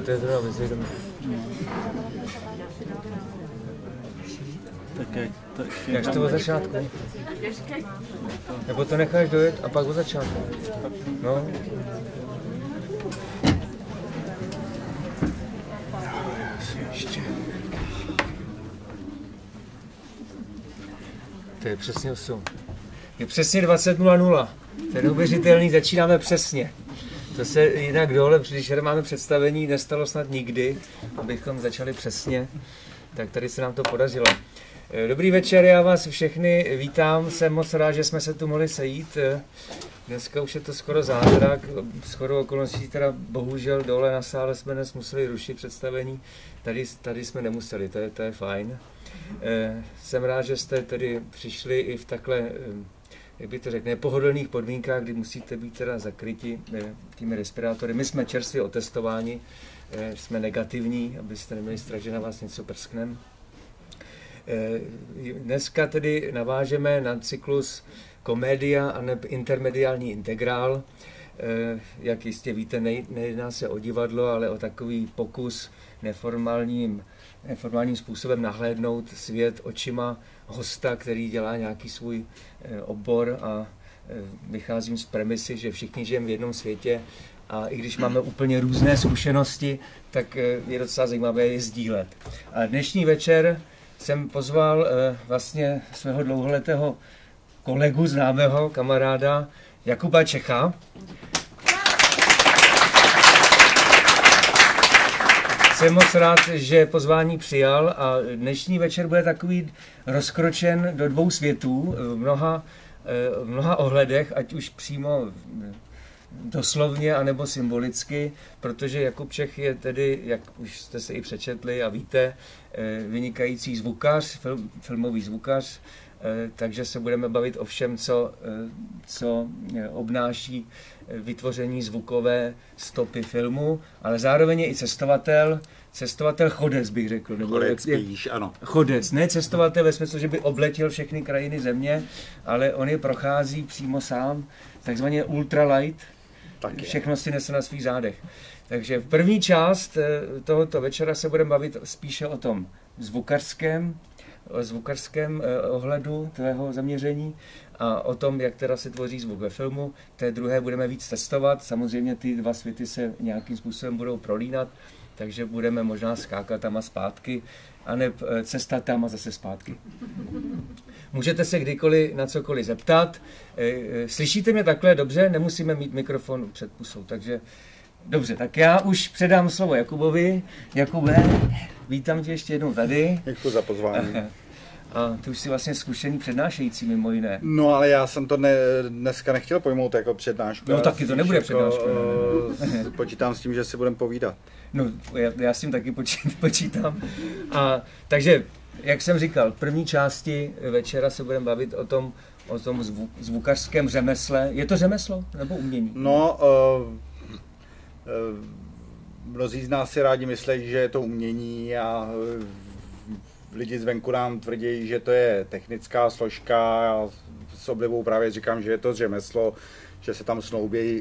to je zrovna bezvědomí. Jak to od začátku? Nebo to necháš dojet a pak od začátku? No. Ještě. To je přesně 8. Je přesně 20:00. To je neuvěřitelný, začínáme přesně. To se jinak dole, když máme představení, nestalo snad nikdy, abychom začali přesně. Tak tady se nám to podařilo. Dobrý večer, já vás všechny vítám, jsem moc rád, že jsme se tu mohli sejít. Dneska už je to skoro zázrak, skoro okolností teda bohužel dole na sále jsme dnes museli rušit představení, tady jsme nemuseli, to je fajn. Jsem rád, že jste tedy přišli i v takhle, jak bych to řekl, nepohodlných podmínkách, kdy musíte být teda zakryti těmi respirátory. My jsme čerstvě otestováni, jsme negativní, abyste neměli strach, že na vás něco prsknem. Dneska tedy navážeme na cyklus Komédia a intermediální integrál. Jak jistě víte, nejedná se o divadlo, ale o takový pokus neformálním způsobem nahlédnout svět očima hosta, který dělá nějaký svůj obor, a vycházím z premisy, že všichni žijeme v jednom světě a i když máme úplně různé zkušenosti, tak je docela zajímavé je sdílet. A dnešní večer jsem pozval vlastně svého dlouholetého kolegu, známého kamaráda Jakuba Čecha. Jsem moc rád, že pozvání přijal, a dnešní večer bude takový rozkročen do dvou světů v mnoha ohledech, ať už přímo doslovně anebo symbolicky, protože Jakub Čech je tedy, jak už jste se i přečetli a víte, vynikající zvukař, filmový zvukař, takže se budeme bavit o všem, co obnáší vytvoření zvukové stopy filmu, ale zároveň je i cestovatel chodec, bych řekl. Nebo chodec spíš, ano. Chodec, ne cestovatel ve smyslu, že by obletěl všechny krajiny země, ale on je prochází přímo sám, takzvaně ultralight, všechno si nese na svých zádech. Takže v první část tohoto večera se budeme bavit spíše o tom zvukařském ohledu tvého zaměření a o tom, jak teda se tvoří zvuk ve filmu. Té druhé budeme víc testovat, samozřejmě ty dva světy se nějakým způsobem budou prolínat, takže budeme možná skákat tam a zpátky, aneb cesta tam a zase zpátky. Můžete se kdykoliv na cokoliv zeptat. Slyšíte mě takhle dobře? Nemusíme mít mikrofon před pusou, takže dobře, tak já už předám slovo Jakubovi. Jakube, vítám tě ještě jednou tady. Děkuji za pozvání. A ty už jsi vlastně zkušený přednášející, mimo jiné. No, ale já jsem to dneska nechtěl pojmout jako přednášku. No, taky to nebude přednáška. Počítám s tím, že si budeme povídat. No, já s tím taky počítám. A takže, jak jsem říkal, v první části večera se budeme bavit o tom zvukařském řemesle. Je to řemeslo nebo umění? No, mnozí z nás si rádi myslí, že je to umění, a lidi zvenku nám tvrdí, že to je technická složka. Já s oblibou právě říkám, že je to řemeslo, že se tam snoubějí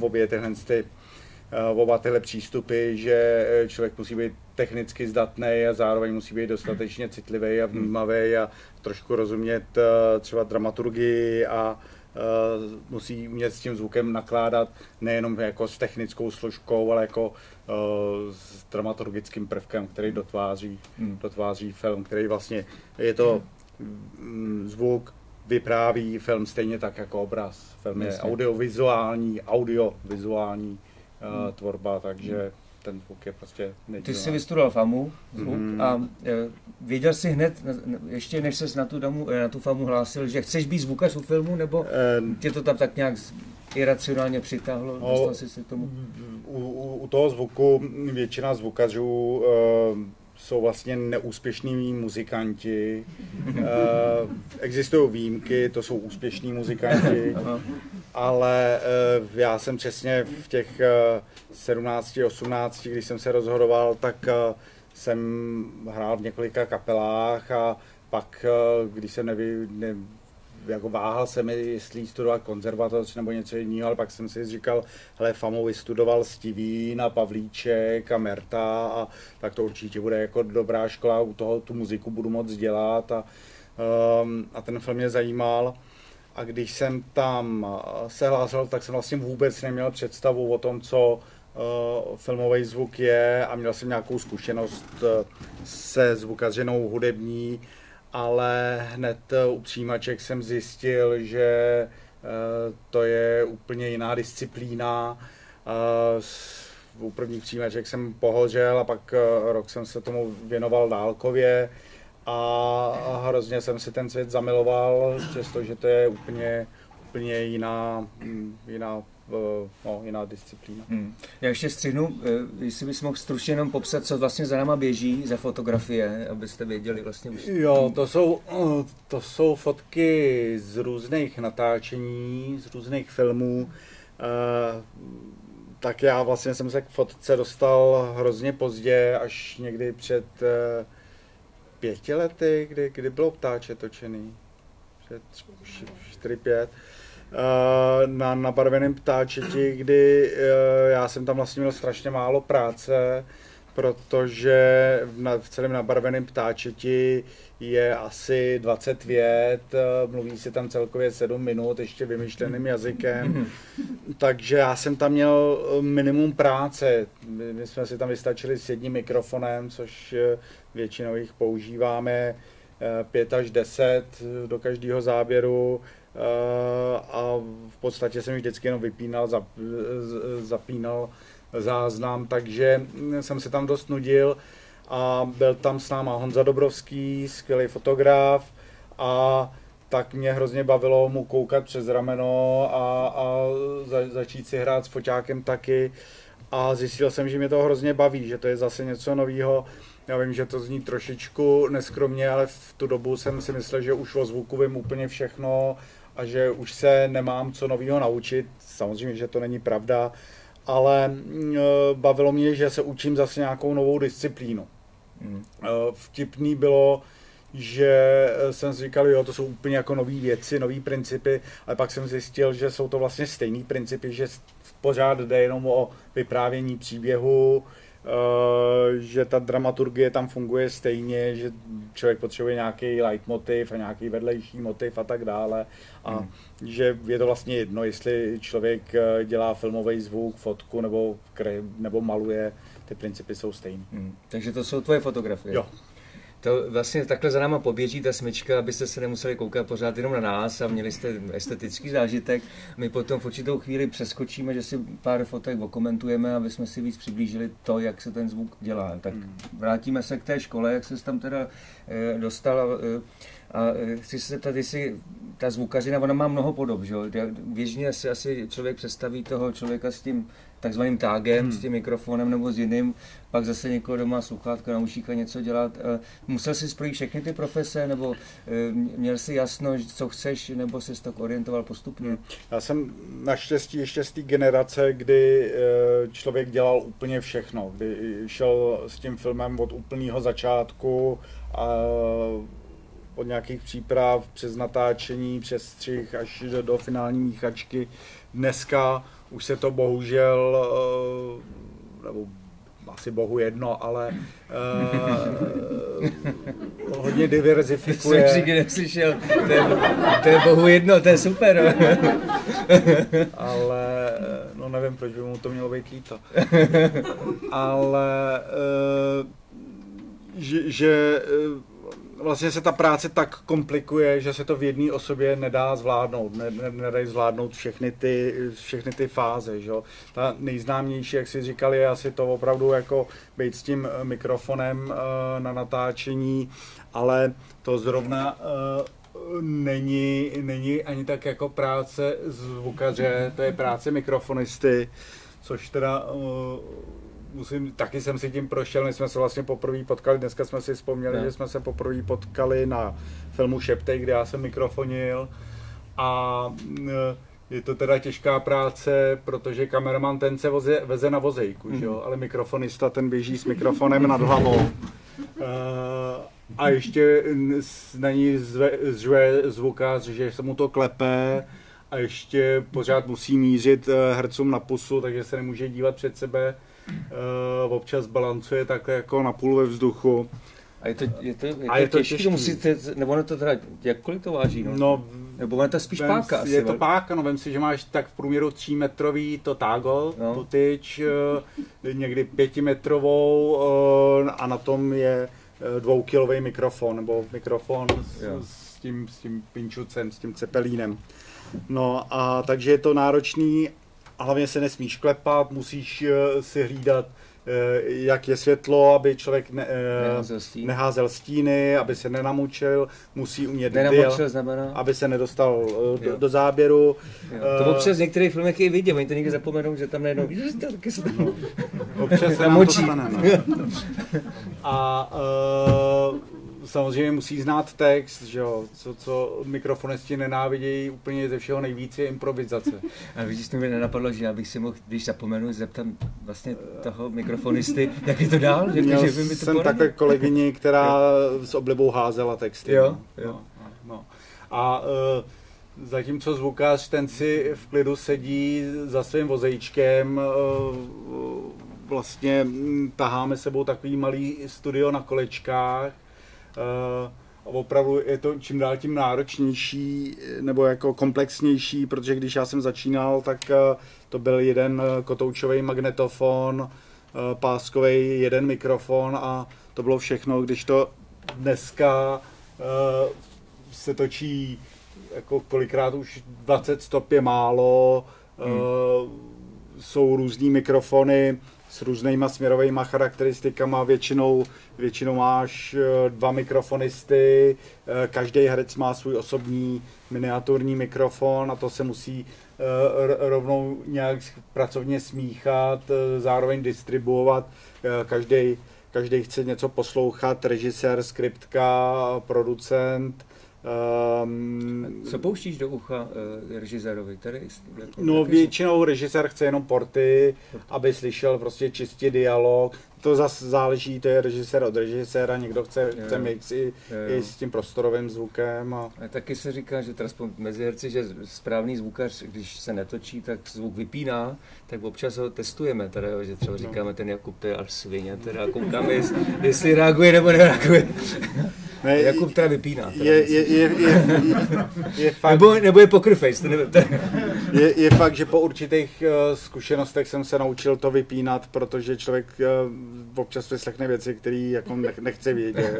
oba tyhle přístupy, že člověk musí být technicky zdatný a zároveň musí být dostatečně citlivý a vnímavý a trošku rozumět třeba dramaturgii a musí umět s tím zvukem nakládat nejenom jako s technickou složkou, ale jako s dramaturgickým prvkem, který dotváří film, který vlastně je to zvuk, vypráví film stejně tak jako obraz. Film je audiovizuální tvorba, takže ten zvuk je prostě nedílný. Ty jsi vystudoval FAMU zvuk a věděl jsi hned, ještě než ses na tu FAMU hlásil, že chceš být zvukař u filmu, nebo tě to tam tak nějak iracionálně přitáhlo? Dostal jsi se k tomu? U toho zvuku většina zvukařů jsou vlastně neúspěšní muzikanti. Existují výjimky, to jsou úspěšní muzikanti, ale já jsem přesně v těch 17, 18, když jsem se rozhodoval, tak jsem hrál v několika kapelách, a pak, když jsem jako váhal jsem, jestli studovat konzervatoř nebo něco jiného, ale pak jsem si říkal, hele, FAMU vystudoval Stivín a Pavlíček a Merta a tak to určitě bude jako dobrá škola, u toho tu muziku budu moc dělat a ten film mě zajímal. A když jsem tam se hlásil, tak jsem vlastně vůbec neměl představu o tom, co filmový zvuk je a měl jsem nějakou zkušenost se zvukařinou hudební, ale hned u přijímaček jsem zjistil, že to je úplně jiná disciplína. U prvních přijímaček jsem pohořel a pak rok jsem se tomu věnoval dálkově a hrozně jsem si ten svět zamiloval, přestože to je úplně jiná disciplína. Já ještě střihnu, jestli bys mohl stručně jenom popsat, co vlastně za náma běží za fotografie, abyste věděli vlastně už. Jo, to jsou fotky z různých natáčení, z různých filmů. Tak já vlastně jsem se k fotce dostal hrozně pozdě, až někdy před 5 lety, kdy bylo Ptáče točený. Před 4-5. Na nabarveném Ptáčeti, kdy já jsem tam vlastně měl strašně málo práce, protože v celém nabarveném Ptáčeti je asi 20 vět, mluví se tam celkově 7 minut, ještě vymyšleným jazykem, takže já jsem tam měl minimum práce. My jsme si tam vystačili s jedním mikrofonem, což většinou jich používáme 5 až 10 do každého záběru. A v podstatě jsem vždycky jenom vypínal, zapínal záznam, takže jsem se tam dost nudil a byl tam s náma Honza Dobrovský, skvělý fotograf a tak mě hrozně bavilo mu koukat přes rameno a začít si hrát s foťákem taky a zjistil jsem, že mě to hrozně baví, že to je zase něco nového. Já vím, že to zní trošičku neskromně, ale v tu dobu jsem si myslel, že už o zvuku vím úplně všechno a že už se nemám co nového naučit. Samozřejmě, že to není pravda, ale bavilo mě, že se učím zase nějakou novou disciplínu. Vtipný bylo, že jsem si říkal, jo, to jsou úplně jako nové věci, nové principy, ale pak jsem zjistil, že jsou to vlastně stejné principy, že pořád jde jenom o vyprávění příběhu, že ta dramaturgie tam funguje stejně, že člověk potřebuje nějaký leitmotiv a nějaký vedlejší motiv a tak dále a že je to vlastně jedno, jestli člověk dělá filmový zvuk, fotku nebo maluje, ty principy jsou stejné. Takže to jsou tvoje fotografie? Jo. To vlastně takhle za náma poběží ta smyčka, abyste se nemuseli koukat pořád jenom na nás a měli jste estetický zážitek. My potom v určitou chvíli přeskočíme, že si pár fotek okomentujeme, aby jsme si víc přiblížili to, jak se ten zvuk dělá. Tak vrátíme se k té škole, jak se tam teda dostal a chci se zeptat, jestli ta zvukařina, ona má mnoho podob, že jo? Běžně si asi člověk představí toho člověka s tím takzvaným tágem, s tím mikrofonem nebo s jiným, pak zase někoho doma sluchátka na ušíka něco dělat. Musel jsi projít všechny ty profese, nebo měl jsi jasno, co chceš, nebo jsi to orientoval postupně? Já jsem naštěstí ještě z té generace, kdy člověk dělal úplně všechno, kdy šel s tím filmem od úplného začátku a od nějakých příprav přes natáčení, přes střih až do finální míchačky. Dneska už se to bohužel, nebo asi bohu jedno, ale hodně diverzifikuje. Jsem nikdy neslyšel, to je bohu jedno, to je super. Ale, no nevím, proč by mu to mělo být líto. Ale, že vlastně se ta práce tak komplikuje, že se to v jedné osobě nedá zvládnout. Nedají zvládnout všechny ty fáze. Že? Ta nejznámější, jak si říkali, je asi to opravdu jako být s tím mikrofonem na natáčení, ale to zrovna není ani tak jako práce zvukaře, to je práce mikrofonisty, což teda taky jsem si tím prošel, my jsme se vlastně poprvé potkali, dneska jsme si vzpomněli, že jsme se poprvé potkali na filmu Šeptej, kde já jsem mikrofonil a je to teda těžká práce, protože kameraman ten se veze na vozejku, že jo? Ale mikrofonista ten běží s mikrofonem nad hlavou. a ještě na ní zve zvukař, že se mu to klepe a ještě pořád musí mířit hercům na pusu, takže se nemůže dívat před sebe. Občas balancuje takhle jako napůl ve vzduchu. A je to těžké, musíte, nebo ono to teda, jakkoliv to váží, no? Nebo ono to spíš páka asi. Je to páka, no vem si, že máš tak v průměru 3metrový to tágo, tu tyč, někdy 5metrovou a na tom je 2kilový mikrofon, nebo mikrofon s tím pinčucem, s tím cepelínem. No a takže je to náročný, a hlavně se nesmíš klepat, musíš si hlídat, jak je světlo, aby člověk neházel stíny, aby se nenamučil, musí umět aby se nedostal do záběru. To občas v některých filmech i vidím, oni to někdy zapomenou, že tam najednou taky se tam občas se nám to stane. A samozřejmě musí znát text, že jo, co mikrofonisti nenávidějí úplně ze všeho nejvíc je improvizace. A vidíš, to mi nenapadlo, že já bych si mohl, když zapomenu, zeptat vlastně toho mikrofonisty, jak je to dál? Měl jsem takhle kolegyni, která s oblibou házela texty. Jo. No. A zatímco zvukař, ten si v klidu sedí za svým vozejčkem, vlastně taháme sebou takový malý studio na kolečkách. Opravdu je to čím dál tím náročnější nebo jako komplexnější, protože když já jsem začínal, tak to byl jeden kotoučový magnetofon, páskový jeden mikrofon a to bylo všechno, když to dneska se točí jako kolikrát už 20 stop je málo, jsou různý mikrofony s různýma směrovými charakteristikama, většinou máš 2 mikrofonisty, každý herec má svůj osobní miniaturní mikrofon a to se musí rovnou nějak pracovně smíchat, zároveň distribuovat, každý chce něco poslouchat, režisér, skriptka, producent. Co pouštíš do ucha režisérovi? No většinou režisér chce jenom porty, aby slyšel prostě čistě dialog. To zase záleží, to je režisér od režiséra, někdo chce mix i s tím prostorovým zvukem. A taky se říká, že mezi herci, že správný zvukař, když se netočí, tak zvuk vypíná, tak občas ho testujeme, teda, že třeba říkáme ten Jakub, to je až svině, teda koukáme, jestli reaguje nebo nereaguje. Ne, Jakub teda vypíná. Je fakt, nebo je poker face. Je fakt, že po určitých zkušenostech jsem se naučil to vypínat, protože člověk občas vyslechne věci, které jako nechce vědět.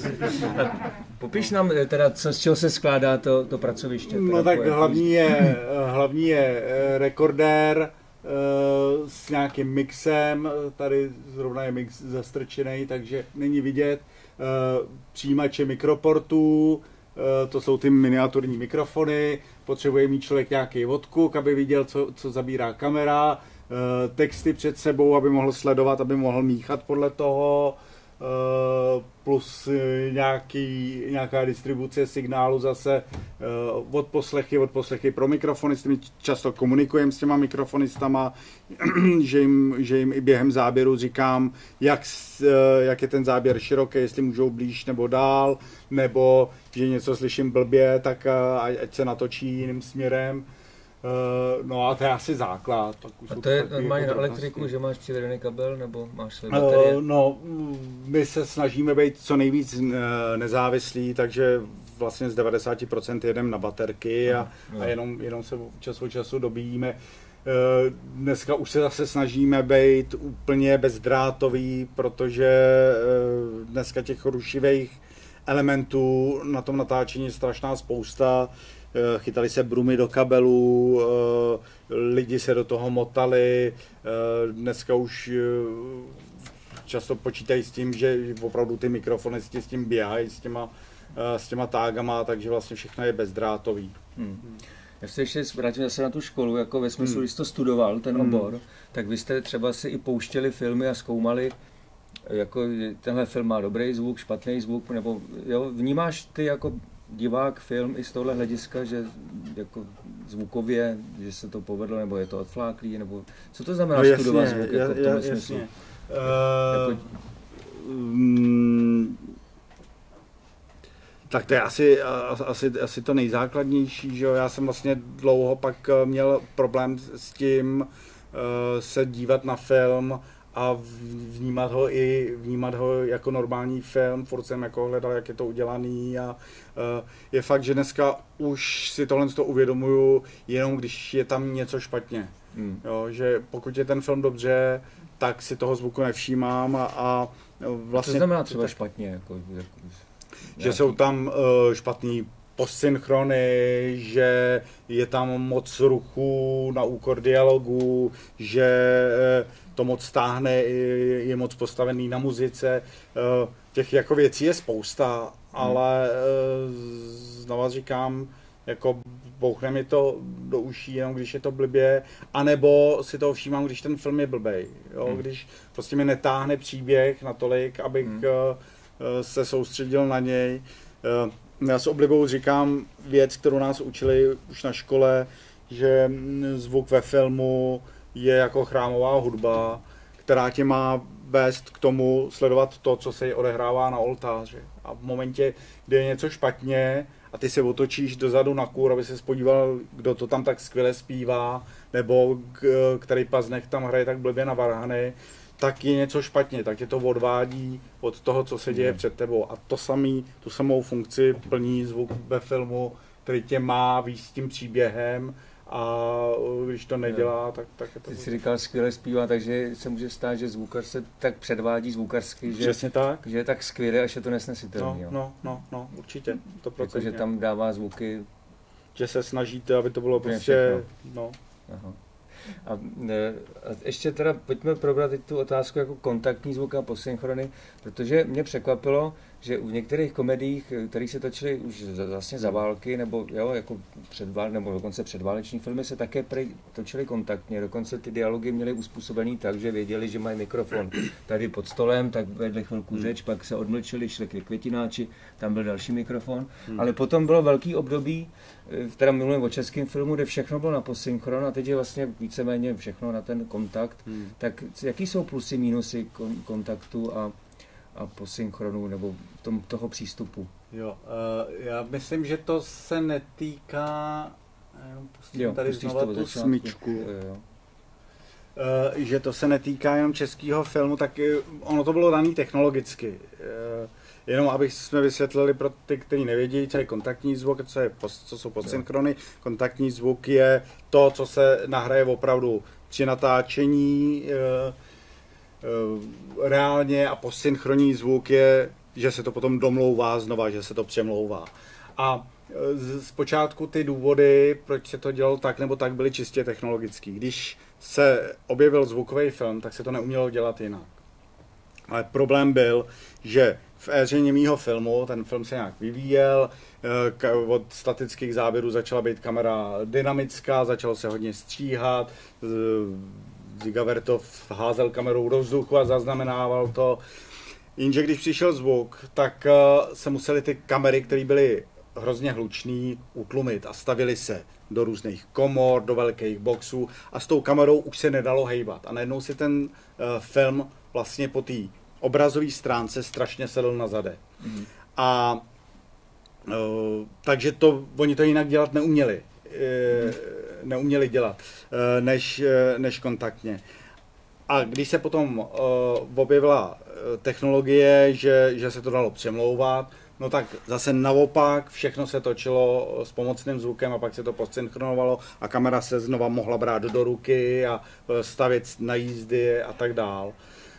Popiš nám teda, z čeho se skládá to pracoviště. No tak hlavní je rekordér s nějakým mixem, tady zrovna je mix zastrčený, takže není vidět. Přijímače mikroportů, to jsou ty miniaturní mikrofony, potřebuje mít člověk nějaký odkuk, aby viděl, co zabírá kamera, texty před sebou, aby mohl sledovat, aby mohl míchat podle toho, plus nějaká distribuce signálu zase, odposlechy pro mikrofonisty. My často komunikujeme s těma mikrofonistama, že jim i během záběru říkám, jak je ten záběr široký, jestli můžou blíž nebo dál, nebo že něco slyším blbě, tak ať se natočí jiným směrem. No a to je asi základ. A to je normálně na elektriku, že máš přivedený kabel, nebo máš své baterie? No, my se snažíme být co nejvíc nezávislí, takže vlastně z 90% jedeme na baterky a jenom se čas od času dobíjíme. Dneska už se zase snažíme být úplně bezdrátový, protože dneska těch rušivých elementů na tom natáčení je strašná spousta. Chytali se brumy do kabelů, lidi se do toho motali, dneska už často počítají s tím, že opravdu ty mikrofonisti s tím běhají, s těma tágama, takže vlastně všechno je bezdrátový. Já se ještě vrátím zase na tu školu, jako ve smyslu, když jsi to studoval, ten obor, tak vy jste třeba si i pouštěli filmy a zkoumali, jako tenhle film má dobrý zvuk, špatný zvuk, nebo jo, vnímáš ty jako divák film i z tohle hlediska, že jako zvukově, že se to povedlo, nebo je to odfláklý, nebo co to znamená studovat zvuk jako v tomhle smyslu? Tak to je asi to nejzákladnější, že jo? Já jsem vlastně dlouho pak měl problém s tím se dívat na film a vnímat ho jako normální film, furt jsem jako hledal, jak je to udělaný a je fakt, že dneska už si tohle uvědomuju jenom když je tam něco špatně. Jo, že pokud je ten film dobře, tak si toho zvuku nevšímám a vlastně... Co znamená třeba špatně? Jako že jsou tam špatný postsynchrony, že je tam moc ruchu na úkor dialogu, že to moc táhne, je moc postavený na muzice. Těch jako věcí je spousta, ale znova říkám, jako bouchne mi to do uší, jenom když je to blbě, anebo si toho všímám, když ten film je blbej. Jo? Když prostě mi netáhne příběh natolik, abych se soustředil na něj. Já s oblibou říkám věc, kterou nás učili už na škole, že zvuk ve filmu je jako chrámová hudba, která tě má vést k tomu sledovat to, co se odehrává na oltáři. A v momentě, kdy je něco špatně a ty se otočíš dozadu na kůr, aby se podíval, kdo to tam tak skvěle zpívá, nebo který paznek tam hraje tak blbě na varhany, tak je něco špatně, tak tě to odvádí od toho, co se děje před tebou. A tu samou funkci plní zvuk ve filmu, který tě má víc s tím příběhem, a když to nedělá, tak je to... Ty jsi říkal, skvěle zpívá, takže se může stát, že zvukař se tak předvádí zvukařsky, že, tak. Že je tak skvělé, až je to nesnesitelný. No, určitě. Protože tam dává zvuky... Že se snažíte, aby to bylo prostě... No. Aha. A ještě teda pojďme probrat teď tu otázku jako kontaktní zvuk a posynchrony, protože mě překvapilo, že v některých komediích, které se točily už vlastně za války, nebo jo, jako nebo dokonce předváleční filmy, se také točily kontaktně, dokonce ty dialogy měly uspůsobený tak, že věděli, že mají mikrofon tady pod stolem, tak vedli chvilku řeč, pak se odmlčeli, šli k květináči, tam byl další mikrofon, ale potom bylo velký období, teda mluvím o českém filmu, kde všechno bylo na posynchron a teď je vlastně víceméně všechno na ten kontakt, tak jaký jsou plusy, mínusy kontaktu a posynchronu nebo toho přístupu? Jo, já myslím, že to se netýká, pustím tady znova tu smyčku, že to se netýká jenom českého filmu, tak ono to bylo daný technologicky. Jenom abych jsme vysvětlili pro ty, kteří nevědí, co je kontaktní zvuk, co jsou podsynchrony. Kontaktní zvuk je to, co se nahraje opravdu při natáčení reálně, a posynchronní zvuk je, že se to potom domlouvá znova, že se to přemlouvá. A zpočátku ty důvody, proč se to dělalo tak nebo tak, byly čistě technologický. Když se objevil zvukový film, tak se to neumělo dělat jinak. Ale problém byl, že v éře němýho filmu, ten film se nějak vyvíjel, od statických záběrů začala být kamera dynamická, začalo se hodně stříhat, Dziga Vertov házel kamerou do vzduchu a zaznamenával to. Jenže když přišel zvuk, tak se museli ty kamery, které byly hrozně hlučný, utlumit a stavili se do různých komor, do velkých boxů a s tou kamerou už se nedalo hejbat. A najednou si ten film vlastně po té obrazové stránce strašně sedl na zadek. A takže oni to jinak dělat neuměli. Neuměli dělat, než kontaktně. A když se potom objevila technologie, že se to dalo přemlouvat, no tak zase naopak všechno se točilo s pomocným zvukem a pak se to posynchronovalo a kamera se znova mohla brát do ruky a stavět na jízdy a tak dál.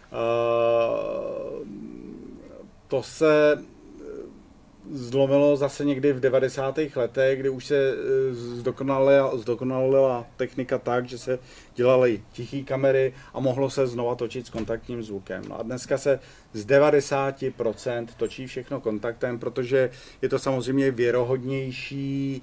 To se zlomilo zase někdy v 90. letech, kdy už se zdokonalila technika tak, že se dělaly tiché kamery a mohlo se znova točit s kontaktním zvukem. No a dneska se z 90% točí všechno kontaktem, protože je to samozřejmě věrohodnější.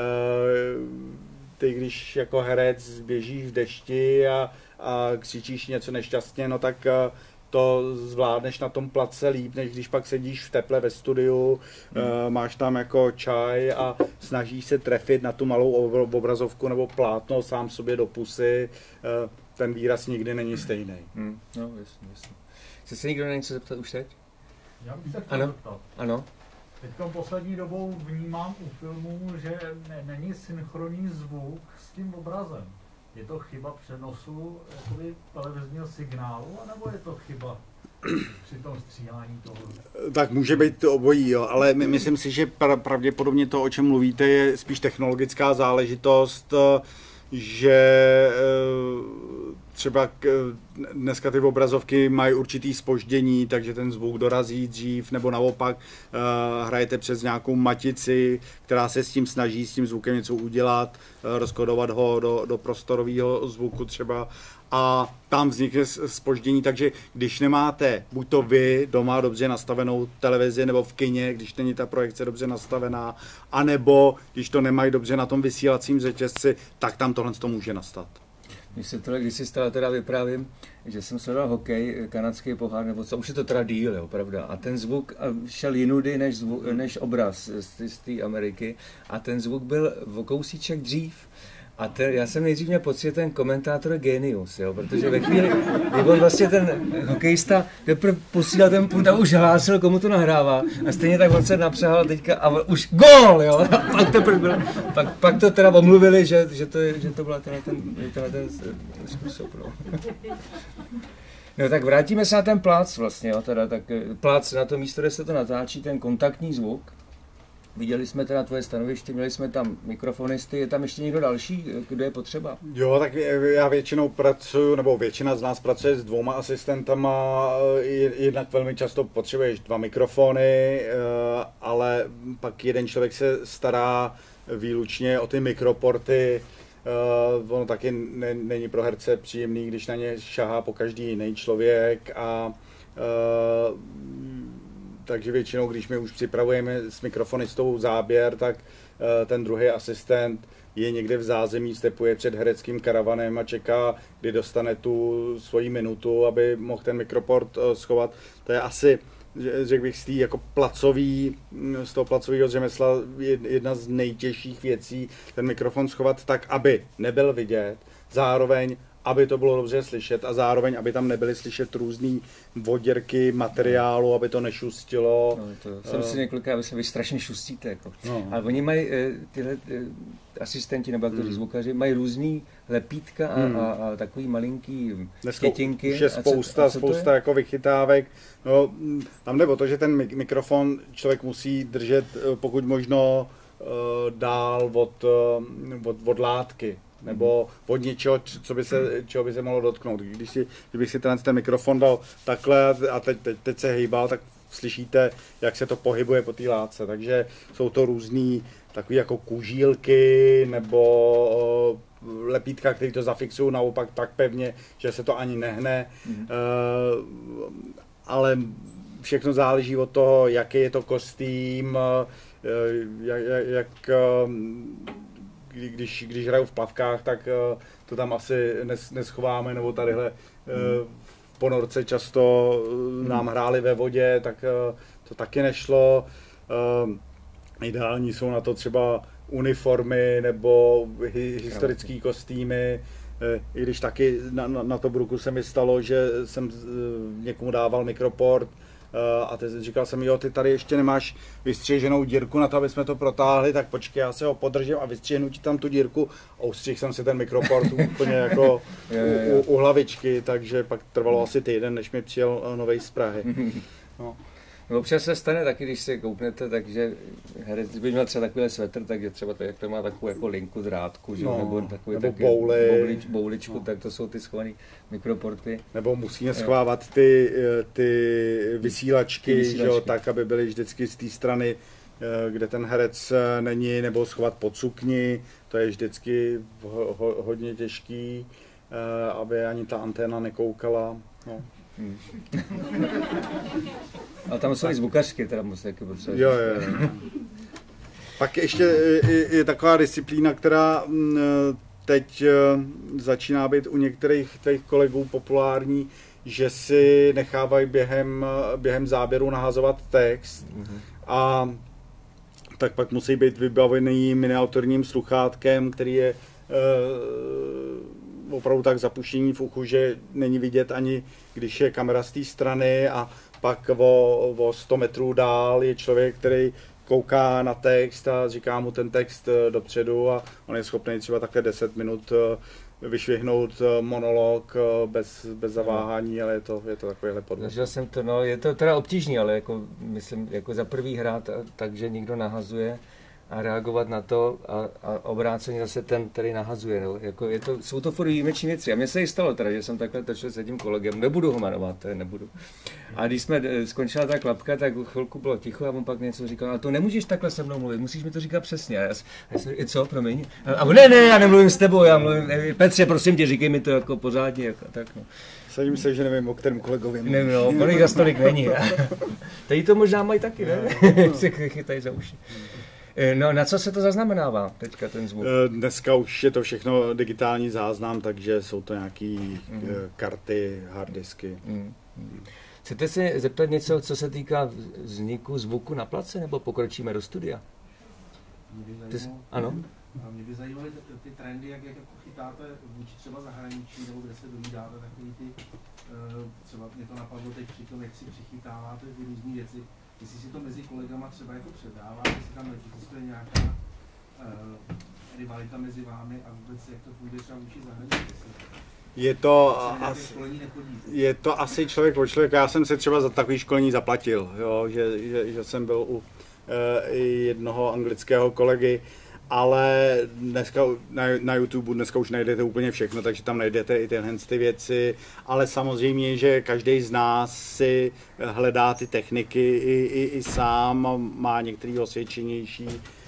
Ty, když jako herec běžíš v dešti a křičíš něco nešťastně, no tak to zvládneš na tom place líp, než když pak sedíš v teple ve studiu, máš tam jako čaj a snažíš se trefit na tu malou obrazovku nebo plátno sám sobě do pusy. Ten výraz nikdy není stejný. No, jasně. Chce se někdo na něco zeptat už teď? Já bych se chtěl zeptat. Ano. Teď poslední dobou vnímám u filmů, že není synchronní zvuk s tím obrazem. Je to chyba přenosu televizního signálu, anebo je to chyba při tom stříhání toho? Tak může být to obojí, jo, ale myslím si, že pravděpodobně to, o čem mluvíte, je spíš technologická záležitost, že třeba dneska ty obrazovky mají určitý zpoždění, takže ten zvuk dorazí dřív, nebo naopak hrajete přes nějakou matici, která se s tím snaží, s tím zvukem něco udělat, rozkodovat ho do prostorového zvuku třeba, a tam vznikne zpoždění, takže když nemáte buď to vy doma dobře nastavenou televizi, nebo v kině, když není ta projekce dobře nastavená, anebo když to nemají dobře na tom vysílacím řetězci, tak tam tohle to může nastat. Když se tohle kdysi stalo, teda vyprávím, že jsem sledoval hokej, kanadský pohár, nebo co, už je to teda díl, jo, pravda, a ten zvuk šel jinudy než obraz z té Ameriky, a ten zvuk byl o kousíček dřív. A já jsem nejdřív měl pocit, že ten komentátor je genius, jo, protože ve chvíli, kdy on vlastně ten hokejista teprve posílal ten pult a už hlásil, komu to nahrává, a stejně tak on se napřehal teďka a už gól, jo, a pak teprve byl, pak to teda omluvili, že to byl ten způsob, no. No tak vrátíme se na ten plác vlastně, jo, teda tak plác na to místo, kde se to natáčí, ten kontaktní zvuk. Viděli jsme teda tvoje stanoviště, měli jsme tam mikrofonisty, je tam ještě někdo další, kdo je potřeba? Jo, tak já většinou pracuju, nebo většina z nás pracuje s 2 asistentama, jednak velmi často potřebuješ 2 mikrofony, ale pak jeden člověk se stará výlučně o ty mikroporty. Ono taky není pro herce příjemný, když na ně šahá po každý jiný člověk, a takže většinou, když my už připravujeme s mikrofonistou záběr, tak ten druhý asistent je někde v zázemí, stepuje před hereckým karavanem a čeká, kdy dostane tu svoji minutu, aby mohl ten mikroport schovat. To je asi, řekl bych, z toho placového řemesla jedna z nejtěžších věcí, ten mikrofon schovat tak, aby nebyl vidět, zároveň aby to bylo dobře slyšet, a zároveň, aby tam nebyly slyšet různý voděrky materiálu, aby to nešustilo. No, to jsem si několikrát myslel, vy strašně šustíte. Jako. No. Ale oni mají, tyhle asistenti nebo aktoři, zvukaři, mají různý lepítka a takový malinký štětinky. Už je spousta jako vychytávek. No, tam jde o to, že ten mikrofon člověk musí držet pokud možno dál od látky, nebo od něčeho, čeho by se mohlo dotknout. Kdybych si ten mikrofon dal takhle a teď se hejbal, tak slyšíte, jak se to pohybuje po té látce. Takže jsou to různý takový jako kužílky nebo lepítka, které to zafixují naopak tak pevně, že se to ani nehne. Ale všechno záleží od toho, jaký je to kostým, když hraju v plavkách, tak to tam asi neschováme, nebo tadyhle v ponorce často nám hráli ve vodě, tak to taky nešlo. Ideální jsou na to třeba uniformy nebo historické kostýmy. I když taky na Tobruku se mi stalo, že jsem někomu dával mikroport, a teď říkal jsem, jo, ty tady ještě nemáš vystřiženou dírku na to, aby jsme to protáhli, tak počkej, já se ho podržím a vystřihnu ti tam tu dírku. A ustřihl jsem si ten mikroport úplně jako u hlavičky, takže pak trvalo asi týden, než mi přijel novej z Prahy. No. No, občas se stane taky, když se koupnete, takže herec by měl třeba takovýhle svetr, takže třeba to, jak to má takovou jako linku drátku, že? Nebo takový taky bouličku, tak to jsou ty schované mikroporty. Nebo musíme schovávat ty vysílačky, že jo, tak, aby byly vždycky z té strany, kde ten herec není, nebo schovat pod sukni, to je vždycky hodně těžký, aby ani ta anténa nekoukala. No. A tam jsou i zvukařky, teda musí taky potřebovat. Jo. Pak ještě je taková disciplína, která teď začíná být u některých tvých kolegů populární, že si nechávají během záběru nahazovat text, a tak pak musí být vybavený miniaturním sluchátkem, který je opravdu tak zapuštění v uchu, že není vidět ani když je kamera z té strany, a pak o 100 metrů dál je člověk, který kouká na text a říká mu ten text dopředu a on je schopný třeba takhle 10 minut vyšvihnout monolog bez zaváhání, ale je to takovýhle podvod. Zažil jsem to, no, je to teda obtížný, ale jako, myslím, jako za prvý hrát takže někdo nahazuje a reagovat na to a obráceně zase ten, který nahazuje. No. Jako jsou to furt výjimeční věci. A mně se i stalo teda, že jsem takhle točil s tím kolegem, nebudu ho jmenovat, to je nebudu. A když jsme skončila ta klapka, tak chvilku bylo ticho a on pak něco říkal, ale to nemůžeš takhle se mnou mluvit, musíš mi to říkat přesně. A já jsem co, promiň? A ne, já nemluvím s tebou, já mluvím, Petře, prosím tě, říkej mi to jako pořádně, jako tak no. Sadím se, že nevím, o kterém kolegovi mluvíš. Nevím, no, kolik za stolik není. Tady to možná mají taky, ne? Se chytají za uši. No, na co se to zaznamenává teďka ten zvuk? Dneska už je to všechno digitální záznam, takže jsou to nějaký karty, harddisky. Chcete se zeptat něco, co se týká vzniku zvuku na place, nebo pokročíme do studia? Ano? Mě by zajímaly ty trendy, jak jako chytáte vůči třeba zahraničí, nebo kde se dovídáte takový ty, třeba mě to napadlo teď při tom, jak si přichytáváte ty různé věci, jestli si to mezi kolegama třeba jako předáváte, jestli tam existuje nějaká rivalita mezi vámi a vůbec jak to půjde třeba vůči zahraničí. Je to asi člověk po člověku. Já jsem si třeba za takový školení zaplatil, jo, že jsem byl u jednoho anglického kolegy, ale dneska na YouTube dneska už najdete úplně všechno, takže tam najdete i tyhle ty věci, ale samozřejmě, že každý z nás si hledá ty techniky i sám, má některé osvědčenější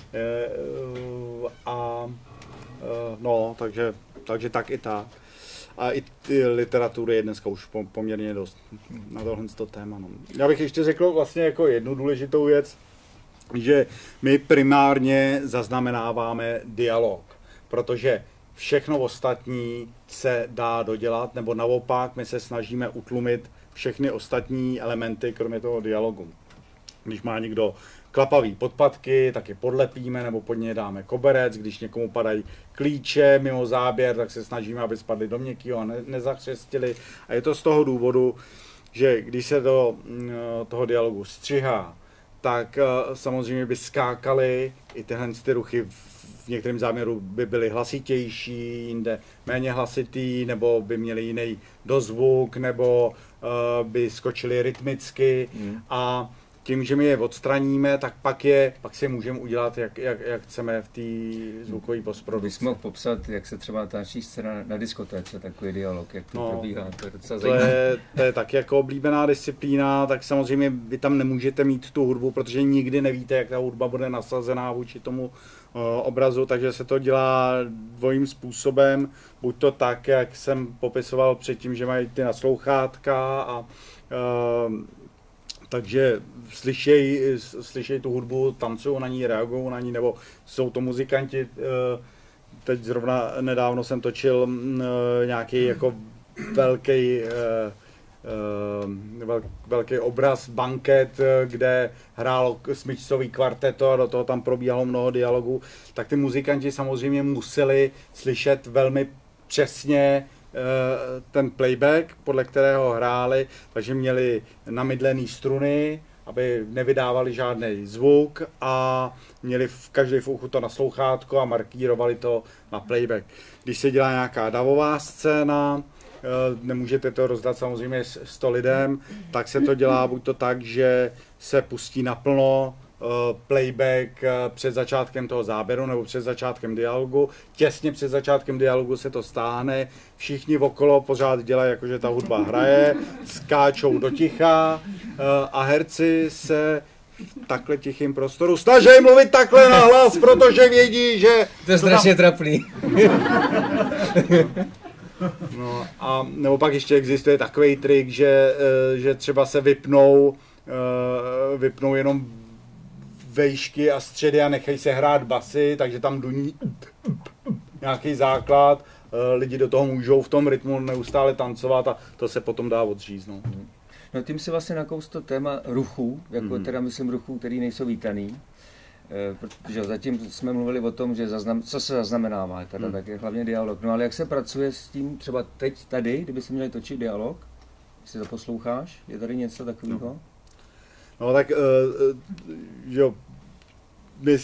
takže tak i tak. A i ty literatury je dneska už poměrně dost na tohle téma. No. Já bych ještě řekl vlastně jako jednu důležitou věc, že my primárně zaznamenáváme dialog, protože všechno ostatní se dá dodělat, nebo naopak my se snažíme utlumit všechny ostatní elementy, kromě toho dialogu. Když má někdo klapavý podpatky, tak je podlepíme nebo pod ně dáme koberec, když někomu padají klíče mimo záběr, tak se snažíme, aby spadly do měkkýho a nezachřestili. A je to z toho důvodu, že když se do toho dialogu střihá, tak samozřejmě by skákaly i tyhle ty ruchy v některém záměru by byly hlasitější, jinde méně hlasitý, nebo by měli jiný dozvuk, nebo by skočili rytmicky a tím, že my je odstraníme, tak pak si můžeme udělat, jak chceme v té zvukové postprodukci. Bys mohl popsat, jak se třeba natáčí scéna na diskotéce, takový dialog, jak to probíhá, to je docela zajímavé. To je taky jako oblíbená disciplína, tak samozřejmě vy tam nemůžete mít tu hudbu, protože nikdy nevíte, jak ta hudba bude nasazená vůči tomu obrazu, takže se to dělá dvojím způsobem, buď to tak, jak jsem popisoval předtím, že mají ty naslouchátka a takže slyšejí tu hudbu, tancují na ní, reagují na ní, nebo jsou to muzikanti. Teď zrovna nedávno jsem točil nějaký jako velký obraz, banket, kde hrálo smyčcový kvarteto a do toho tam probíhalo mnoho dialogů, tak ty muzikanti samozřejmě museli slyšet velmi přesně ten playback, podle kterého hráli, takže měli namydlený struny, aby nevydávali žádný zvuk a měli každý v uchu to naslouchátko a markírovali to na playback. Když se dělá nějaká davová scéna, nemůžete to rozdat samozřejmě 100 lidem, tak se to dělá buď to tak, že se pustí naplno playback před začátkem toho záběru nebo před začátkem dialogu. Těsně před začátkem dialogu se to stáhne, všichni okolo pořád dělají, jakože ta hudba hraje, skáčou do ticha a herci se v takhle tichým prostoru snaží mluvit takhle na hlas, protože vědí, že... To je strašně trapný. No a nebo pak ještě existuje takový trik, že třeba se vypnou jenom vejšky a středy a nechají se hrát basy, takže tam duní nějaký základ, lidi do toho můžou v tom rytmu neustále tancovat a to se potom dá odříznout. No tím si vlastně nakous to téma ruchů, jako teda myslím ruchů, který nejsou vítaný, protože zatím jsme mluvili o tom, že co se zaznamenává, teda tak je hlavně dialog. No ale jak se pracuje s tím třeba teď tady, kdyby se měli točit dialog, jestli to posloucháš, je tady něco takového? No tak jo, my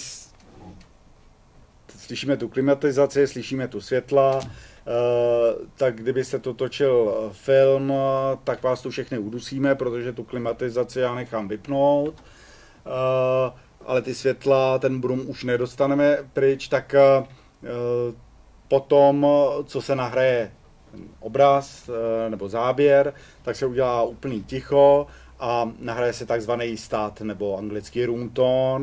slyšíme tu klimatizaci, slyšíme tu světla, tak kdybyste to točil film, tak vás tu všechny udusíme, protože tu klimatizaci já nechám vypnout, ale ty světla, ten brum už nedostaneme pryč, tak potom, co se nahraje obraz nebo záběr, tak se udělá úplný ticho a nahraje se takzvaný stat nebo anglický room tone.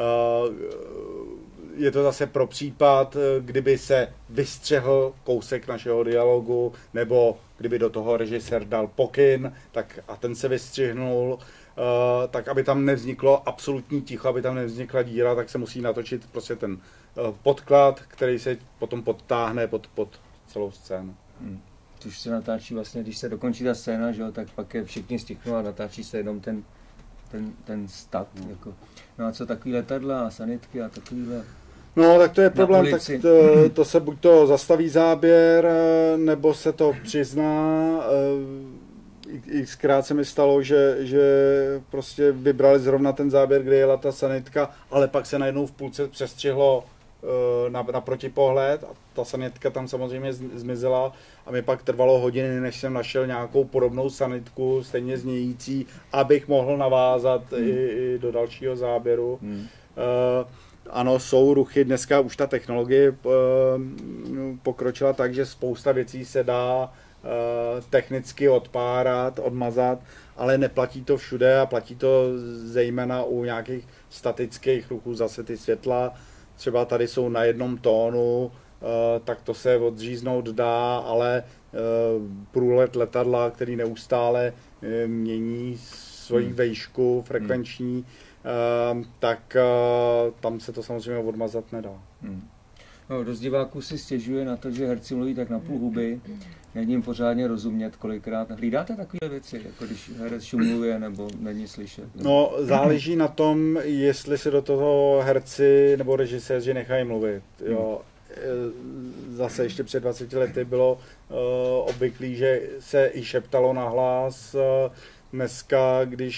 Je to zase pro případ, kdyby se vystřehl kousek našeho dialogu, nebo kdyby do toho režisér dal pokyn, tak a ten se vystřihnul, tak aby tam nevzniklo absolutní ticho, aby tam nevznikla díra, tak se musí natočit prostě ten podklad, který se potom podtáhne pod celou scénu. Což se natáčí vlastně, když se dokončí ta scéna, že jo, tak pak je všichni stichnou a natáčí se jenom ten stat. Jako. No a co takový letadla a sanitky a takovýhle? No, tak to je problém, tak to se buď to zastaví záběr, nebo se to přizná. Xkrát se mi stalo, že prostě vybrali zrovna ten záběr, kde jela ta sanitka, ale pak se najednou v půlce přestřihlo na protipohled a ta sanitka tam samozřejmě zmizela a mi pak trvalo hodiny, než jsem našel nějakou podobnou sanitku, stejně znějící, abych mohl navázat i do dalšího záběru. Ano, jsou ruchy, dneska už ta technologie pokročila tak, že spousta věcí se dá technicky odpárat, odmazat, ale neplatí to všude a platí to zejména u nějakých statických ruchů, zase ty světla, třeba tady jsou na jednom tónu, tak to se odříznout dá, ale průlet letadla, který neustále mění svoji vejšku frekvenční, tak tam se to samozřejmě odmazat nedá. No, dost diváků si stěžuje na to, že herci mluví tak na půl huby, není jim pořádně rozumět kolikrát. Hlídáte takové věci, jako když herec šumluje nebo není slyšet? No, záleží na tom, jestli se do toho herci nebo režiséři nechají mluvit. Jo. Zase ještě před 20 lety bylo obvyklý, že se i šeptalo nahlas. Dneska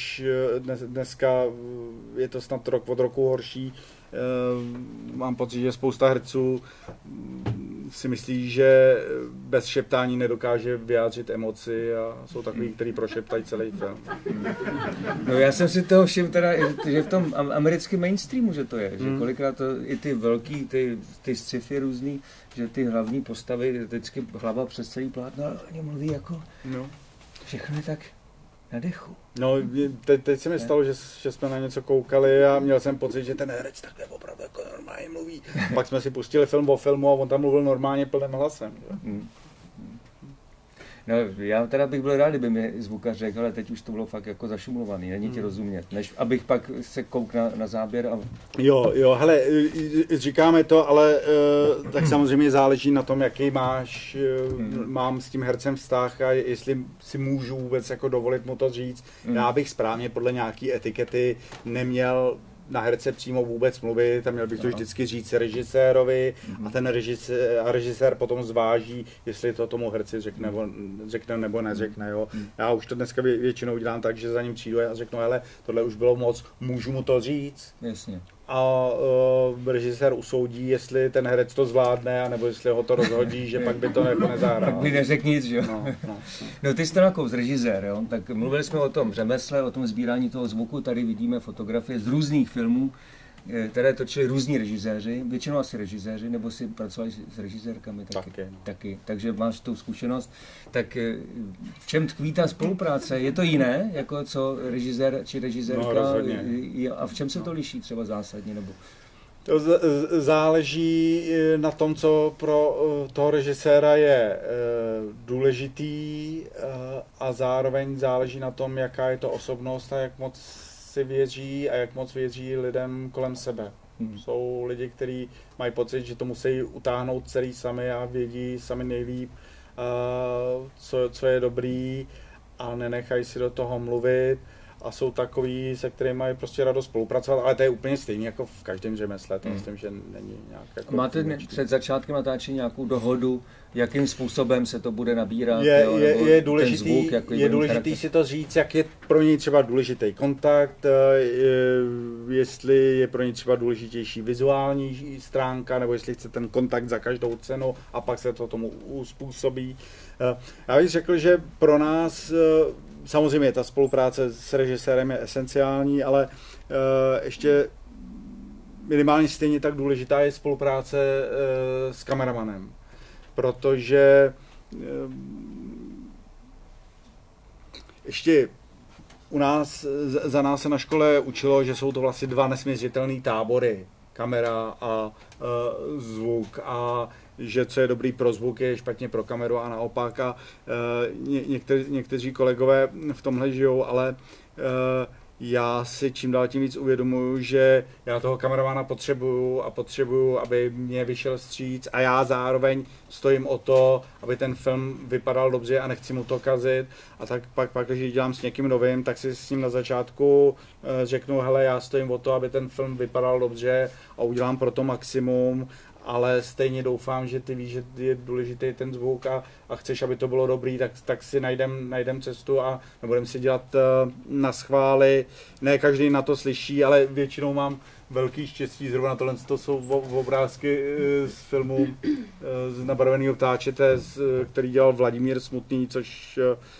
je to snad rok od roku horší. Mám pocit, že spousta herců si myslí, že bez šeptání nedokáže vyjádřit emoci a jsou takový, kteří prošeptají celý film. No já jsem si toho všiml teda, že v tom americkém mainstreamu, že to je, že kolikrát to, i ty velký, ty sci-fi různý, že ty hlavní postavy, vždycky hlava přes celý plátno, ale oni mluví jako, všechno je tak na dechu. No, teď se mi stalo, že jsme na něco koukali a měl jsem pocit, že ten herec takhle opravdu jako normálně mluví. Pak jsme si pustili film o filmu a on tam mluvil normálně plným hlasem. No, já teda bych byl rád, kdyby mi zvukař řekl, ale teď už to bylo fakt jako zašumlovaný, není ti rozumět, než abych pak se koukl na záběr a... Jo, hele, říkáme to, ale tak samozřejmě záleží na tom, jaký mám s tím hercem vztah a jestli si můžu vůbec jako dovolit mu to říct. Já bych správně podle nějaký etikety neměl na herce přímo vůbec mluvit a měl bych to vždycky říct režisérovi a ten režisér potom zváží, jestli to tomu herci řekne nebo neřekne. Jo. Já už to dneska většinou dělám tak, že za ním přijdu a řeknu, hele, tohle už bylo moc, můžu mu to říct? Jasně. A režisér usoudí, jestli ten herec to zvládne, anebo jestli ho to rozhodí, že pak by to jako nezahrál. Pak by neřekl nic, že jo? No ty jste takový režisér, jo? Tak mluvili jsme o tom řemesle, o tom sbírání toho zvuku, tady vidíme fotografie z různých filmů, které točili různí režiséři, většinou asi režiséři, nebo si pracovali s režisérkami taky. Takže máš tu zkušenost. Tak v čem tkví ta spolupráce? Je to jiné, jako co režisér či režisérka? No, a v čem se to liší třeba zásadně? Nebo? To záleží na tom, co pro toho režiséra je důležitý a zároveň záleží na tom, jaká je to osobnost a jak moc si věří a jak moc věří lidem kolem sebe. Jsou lidi, kteří mají pocit, že to musí utáhnout celý sami a vědí sami nejlíp, co je dobrý a nenechají si do toho mluvit. a jsou takový, se kterými je prostě radost spolupracovat, ale to je úplně stejný jako v každém řemesle, to myslím, že není nějak jako... Máte před začátkem natáčení nějakou dohodu, jakým způsobem se to bude nabírat? Je důležitý si to říct, jak je pro něj třeba důležitý kontakt, jestli je pro něj třeba důležitější vizuální stránka, nebo jestli chce ten kontakt za každou cenu a pak se to tomu uspůsobí. Já bych řekl, že pro nás samozřejmě ta spolupráce s režisérem je esenciální, ale ještě minimálně stejně tak důležitá je spolupráce s kameramanem. Protože ještě u nás, za nás se na škole učilo, že jsou to vlastně dva nesměřitelné tábory. Kamera a zvuk a že co je dobrý pro zvuk, je špatně pro kameru a naopak. A někteří kolegové v tomhle žijou, ale já si čím dál tím víc uvědomuju, že já toho kameramana potřebuju, aby mě vyšel vstříc a já zároveň stojím o to, aby ten film vypadal dobře a nechci mu to kazit. A tak pak když dělám s někým novým, tak si s ním na začátku řeknu, hele, já stojím o to, aby ten film vypadal dobře a udělám pro to maximum, ale stejně doufám, že ty víš, že je důležitý ten zvuk a chceš, aby to bylo dobrý, tak si najdem cestu a nebudeme si dělat na schvály. Ne každý na to slyší, ale většinou mám velký štěstí, zrovna na tohle to jsou obrázky z filmu z Nabarveného ptáče, který dělal Vladimír Smutný, což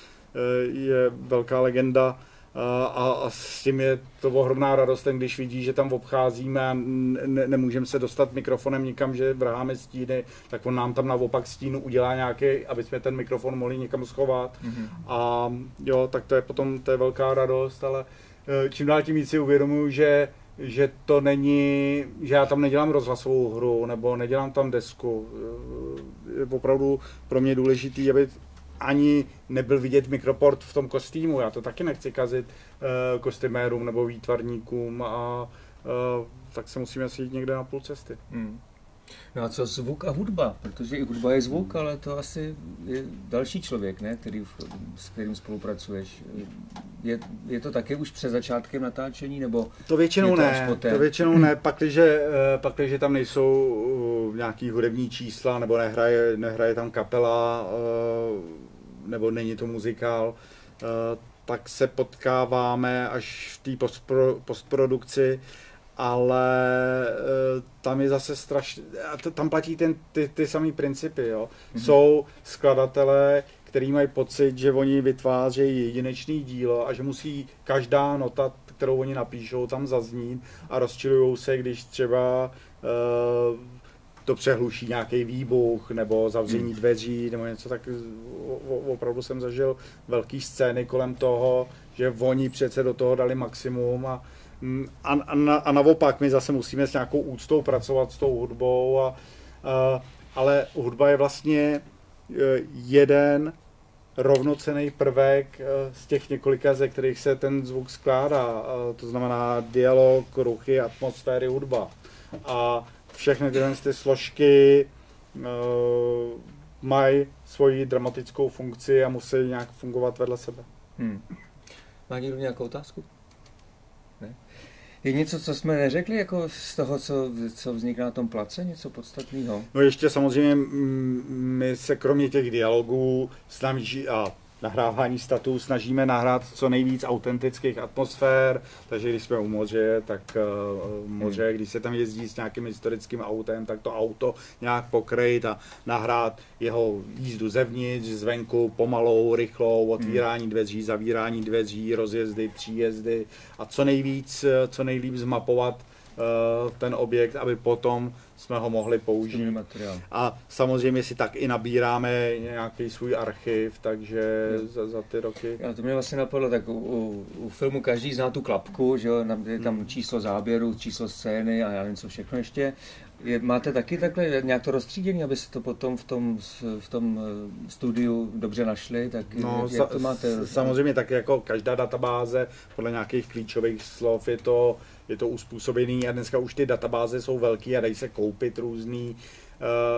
je velká legenda. A s tím je to ohromná radost, když vidí, že tam obcházíme a nemůžeme se dostat mikrofonem nikam, že vrháme stíny, tak on nám tam naopak stínu udělá nějaký, aby jsme ten mikrofon mohli někam schovat. A jo, tak to je potom velká radost, ale čím dál tím víc si uvědomuji, že to není, že já tam nedělám rozhlasovou hru nebo nedělám tam desku. Je opravdu pro mě důležitý, aby ani nebyl vidět mikroport v tom kostýmu. Já to taky nechci kazit kostymérům nebo výtvarníkům a tak se musíme jít někde na půl cesty. No a co zvuk a hudba? Protože i hudba je zvuk, ale to asi je další člověk, ne? S kterým spolupracuješ. Je to taky už před začátkem natáčení, nebo to většinou ne, pakliže tam nejsou nějaký hudební čísla, nebo nehraje tam kapela, nebo není to muzikál, tak se potkáváme až v té postprodukci, ale tam je zase strašně, tam platí ty samé principy, jo. Jsou skladatelé, kteří mají pocit, že oni vytvářejí jedinečný dílo a že musí každá nota, kterou oni napíšou, tam zaznít a rozčilujou se, když třeba to přehluší nějaký výbuch nebo zavření dveří nebo něco, tak opravdu jsem zažil velký scény kolem toho, že oni přece do toho dali maximum a naopak my zase musíme s nějakou úctou pracovat s tou hudbou, ale hudba je vlastně jeden rovnocenný prvek z těch několika, ze kterých se ten zvuk skládá. To znamená dialog, ruchy, atmosféry, hudba. A všechny ty složky mají svoji dramatickou funkci a musí nějak fungovat vedle sebe. Má někdo nějakou otázku? Ne? Je něco, co jsme neřekli, jako z toho, co vzniká na tom place, něco podstatného? No ještě samozřejmě my se kromě těch dialogů a nahrávání statů snažíme nahrát co nejvíc autentických atmosfér, takže když jsme u moře, tak moře, když se tam jezdí s nějakým historickým autem, tak to auto nějak pokrýt a nahrát jeho jízdu zevnitř, zvenku, pomalou, rychlou, otvírání dveří, zavírání dveří, rozjezdy, příjezdy a co nejlíp zmapovat ten objekt, aby potom jsme ho mohli použít. A samozřejmě si tak i nabíráme nějaký svůj archiv, takže za ty roky. A to mě vlastně napadlo, tak u filmu každý zná tu klapku, že jo, je tam číslo záběru, číslo scény a já nevím co všechno ještě. Máte taky takhle nějak to rozstřídění, aby se to potom v tom studiu dobře našli, tak jak to máte? Samozřejmě tak jako každá databáze podle nějakých klíčových slov je to uspůsobený a dneska už ty databáze jsou velký a dají se koupit různý.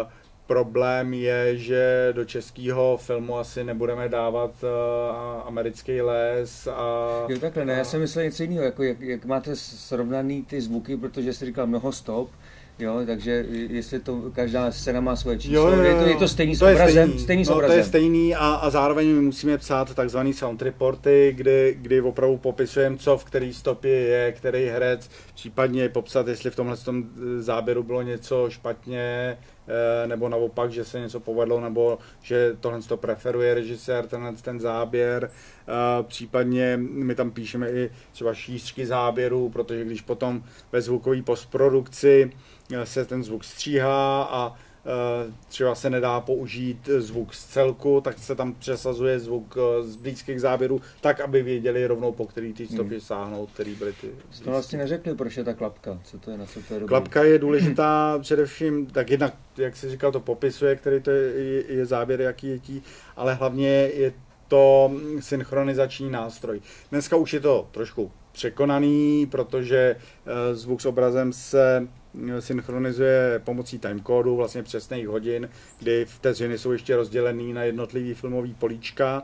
problém je, že do českého filmu asi nebudeme dávat americký les a... Jo, takhle, ne, já jsem myslel něco jiného, jako jak máte srovnaný ty zvuky, protože jsi říkal mnoho stop, jo, takže jestli to, každá scéna má svoje číslo, jo. Je to stejný s obrazem? Stejný s obrazem. To je stejný a zároveň my musíme psát takzvaný sound reporty, kdy opravdu popisujeme, co v který stopě je, který herec, případně popsat, jestli v tomhle záběru bylo něco špatně, nebo naopak, že se něco povedlo, nebo že tohle to preferuje režisér, ten záběr. Případně my tam píšeme i třeba šířky záběru, protože když potom ve zvukové postprodukci se ten zvuk stříhá a třeba se nedá použít zvuk z celku, tak se tam přesazuje zvuk z blízkých záběrů, tak, aby věděli rovnou, po který ty stopy sáhnout, který byly ty... Jste vlastně neřekli, proč je ta klapka, co to je, na co to je dobrý? Klapka je důležitá především, tak jednak, jak jsi říkal, to popisuje, který to je záběr, jaký je tí, ale hlavně je to synchronizační nástroj. Dneska už je to trošku překonaný, protože zvuk s obrazem se synchronizuje pomocí timecodeu, vlastně přesných hodin, kdy vteřiny jsou ještě rozdělený na jednotlivý filmový políčka,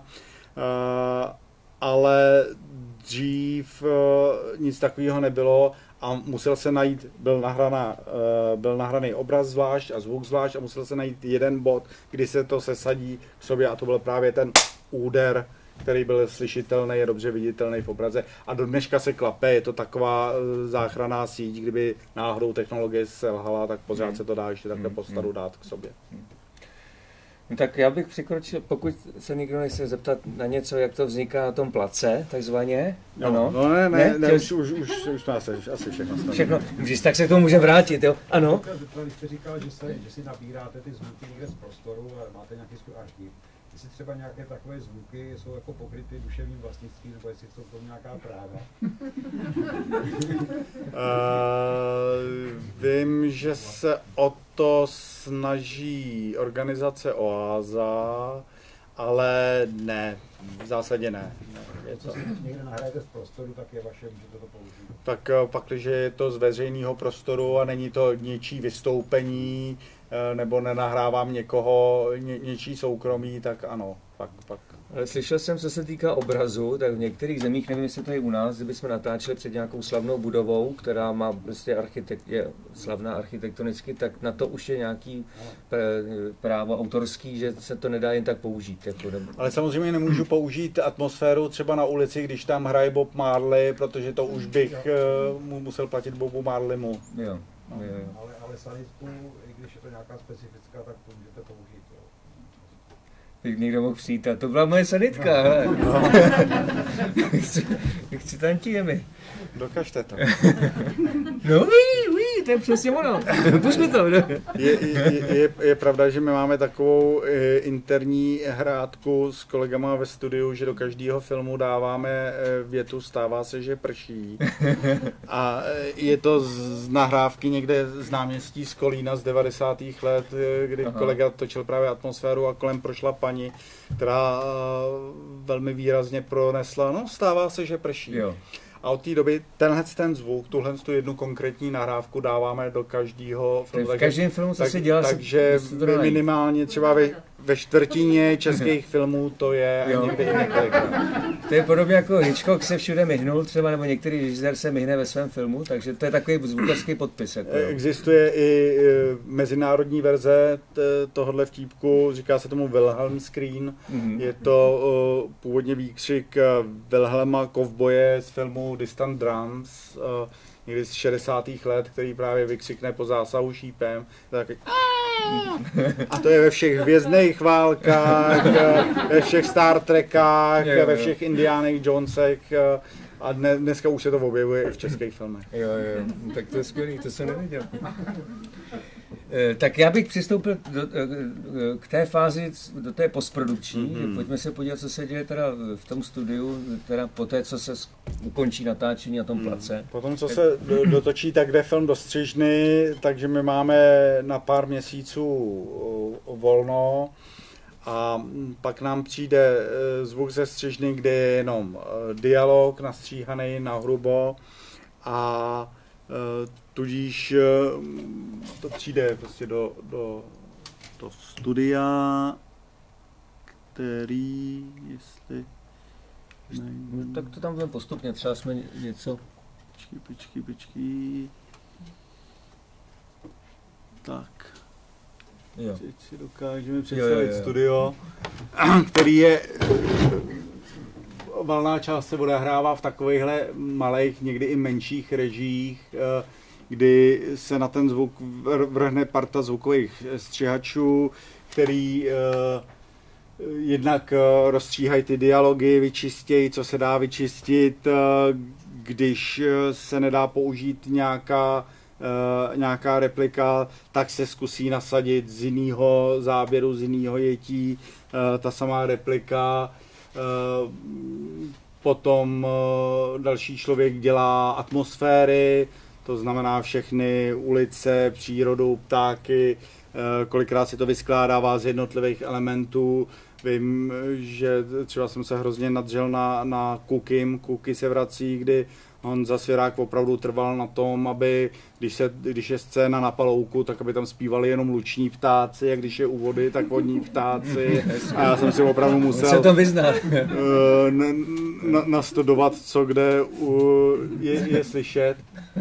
ale dřív nic takového nebylo a musel se najít, byl nahraný obraz zvlášť a zvuk zvlášť a musel se najít jeden bod, kdy se to sesadí k sobě a to byl právě ten úder, který byl slyšitelný, je dobře viditelný v obraze a do dneška se klape, je to taková záchranná síť, kdyby náhodou technologie selhala, tak pořád se to dá ještě takhle postaru dát k sobě. No tak já bych přikročil, pokud se někdo nechce zeptat na něco, jak to vzniká na tom place, takzvaně. No, ano. No ne, už to asi všechno stane. Všechno, tak se k tomu můžeme vrátit, jo? Ano. Když jste říkal, že si nabíráte ty zvuky někde z prostoru a máte nějaký svůj archiv, jestli třeba nějaké takové zvuky jsou jako pokryty duševním vlastnictvím, nebo jestli jsou to nějaká práva? Vím, že se o to snaží organizace Oáza, ale ne, v zásadě ne. Někde nahrajete z prostoru, tak je vaše, můžete to použít. Tak pak, když je to z veřejného prostoru a není to něčí vystoupení, nebo nenahrávám něčí soukromí, tak ano, pak. Ale slyšel jsem, co se týká obrazu, tak v některých zemích, nevím, jestli to je u nás, kdybychom natáčeli před nějakou slavnou budovou, která má prostě je slavná architektonicky, tak na to už je nějaký právo autorský, že se to nedá jen tak použít. Ale samozřejmě nemůžu použít atmosféru třeba na ulici, když tam hraje Bob Marley, protože to už bych musel platit Bobu Marleymu. Jo. Ale sanitku, i když je to nějaká specifická, tak to můžete použít. Jo. Bych někdo mohl přijít a to byla moje sanitka, hele. Chci tantiemi. Dokažte to. No to je přesně ono. Puš mi to. Je pravda, že my máme takovou interní hrátku s kolegama ve studiu, že do každého filmu dáváme větu "stává se, že prší". A je to z nahrávky někde z náměstí z Kolína z 90. let, kdy kolega točil právě atmosféru a kolem prošla paní, která velmi výrazně pronesla, no stává se, že prší. Jo. A od té doby ten zvuk, tuhle tu jednu konkrétní nahrávku dáváme do každého filmu. V každém filmu, co se dělá, takže minimálně třeba ve čtvrtině českých filmů to je a někde i několikrát. To je podobně jako Hitchcock se všude myhnul třeba, nebo některý režisér se myhne ve svém filmu, takže to je takový zvukařský podpis. Jako, existuje i mezinárodní verze tohohle vtípku, říká se tomu Wilhelm Screen. Je to původně výkřik Wilhelma kovboje z filmu Distant Drums, někdy z 60. let, který právě vykřikne po zásahu šípem. A to je ve všech Hvězdných válkách, ve všech Star Trekách, ve všech Indiánech Jonesech a dneska už se to objevuje i v českých filmech. Jo, tak to je skvělý, to jsem neviděl. Tak já bych přistoupil k té fázi, do té postprodukční. Pojďme se podívat, co se děje teda v tom studiu, teda po té, co se ukončí natáčení na tom place. Potom, co se dotočí, tak jde film do střižny, takže my máme na pár měsíců volno a pak nám přijde zvuk ze střižny, kde je jenom dialog nastříhaný na hrubo a tudíž to přijde prostě do to studia, který, jestli... No, tak to tam budeme postupně, třeba jsme něco... Počkej. Tak. Jo. Teď si dokážeme představit studio, který je... Valná část se odehrává v takovýchhle malých, někdy i menších režiích, kdy se na ten zvuk vrhne parta zvukových střihačů, který jednak rozstříhají ty dialogy, vyčistějí, co se dá vyčistit, když se nedá použít nějaká replika, tak se zkusí nasadit z jiného záběru, z jiného jetí, ta samá replika. Potom další člověk dělá atmosféry, to znamená všechny ulice, přírodu, ptáky, kolikrát si to vyskládává z jednotlivých elementů. Vím, že třeba jsem se hrozně nadřel na Kuky se vrací, kdy Honza Svěrák opravdu trval na tom, aby, když je scéna na Palouku, tak aby tam zpívali jenom luční ptáci, a když je u vody, tak vodní ptáci. A já jsem si opravdu musel nastudovat, co kde je slyšet.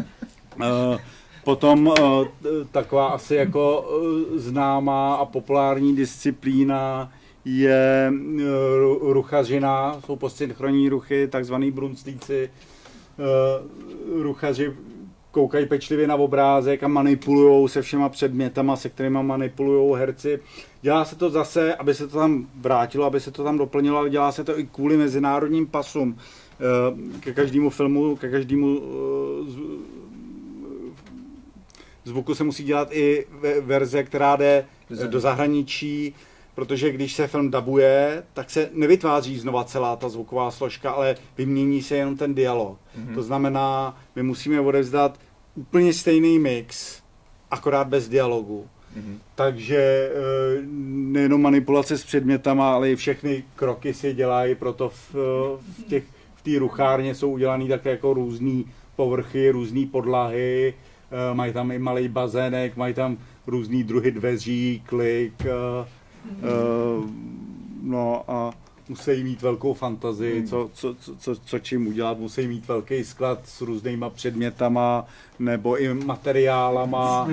Potom taková asi jako známá a populární disciplína je ruchařina, jsou postsynchronní ruchy, takzvaný brunslíci. Ruchaři koukají pečlivě na obrázek a manipulujou se všema předmětama, se kterými manipulují herci. Dělá se to zase, aby se to tam vrátilo, aby se to tam doplnilo, ale dělá se to i kvůli mezinárodním pasům. Ke každému filmu, ke každému zvuku se musí dělat i verze, která jde do zahraničí, protože když se film dabuje, tak se nevytváří znova celá ta zvuková složka, ale vymění se jenom ten dialog. To znamená, my musíme odevzdat úplně stejný mix, akorát bez dialogu. Takže nejenom manipulace s předmětama, ale i všechny kroky si dělají, proto v té ruchárně jsou udělané také jako různý povrchy, různé podlahy, mají tam i malý bazének, mají tam různý druhy dveří, klik, no a musí mít velkou fantazii, co čím udělat, musí mít velký sklad s různýma předmětama nebo i materiálama.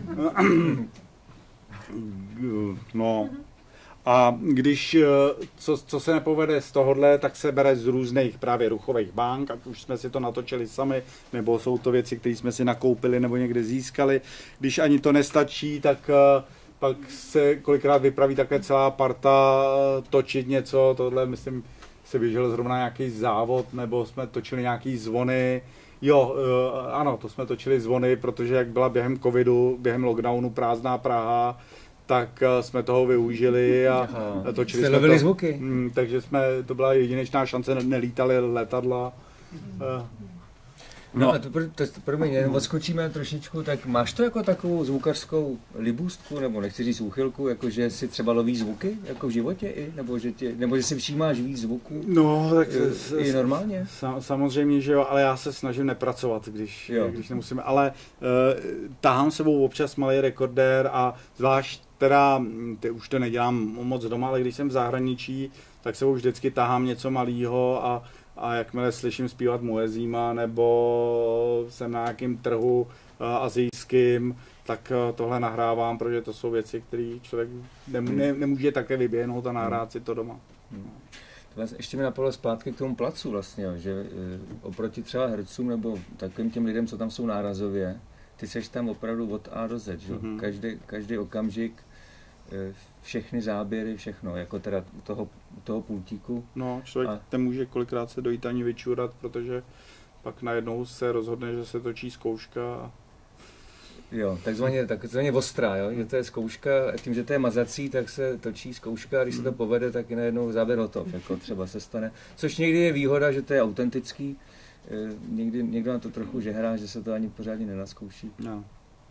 No. A když, co se nepovede z tohohle, tak se bere z různých právě ruchových bank, ať už jsme si to natočili sami, nebo jsou to věci, které jsme si nakoupili nebo někde získali. Když ani to nestačí, tak pak se kolikrát vypraví také celá parta točit něco. Tohle, myslím, se běžel zrovna nějaký závod, nebo jsme točili nějaký zvony. Jo, ano, to jsme točili zvony, protože jak byla během covidu, během lockdownu prázdná Praha, tak jsme toho využili a točili jsme to. Zvuky. Takže to byla jedinečná šance, nelítali letadla. No a promiň, jenom odskočíme trošičku, tak máš to jako takovou zvukařskou libůstku, nebo nechci říct úchylku, jako že si třeba loví zvuky, jako v životě i, nebo že si všímáš víc zvuků? No, tak i normálně? Samozřejmě, že jo, ale já se snažím nepracovat, když nemusím, ale tahám sebou občas malý rekordér a zvlášť teda, už to nedělám moc doma, ale když jsem v zahraničí, tak sebou vždycky tahám něco malýho a jakmile slyším zpívat Muezíma nebo jsem na nějakém trhu asijským, tak tohle nahrávám, protože to jsou věci, které člověk nemůže také vyběhnout a nahrát si to doma. Ještě mi napadlo zpátky k tomu placu vlastně, že oproti třeba hercům nebo takovým těm lidem, co tam jsou nárazově, ty seš tam opravdu od A do Z, že? Každý okamžik, všechny záběry, všechno, jako teda toho pultíku. No, člověk nemůže kolikrát se dojít ani vyčurat, protože pak najednou se rozhodne, že se točí zkouška. Jo, takzvaně ostrá, jo? Že to je zkouška, tím, že to je mazací, tak se točí zkouška a když se to povede, tak je najednou záběr hotov, jako třeba se stane. Což někdy je výhoda, že to je autentický, někdo na to trochu žehrá, že se to ani pořádně nenazkouší. No.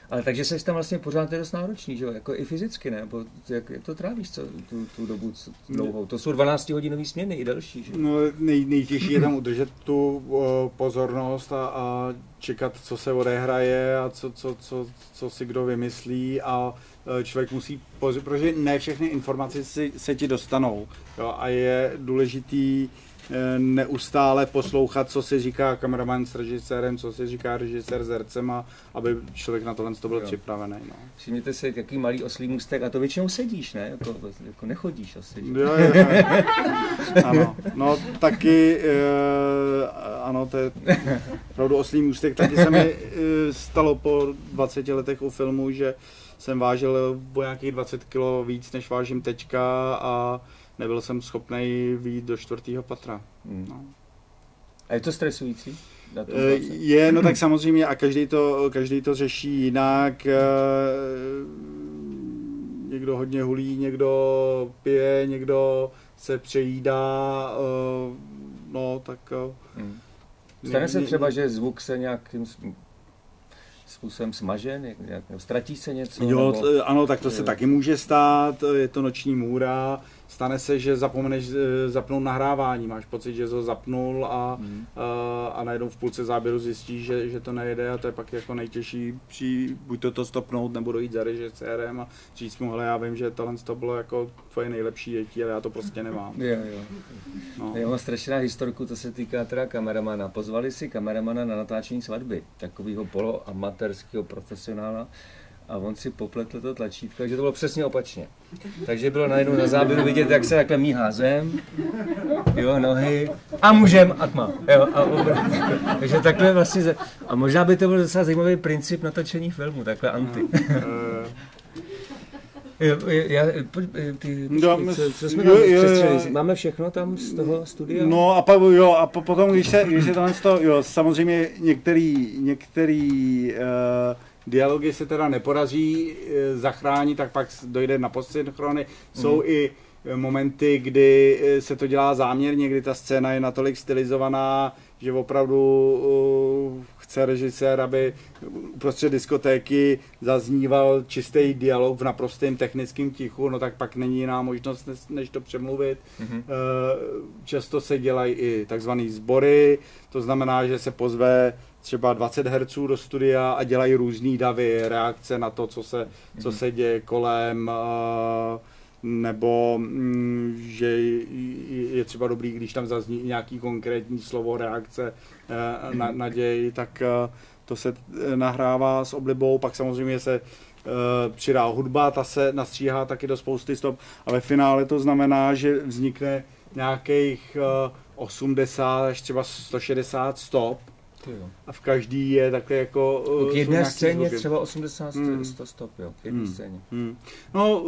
Ale takže jsi tam vlastně pořád dost náročný, že jo? Jako i fyzicky, ne? Bo jak to trávíš tu dobu dlouhou? To jsou 12-hodinový směny, i delší, že? No, nejtěžší je tam udržet tu pozornost a čekat, co se odehraje a co si kdo vymyslí a člověk musí protože ne všechny informace se ti dostanou, jo? A je důležitý neustále poslouchat, co si říká kameraman s režisérem, co si říká režisér s hercema, aby člověk na tohle byl připravený. No. Všimněte si, jaký malý oslý můstek, a to většinou sedíš, ne? Jako nechodíš asi. Jo. Ano, no taky, ano, to je opravdu oslý můstek, taky se mi stalo po 20 letech u filmu, že jsem vážil o nějakých 20 kg víc, než vážím teďka a nebyl jsem schopný vyjít do 4. patra. No. A je to stresující? Je, no tak samozřejmě a každý to řeší jinak. Někdo hodně hulí, někdo pije, někdo se přejídá, no tak... Stane se třeba, že zvuk se nějakým způsobem smaže, ztratí se něco? Jo, nebo... ano, tak to se taky může stát, je to noční můra. Stane se, že zapomeneš zapnout nahrávání, máš pocit, že jsi ho zapnul a najednou v půlce záběru zjistíš, že to nejede a to je pak jako nejtěžší buď to stopnout nebo dojít za režisérem a říct mu, hele, já vím, že tohle to bylo jako tvoje nejlepší dětí, ale já to prostě nemám. Jo. No. Já mám strašná historku, to se týká teda kameramana. Pozvali si kameramana na natáčení svatby, takového poloamatérského profesionála. A on si popletl to tlačítko, takže to bylo přesně opačně. Takže bylo najednou na záběru vidět, jak se takhle míhá zem, jo, nohy a můžem a tma. Jo, takže takhle vlastně, a možná by to byl docela zajímavý princip natáčení filmu, takhle anti. Co jsme tam přestřeli? Máme všechno tam z toho studia? No a potom, když se tohle z toho, jo, samozřejmě některý dialogy se teda nepodaří zachránit, tak pak dojde na postsynchrony. Jsou i momenty, kdy se to dělá záměrně, kdy ta scéna je natolik stylizovaná, že opravdu chce režisér, aby uprostřed diskotéky zazníval čistý dialog v naprostém technickém tichu, no tak pak není jiná možnost, než to přemluvit. Často se dělají i takzvané sbory, to znamená, že se pozve třeba 20 herců do studia a dělají různý davy, reakce na to, co se děje kolem, nebo že je třeba dobrý, když tam zazní nějaký konkrétní slovo, reakce na děj, tak to se nahrává s oblibou, pak samozřejmě se přidá hudba, ta se nastříhá taky do spousty stop a ve finále to znamená, že vznikne nějakých 80 až třeba 160 stop. A v každý je takhle jako... K jedné scéně třeba 80 stop, jo, k jedné scéně. No,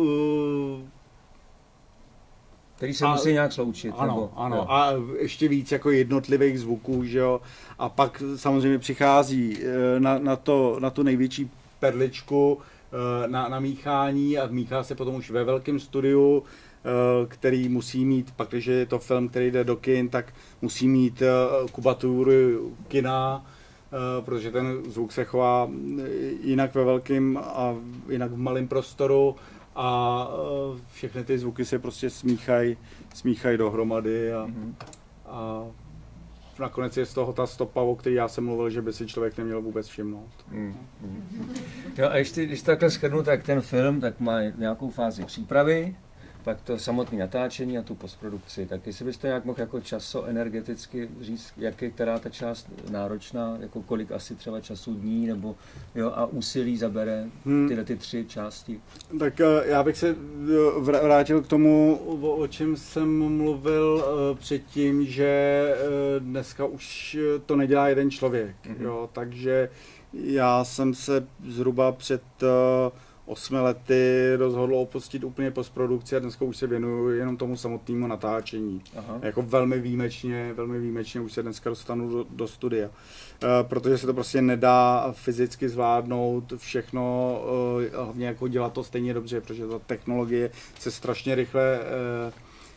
který se musí nějak sloučit. Ano. A ještě víc jako jednotlivých zvuků, že jo. A pak samozřejmě přichází na tu největší perličku, na míchání a míchá se potom už ve velkém studiu, který musí mít, pak když je to film, který jde do kin, tak musí mít kubaturu kina, protože ten zvuk se chová jinak ve velkém a jinak v malém prostoru a všechny ty zvuky se prostě smíchají dohromady a nakonec je z toho ta stopa, o který já jsem mluvil, že by si člověk neměl vůbec všimnout. Jo, a když takhle shrnu, tak ten film tak má nějakou fázi přípravy, pak to samotné natáčení a tu postprodukci. Tak jestli byste nějak mohl jako energeticky říct, jak je která ta část náročná, jako kolik asi třeba času dní, nebo jo, a úsilí zabere tyhle ty 3 části. Tak já bych se vrátil k tomu, o čem jsem mluvil předtím, že dneska už to nedělá jeden člověk. Jo, takže já jsem se zhruba před 8 lety rozhodl opustit úplně postprodukci a dneska už se věnuju jenom tomu samotnému natáčení. Jako velmi výjimečně už se dneska dostanu do studia. Protože se to prostě nedá fyzicky zvládnout všechno, hlavně jako dělat to stejně dobře, protože ta technologie se strašně rychle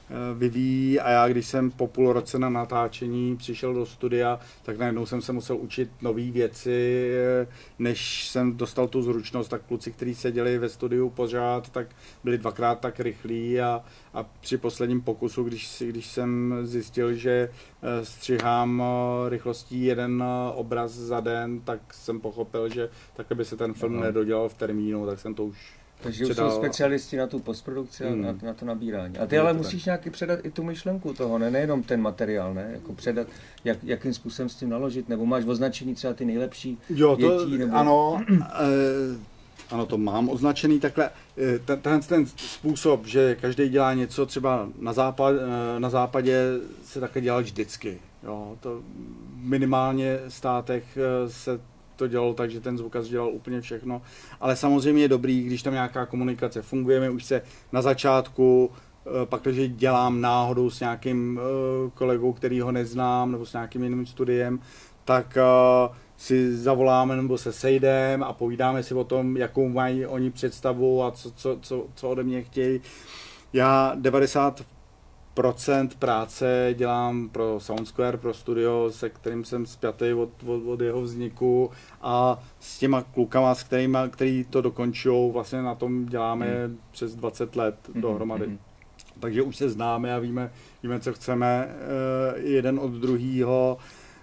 vyvíjí a já, když jsem po půl roce na natáčení přišel do studia, tak najednou jsem se musel učit nové věci, než jsem dostal tu zručnost, tak kluci, kteří seděli ve studiu pořád, tak byli dvakrát tak rychlí a při posledním pokusu, když jsem zjistil, že střihám rychlostí jeden obraz za den, tak jsem pochopil, že takhle by se ten film nedodělal v termínu, tak jsem to už Takže už jsou specialisti na tu postprodukci a na to nabírání. A ty ale musíš nějaký předat i tu myšlenku toho, nejenom ten materiál, ne? Jako předat, jakým způsobem s tím naložit, nebo máš označení třeba ty nejlepší dětí, nebo... Ano, to mám označený takhle. Ten způsob, že každý dělá něco, třeba na západě se takhle dělal vždycky. Jo, to minimálně v státech se to dělalo tak, že ten zvukař dělal úplně všechno, ale samozřejmě je dobrý, když tam nějaká komunikace funguje, my už se na začátku, pak takže dělám náhodou s nějakým kolegou, který ho neznám, nebo s nějakým jiným studiem, tak si zavoláme nebo se sejdeme a povídáme si o tom, jakou mají oni představu a co ode mě chtějí. Já 90% práce dělám pro Soundsquare, pro studio, se kterým jsem spjatý od jeho vzniku a s těma klukama, který to dokončují, vlastně na tom děláme přes 20 let dohromady. Takže už se známe a víme, co chceme jeden od druhýho.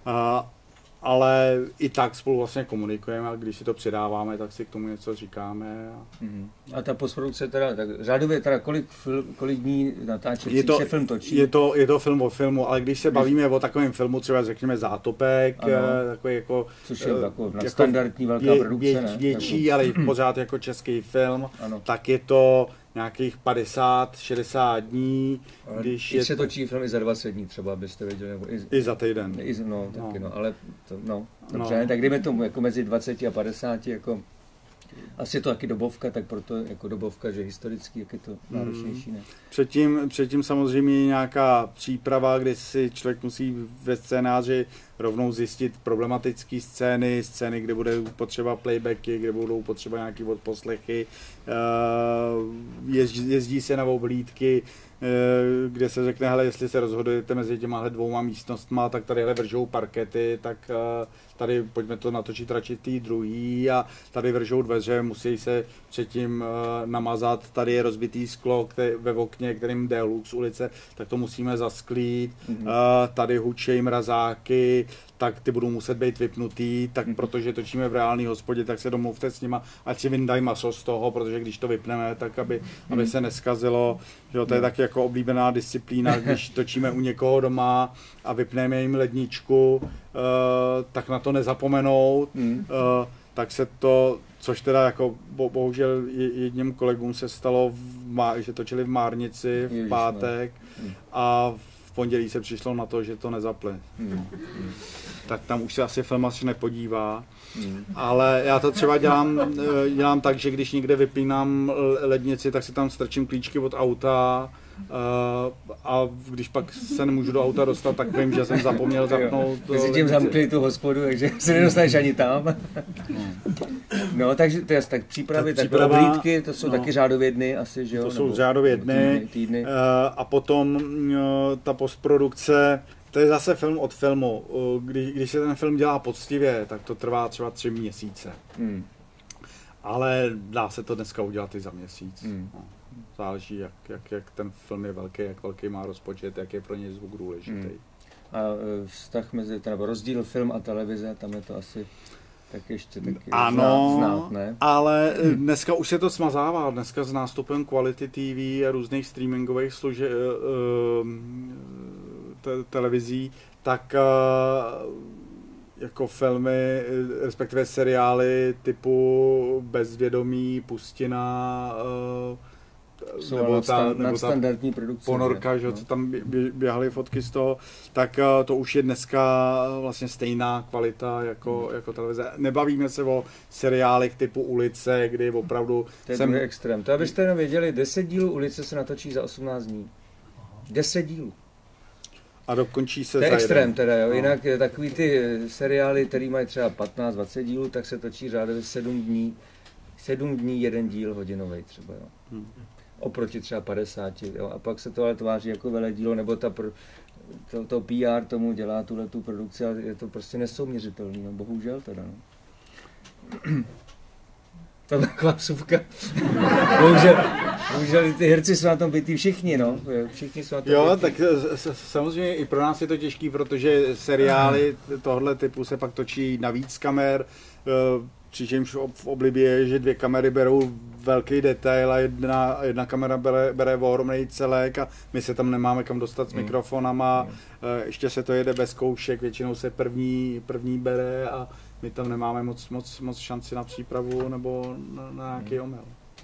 Ale i tak spolu vlastně komunikujeme a když si to předáváme, tak si k tomu něco říkáme. A ta postprodukce teda, tak řádově teda kolik dní natáčí, se film točí? Je to film o filmu, ale když se bavíme o takovém filmu, třeba řekněme Zátopek, takový jako... Což je jako standardní velká produkce, ne? Větší, ale pořád jako český film, tak je to nějakých 50-60 dní. Když se točí film i za 20 dní třeba, abyste věděli, nebo i za týden. Taky ale to, dobře, tak dejme tomu jako mezi 20 a 50, jako asi je to taky dobovka, tak proto jako dobovka, že historicky, jak je to náročnější, ne? Předtím samozřejmě nějaká příprava, kdy si člověk musí ve scénáři rovnou zjistit problematické scény, kde bude potřeba playbacky, kde budou potřeba nějaké odposlechy, jezdí se na oblídky, kde se řekne, hele, jestli se rozhodujete mezi těma dvouma místnostma, tak tady vržou parkety, tak tady pojďme to natočit radši tý druhý a tady vržou dveře, musí se předtím namazat, tady je rozbitý sklo ve okně, kterým jde lux ulice, tak to musíme zasklít, tady hučej mrazáky, tak ty budou muset být vypnutý, tak protože točíme v reálný hospodě, tak se domluvte s nima, ať si vyndají maso z toho, protože když to vypneme, tak aby se neskazilo, že to je taky jako oblíbená disciplína, když točíme u někoho doma a vypneme jim ledničku, tak na to nezapomenout, tak se to, což teda jako bohužel jedním kolegům se stalo, že točili v Márnici v pátek a v pondělí se přišlo na to, že to nezapli. Tak tam už se asi film asi nepodívá. Ale já to třeba dělám tak, že když někde vypínám lednici, tak si tam strčím klíčky od auta a když pak se nemůžu do auta dostat, tak vím, že jsem zapomněl zapnout. Mezi tím zamkli tu hospodu, takže se nedostaneš ani tam. No, takže to je tak přípravy, tak oblídky, to jsou taky řádově dny asi, že jo? To jsou řádově dny. Týdny. A potom ta postprodukce, to je zase film od filmu. Když se ten film dělá poctivě, tak to trvá třeba 3 měsíce. Ale dá se to dneska udělat i za měsíc. Záleží, jak ten film je velký, jak velký má rozpočet, jak je pro něj zvuk důležitý. A vztah mezi, nebo rozdíl film a televize, tam je to asi tak ještě taky znát, ne? Ale dneska už se to smazává. Dneska s nástupem Quality TV a různých streamingových služeb televizí, tak jako filmy, respektive seriály typu Bezvědomí, Pustina, nebo nadstandardní produkce. Ponorka, že, co tam běhaly fotky z toho, tak to už je dneska vlastně stejná kvalita jako televize. Nebavíme se o seriálech typu Ulice, kdy opravdu... To je druhý extrém. To abyste jenom věděli, 10 dílů Ulice se natočí za 18 dní. 10 dílů. A dokončí se to je extrém teda, jo. Jinak takový ty seriály, který mají třeba 15-20 dílů, tak se točí řádově 7 dní. 7 dní, 1 díl hodinový třeba, jo. Oproti třeba 50, jo. A pak se to ale tváří jako veledílo, nebo to PR tomu dělá tu produkci, ale je to prostě nesouměřitelný, no, bohužel teda, no. To je taková vsuvka. Bohužel ty herci jsou na tom bytí všichni, no. Všichni jsou na tom Jo, bytí. tak samozřejmě i pro nás je to těžký, protože seriály tohle typu se pak točí na víc kamer, přičemž v oblibě je, že 2 kamery berou velký detail a jedna kamera bere ohromný celek a my se tam nemáme kam dostat s mikrofonama, ještě se to jede bez zkoušek, většinou se první bere a my tam nemáme moc šanci na přípravu nebo na nějaký omyl.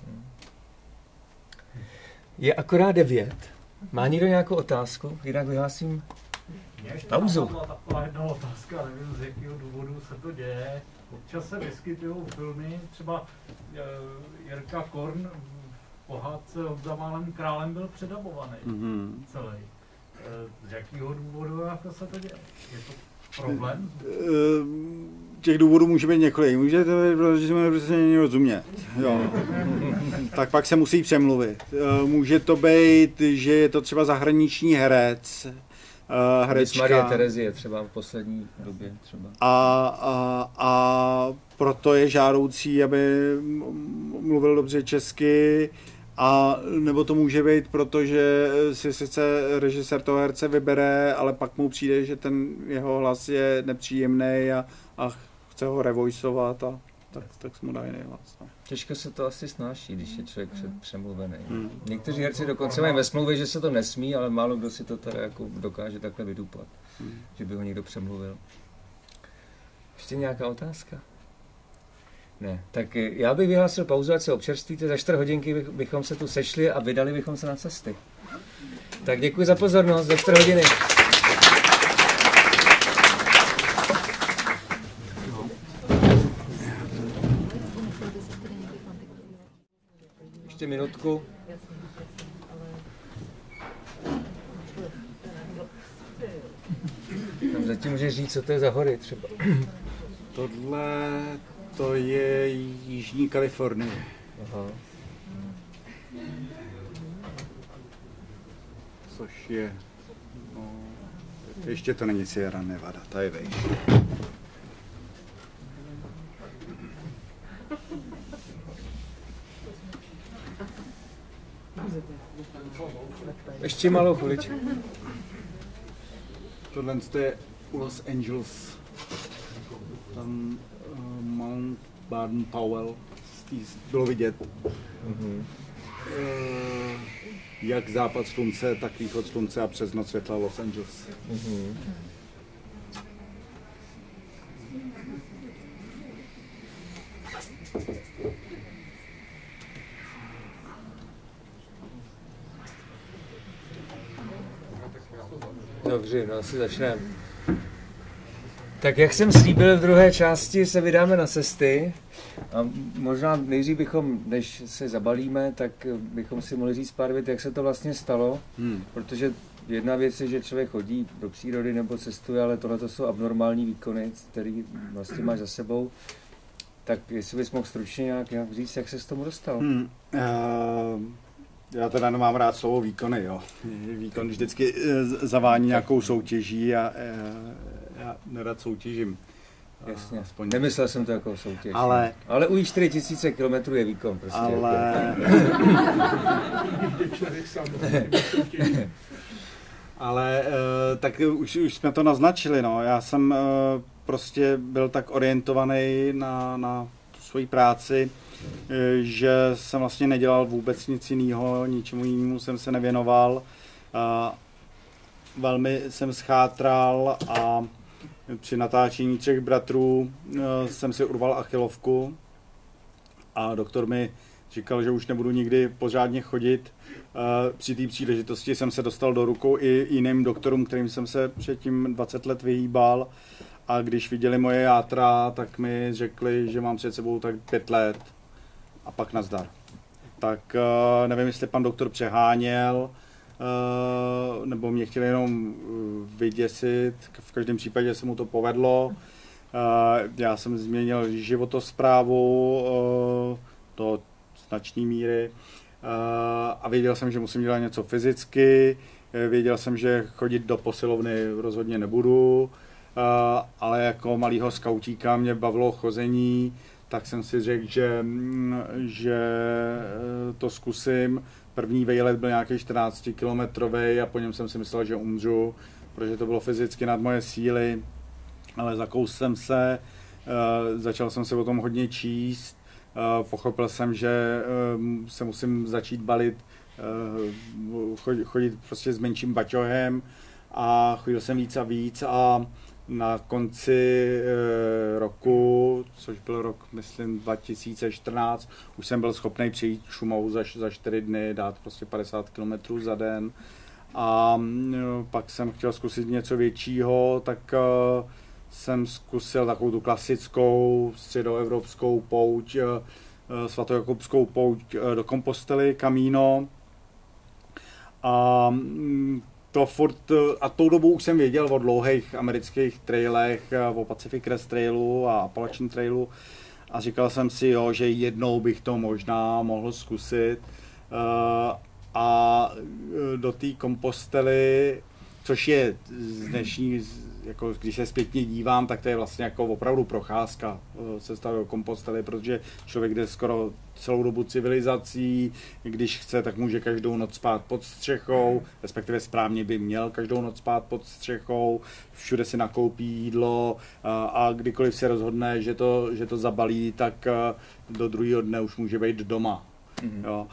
Je akorát 9. Má někdo nějakou otázku? Jinak vyhlásím pauzu. Taková jedna otázka, nevím z jakého důvodu se to děje. Občas se vyskytují filmy, třeba Jirka Korn v pohádce Za málem králem byl předabovaný celý. Z jakého důvodu jako se to děje? Je to problém? Těch důvodů může být několik. Může to být, protože jsme prostě není rozumět. Jo. Tak pak se musí přemluvit. Může to být, že je to třeba zahraniční herec, herečka. Marie Terezie třeba v poslední době třeba. A proto je žádoucí, aby mluvil dobře česky, a nebo to může být, protože si sice režisér toho herce vybere, ale pak mu přijde, že ten jeho hlas je nepříjemný a chce ho revoiceovat a tak mu dá jiný hlas. No. Těžko se to asi snáší, když je člověk přemluvený. Někteří herci dokonce mají ve smlouvě, že se to nesmí, ale málo kdo si to teda jako dokáže takhle vydupat, že by ho někdo přemluvil. Ještě nějaká otázka? Ne, tak já bych vyhlásil pauzu, ať se občerstvíte, za 4 hodinky bychom se tu sešli a vydali bychom se na cesty. Tak děkuji za pozornost, za 4 hodiny. Ještě minutku. Tam zatím můžeš říct, co to je za hory třeba. Tohle to je Jižní Kalifornie. Aha. Což je... No, ještě to není Sierra Nevada, ta je vejš. Ještě malou chviličku. Tohle je Los Angeles. Tam Mount Baden Powell bylo vidět. Jak západ slunce, tak východ slunce a přes noc světla Los Angeles. Dobře, no asi začneme. Tak jak jsem slíbil, v druhé části se vydáme na cesty a možná nejdřív bychom, než se zabalíme, tak bychom si mohli říct pár vět, jak se to vlastně stalo, protože jedna věc je, že člověk chodí do přírody nebo cestuje, ale tohle jsou abnormální výkony, který vlastně máš za sebou. Tak jestli bys mohl stručně nějak říct, jak se s tomu dostal? Já teda nemám rád slovo výkony, jo. Výkon vždycky zavání nějakou soutěží a já nerad soutěžím. Jasně, aspoň nemyslel jsem to jako soutěž. Ale u 4000 km je výkon prostě. Ale tak už jsme to naznačili, no. Já jsem prostě byl tak orientovaný na tu svoji práci, že jsem vlastně nedělal vůbec nic jiného, ničemu jinému jsem se nevěnoval. Velmi jsem schátral a při natáčení 3 bratrů jsem si urval achilovku a doktor mi říkal, že už nebudu nikdy pořádně chodit. Při té příležitosti jsem se dostal do rukou i jiným doktorům, kterým jsem se předtím 20 let vyhýbal. A když viděli moje játra, tak mi řekli, že mám před sebou tak 5 let a pak nazdar. Tak nevím, jestli pan doktor přeháněl, nebo mě chtěl jenom vyděsit. V každém případě se mu to povedlo. Já jsem změnil životosprávu, do značné míry. A věděl jsem, že musím dělat něco fyzicky, věděl jsem, že chodit do posilovny rozhodně nebudu, ale jako malýho skautíka mě bavilo chození, tak jsem si řekl, že to zkusím. První vejlet byl nějaký 14-kilometrový a po něm jsem si myslel, že umřu, protože to bylo fyzicky nad moje síly, ale zakous jsem se, začal jsem se o tom hodně číst, pochopil jsem, že se musím začít balit, chodit prostě s menším baťohem a chodil jsem víc a víc a na konci roku, což byl rok, myslím, 2014, už jsem byl schopný přijít Šumavu za 4 dny, dát prostě 50 km za den. A pak jsem chtěl zkusit něco většího, tak jsem zkusil takovou tu klasickou středoevropskou pouť, svatojakubskou pouť do Compostely, Camino. A tou dobou už jsem věděl o dlouhých amerických trailech, o Pacific Crest Trailu a Appalachian Trailu a říkal jsem si, jo, že jednou bych to možná mohl zkusit. A do té Compostely, což je z dnešní, jako když se zpětně dívám, tak to je vlastně jako opravdu procházka cesta do Compostely, protože člověk jde skoro celou dobu civilizací, když chce, tak může každou noc spát pod střechou, respektive správně by měl každou noc spát pod střechou, všude si nakoupí jídlo a kdykoliv se rozhodne, že to zabalí, tak do druhého dne už může být doma. Mm-hmm. Jo.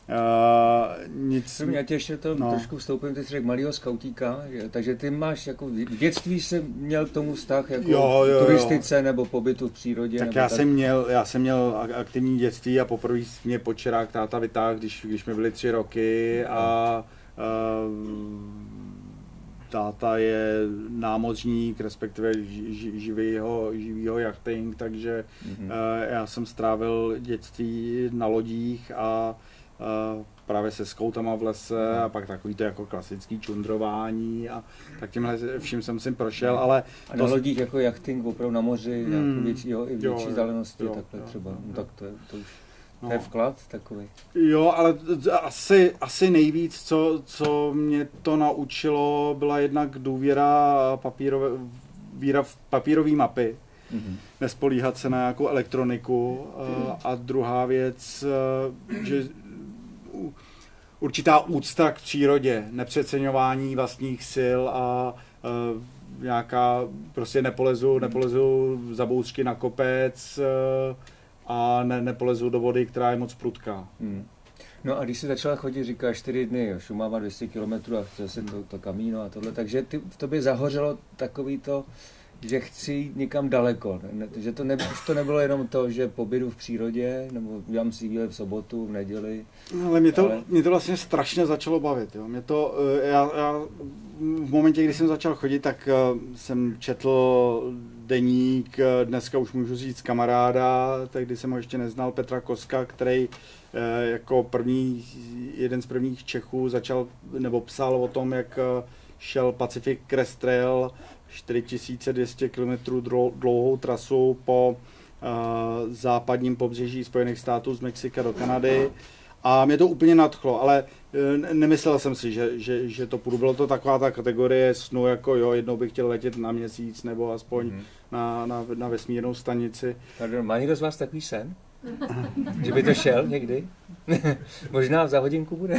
Já tě ještě to trošku vstoupím, ty jsi řekl malýho skautíka, takže ty máš jako v dětství jsi měl k tomu vztah jako turistice nebo pobytu v přírodě? Tak já jsem měl aktivní dětství a poprvé mě počerák táta vytáhl, když mi byly 3 roky a táta je námořník, respektive živýho jachting, takže já jsem strávil dětství na lodích a právě se skautama v lese a pak takový to jako klasický čundrování a tak tímhle vším jsem si prošel, ale... A na lodích jako jachting opravdu na moři, jako větší vzdálenosti, takhle třeba, no, tak to už... To je vklad takový. Jo, ale asi nejvíc, co mě to naučilo, byla jednak důvěra v papírové mapy. Nespolíhat se na nějakou elektroniku. A druhá věc, že určitá úcta k přírodě, nepřeceňování vlastních sil a nějaká, prostě nepolezu za bouřky na kopec a nepolezu do vody, která je moc prudká. No a když jsi začala chodit, říkáš 4 dny, Šumava 200 km a zase to Camino a tohle, takže v tobě zahořelo takový to, že chci jít někam daleko, že už to nebylo jenom to, že pobydu v přírodě, nebo udělám si výlet v sobotu, v neděli. Ale mě to vlastně strašně začalo bavit. Jo. Já v momentě, kdy jsem začal chodit, tak jsem četl deník, dneska už můžu říct kamaráda, tehdy jsem ho ještě neznal, Petra Koska, který jako jeden z prvních Čechů psal o tom, jak šel Pacific Crest Trail, 4200 km dlouhou trasu po západním pobřeží Spojených států z Mexika do Kanady. A mě to úplně nadchlo, ale nemyslel jsem si, že to půjdu. Bylo to taková ta kategorie snu, jako jo, jednou bych chtěl letět na Měsíc nebo aspoň na vesmírnou stanici. Pardon, má někdo z vás takový sen? Že by to šel někdy? Možná za hodinku bude.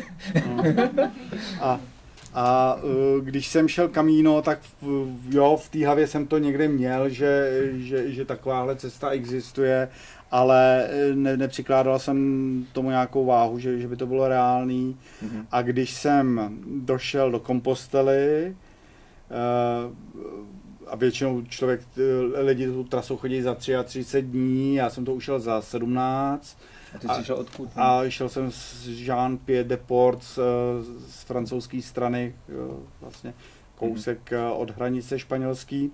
A když jsem šel Camino, tak v té hlavě jsem to někde měl, že takováhle cesta existuje, ale nepřikládal jsem tomu nějakou váhu, že by to bylo reálný. A když jsem došel do Compostely, a většinou lidi tu trasu chodí za 33 dní, já jsem to ušel za 17. A ty jsi šel odkud? A šel jsem z Jean-Pied-de-Port z francouzské strany, vlastně kousek od hranice španělský.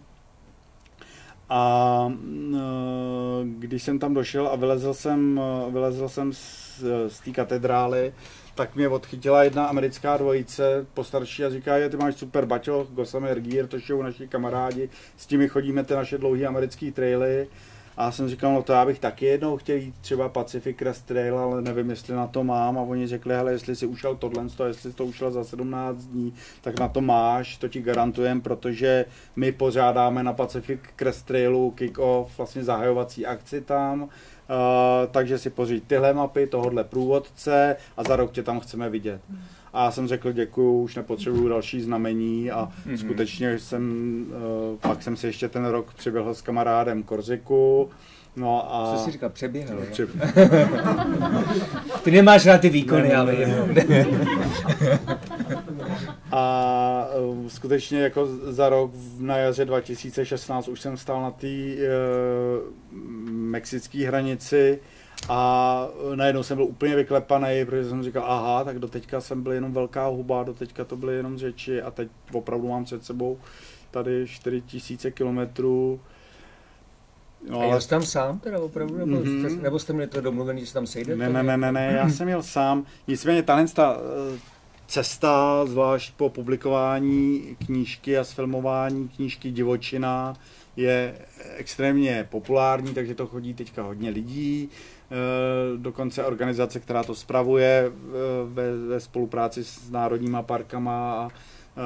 A když jsem tam došel a vylezl jsem z té katedrály, tak mě odchytila jedna americká dvojice postarší a říká, že ty máš super baťoch, Gossamer Gear, to jsou naši kamarádi, s těmi chodíme ty naše dlouhé americké traily. A já jsem říkal, no to já bych taky jednou chtěl jít třeba Pacific Crest Trail, ale nevím, jestli na to mám. A oni řekli, hele, jestli jsi ušel tohle, jestli jsi to ušel za 17 dní, tak na to máš, to ti garantujem, protože my pořádáme na Pacific Crest Trailu kick-off, vlastně zahajovací akci tam. Takže si poříď tyhle mapy, tohodle průvodce a za rok tě tam chceme vidět. A já jsem řekl děkuju, už nepotřebuju další znamení a skutečně pak jsem si ještě ten rok přiběhl s kamarádem Korziku. No a... Co jsi říkal, přeběhl? Ty nemáš rád ty výkony, ale A skutečně jako za rok na jaře 2016 už jsem stál na té mexické hranici a najednou jsem byl úplně vyklepaný, protože jsem říkal, aha, tak doteďka jsem byl jenom velká huba, doteďka to byly jenom řeči a teď opravdu mám před sebou tady 4000 kilometrů. No, a jel jsi tam sám teda opravdu, nebo jste měli to domluvený, že se tam sejdete? Ne, já jsem jel sám, nicméně ta cesta, zvlášť po publikování knížky a sfilmování knížky Divočina, je extrémně populární, takže to chodí teďka hodně lidí. Dokonce organizace, která to spravuje ve spolupráci s národníma parkama a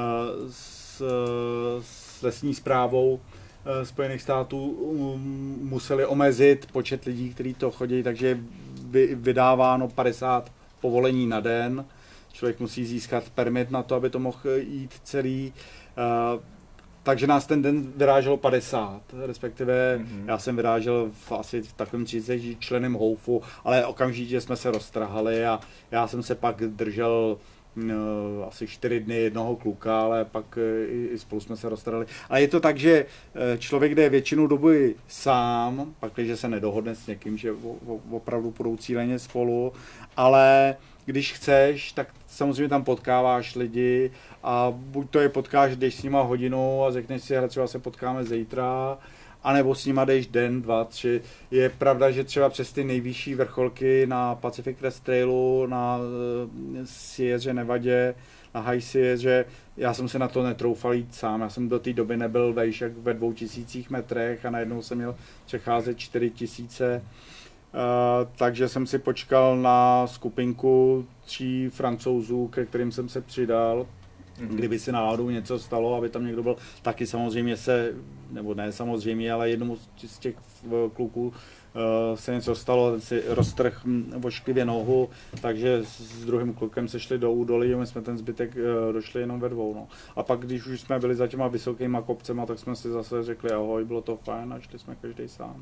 s lesní správou Spojených států museli omezit počet lidí, kteří to chodí, takže je vydáváno 50 povolení na den. Člověk musí získat permit na to, aby to mohl jít celý. Takže nás ten den vyráželo 50, respektive já jsem vyrážel asi v takovém 30 členem houfu, ale okamžitě jsme se roztrhali a já jsem se pak držel asi 4 dny jednoho kluka, ale pak i spolu jsme se roztrhali. Ale je to tak, že člověk jde většinu doby sám, pak když se nedohodne s někým, že opravdu půjdou cíleně spolu, ale když chceš, tak samozřejmě tam potkáváš lidi a buď to je potkáš, jdeš s nima hodinu a řekneš si, hele, třeba se potkáme zítra, anebo s nima jdeš den, 2, 3. Je pravda, že třeba přes ty nejvyšší vrcholky na Pacific Crest Trailu, na Sierře Nevadě, na High Sierře, já jsem se na to netroufal jít sám. Já jsem do té doby nebyl vejš jak ve 2000 metrech a najednou jsem měl přecházet 4000. Takže jsem si počkal na skupinku 3 Francouzů, ke kterým jsem se přidal. Kdyby se náhodou něco stalo, aby tam někdo byl, taky samozřejmě nebo ne samozřejmě, ale jednomu z těch kluků se něco stalo, ten si roztrh ošklivě nohu, takže s druhým klukem se šli do údolí a my jsme ten zbytek došli jenom ve 2. No. A pak, když už jsme byli za těma vysokýma kopcema, tak jsme si zase řekli ahoj, bylo to fajn a šli jsme každý sám.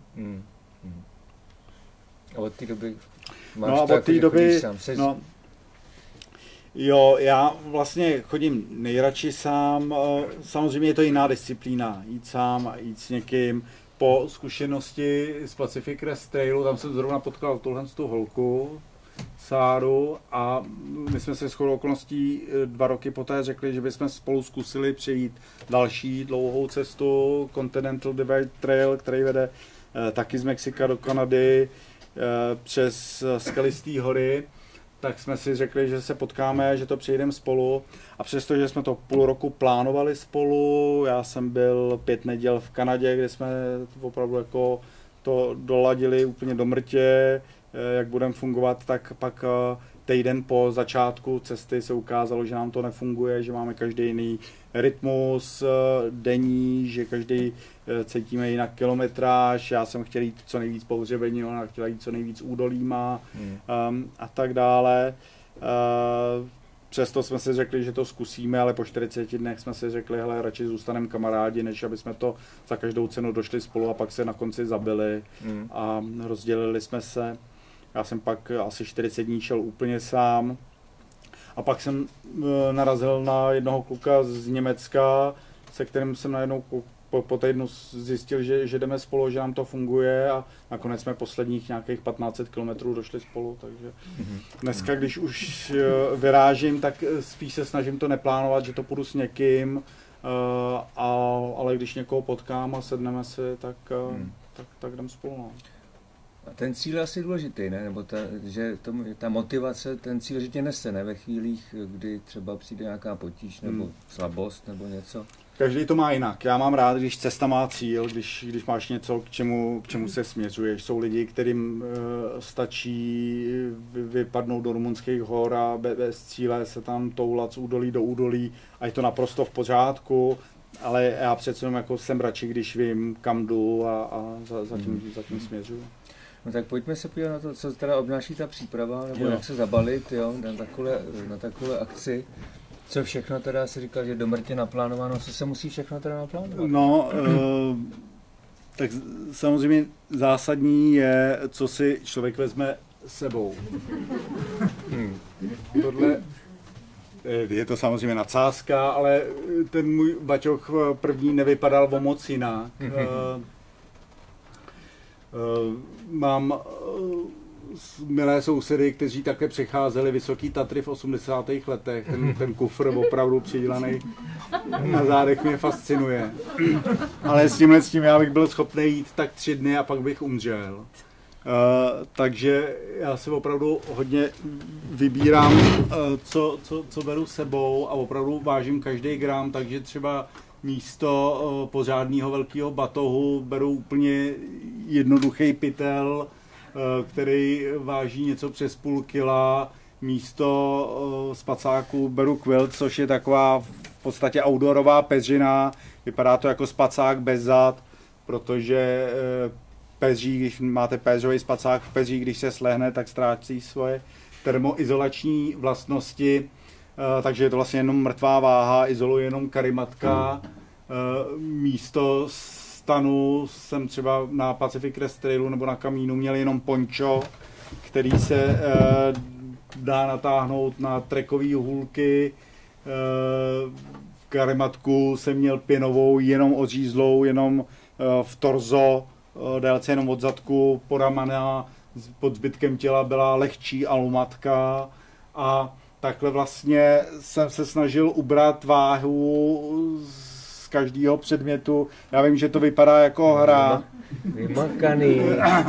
A od té doby máš od té doby, no, jo, já vlastně chodím nejradši sám, samozřejmě je to jiná disciplína, jít sám a jít s někým. Po zkušenosti z Pacific Crest Trailu, tam jsem zrovna potkal tu holku, Sáru, a my jsme se shodou okolností 2 roky poté řekli, že bychom spolu zkusili přejít další dlouhou cestu, Continental Divide Trail, který vede taky z Mexika do Kanady, přes skalistý hory, tak jsme si řekli, že se potkáme, že to přejdeme spolu. A přestože jsme to půl roku plánovali spolu, já jsem byl 5 neděl v Kanadě, kde jsme opravdu jako to doladili úplně do mrtě, jak budeme fungovat, tak pak týden po začátku cesty se ukázalo, že nám to nefunguje, že máme každý jiný rytmus denní, že každý cítíme jinak kilometráž, já jsem chtěl jít co nejvíc po hřebení, ona chtěla jít co nejvíc údolíma a tak dále. Přesto jsme si řekli, že to zkusíme, ale po 40 dnech jsme si řekli, hele, radši zůstaneme kamarádi, než aby jsme to za každou cenu došli spolu a pak se na konci zabili a rozdělili jsme se. Já jsem pak asi 40 dní šel úplně sám a pak jsem narazil na jednoho kluka z Německa, se kterým jsem najednou po týdnu zjistil, že jdeme spolu, že nám to funguje a nakonec jsme posledních nějakých 1500 km došli spolu, takže dneska, když už vyrážím, tak spíš se snažím to neplánovat, že to půjdu s někým, ale když někoho potkám a sedneme si, tak jdem spolu. No. A ten cíl je asi důležitý, ne? Nebo ta motivace, ten cíl že tě nese, ne? Ve chvílích, kdy třeba přijde nějaká potíž nebo slabost nebo něco. Každý to má jinak. Já mám rád, když cesta má cíl, když máš něco, k čemu se směřuješ. Jsou lidi, kterým stačí vypadnout do rumunských hor a bez cíle se tam toulat z údolí do údolí a je to naprosto v pořádku, ale já přece jako jsem radši, když vím, kam jdu a za tím směřuju. No tak pojďme se podívat na to, co teda obnáší ta příprava, nebo jak se zabalit, jo, na takové akci. Co všechno teda si říkal, že do mrtě naplánováno, co se musí všechno teda naplánovat? No, tak samozřejmě zásadní je, co si člověk vezme sebou. Tohle je to samozřejmě nadsázka, ale ten můj baťoch první nevypadal o moc jinak. Mám milé sousedy, kteří také přecházeli Vysoký Tatry v 80. letech. Ten kufr opravdu přidělaný na zádech mě fascinuje. Ale s tím já bych byl schopný jít tak 3 dny a pak bych umřel. Takže já si opravdu hodně vybírám, co beru sebou a opravdu vážím každý gram, takže třeba místo pořádného velkého batohu beru úplně jednoduchý pytel, který váží něco přes půl kila. Místo spacáku beru quilt, což je taková v podstatě outdoorová peřina. Vypadá to jako spacák bez zad, protože peří, když máte péřový spacák v peří, když se slehne, tak ztrácí svoje termoizolační vlastnosti. Takže je to vlastně jenom mrtvá váha, izoluje jenom karimatka. Místo stanu jsem třeba na Pacific Crest Trailu nebo na kamínu měl jenom poncho, který se dá natáhnout na trekové hůlky. Karimatku jsem měl pěnovou, jenom odřízlou, jenom v torzo, délce jenom od zadku, po ramena, pod zbytkem těla byla lehčí alumatka a takhle vlastně jsem se snažil ubrat váhu z každého předmětu. Já vím, že to vypadá jako hra. Vymakaný.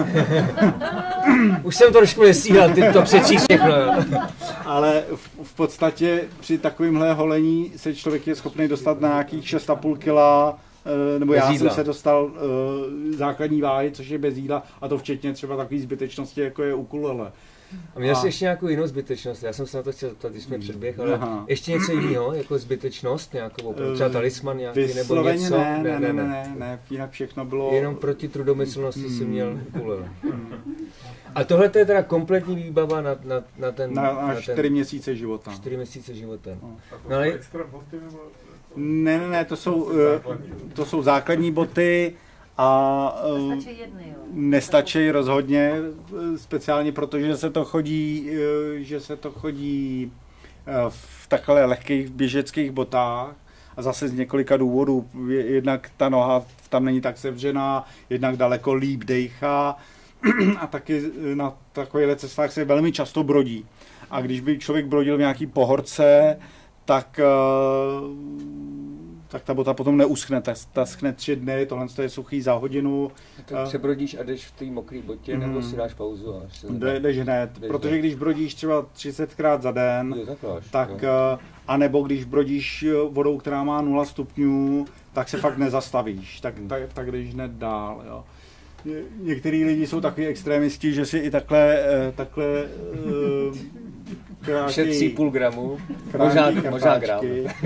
Už jsem to trošku nestíhal, ty to přečíst všechno. Ale v podstatě při takovémhle holení se člověk je schopný dostat na nějakých 6,5 kg, nebo já jsem se dostal základní váhy, což je bez jídla, a to včetně třeba takové zbytečnosti, jako je ukulele. A měl jsi ještě nějakou jinou zbytečnost? Já jsem se na to chtěl zeptat, když jsme předběh, ale ještě něco jiného, jako zbytečnost, nějakou třeba talisman nějaký, nebo něco? Ne, jinak všechno bylo... Jenom proti trudomyslnosti si měl ukulele. A tohle je teda kompletní výbava na ten... Na 4 měsíce života. 4 měsíce života. No, ale... extra boty nebo... Ne, to jsou základní boty a nestačí rozhodně, speciálně protože se to chodí v takhle lehkých běžeckých botách a zase z několika důvodů. Jednak ta noha tam není tak sevřená, jednak daleko líp dejchá a taky na takovýchhle cestách se velmi často brodí. A když by člověk brodil v nějaký pohorce, tak ta bota potom neuschne, ta schne 3 dny, tohle je suchý za hodinu. Tak přebrodíš a jdeš v té mokré botě, nebo si dáš pauzu? Jdeš hned, protože když brodíš třeba 30krát za den, a nebo když brodíš vodou, která má 0 stupňů, tak se fakt nezastavíš, tak jdeš hned dál. Jo. Některý lidi jsou takový extrémisti, že si i takhle před 3,5 gramu, možná gram.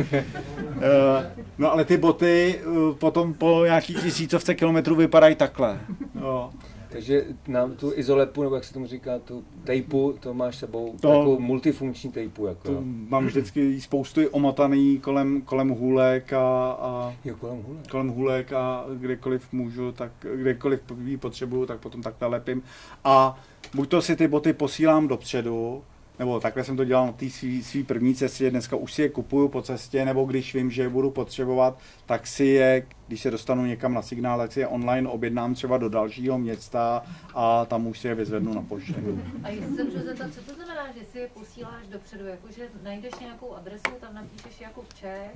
No ale ty boty potom po nějaký 1000 kilometrů vypadají takhle. Jo. Takže nám tu izolepu, nebo jak se tomu říká, tu tejpu, to máš sebou, takovou multifunkční tejpu. Jako, mám vždycky spoustu omotaný kolem hůlek kolem hůlek a kdekoliv můžu, tak kdekoliv ji potřebuju, tak potom takhle lepím. A buď to si ty boty posílám dopředu, nebo takhle jsem to dělal na té svý první cestě, dneska už si je kupuju po cestě, nebo když vím, že je budu potřebovat, tak si je, když se dostanu někam na signál, tak si je online objednám třeba do dalšího města a tam už si je vyzvednu na poště. A jestli se můžu zeptat, co to znamená, že si je posíláš dopředu, jakože najdeš nějakou adresu, tam napíšeš jako Čech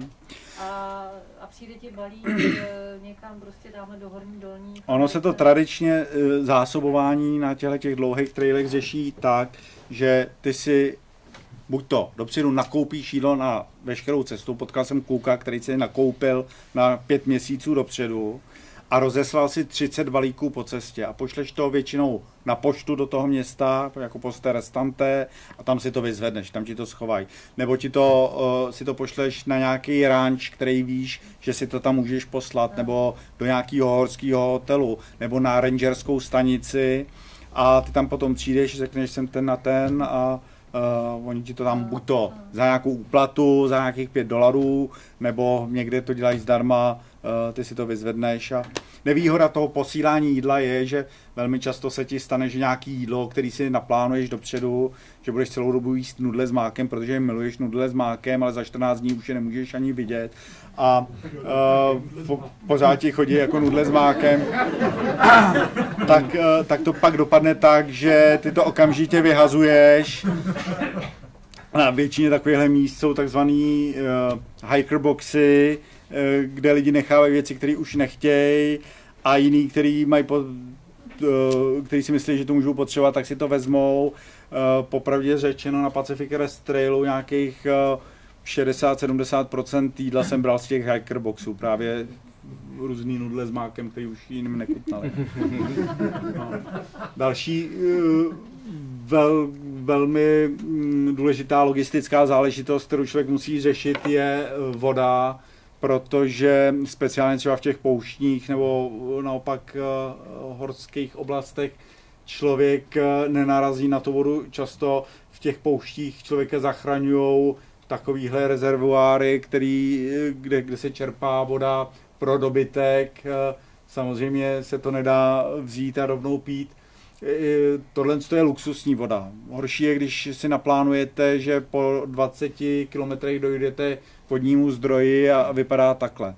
a přijde ti balík někam prostě dáme do Horní Dolní. Ono se to tradičně zásobování na těch dlouhých trailech řeší tak, že ty si buď to dopředu nakoupíš jídlo na veškerou cestu, potkal jsem kluka, který si nakoupil na 5 měsíců dopředu a rozeslal si 30 balíků po cestě a pošleš to většinou na poštu do toho města, jako poste restante a tam si to vyzvedneš, tam ti to schovají. Nebo si to pošleš na nějaký ranč, který víš, že si to tam můžeš poslat, nebo do nějakého horského hotelu, nebo na rangerskou stanici a ty tam potom přijdeš, řekneš jsem ten na ten a oni ti to tam buď to za nějakou úplatu, za nějakých $5, nebo někde to dělají zdarma, ty si to vyzvedneš. A nevýhoda toho posílání jídla je, že velmi často se ti stane, že nějaký jídlo, který si naplánuješ dopředu, že budeš celou dobu jíst nudle s mákem, protože miluješ nudle s mákem, ale za 14 dní už je nemůžeš ani vidět. A pořád ti chodí jako nudle s mákem. Tak to pak dopadne tak, že ty to okamžitě vyhazuješ. Na většině takovýchhle míst jsou takzvaný hiker boxy, kde lidi nechávají věci, které už nechtějí a jiný, který si myslí, že to můžou potřebovat, tak si to vezmou. Popravdě řečeno na Pacific Crest Trailu nějakých 60-70% jídla jsem bral z těch hiker boxů, právě různý nudle s mákem, který už jiným nechutnali. No. Další velmi důležitá logistická záležitost, kterou člověk musí řešit, je voda, protože speciálně třeba v těch pouštních nebo naopak horských oblastech člověk nenarazí na tu vodu. Často v těch pouštích člověka zachraňují takovýhle rezervoáry, kde se čerpá voda pro dobytek. Samozřejmě se to nedá vzít a rovnou pít. Tohle je luxusní voda. Horší je, když si naplánujete, že po 20 kilometrech dojdete k vodnímu zdroji a vypadá takhle.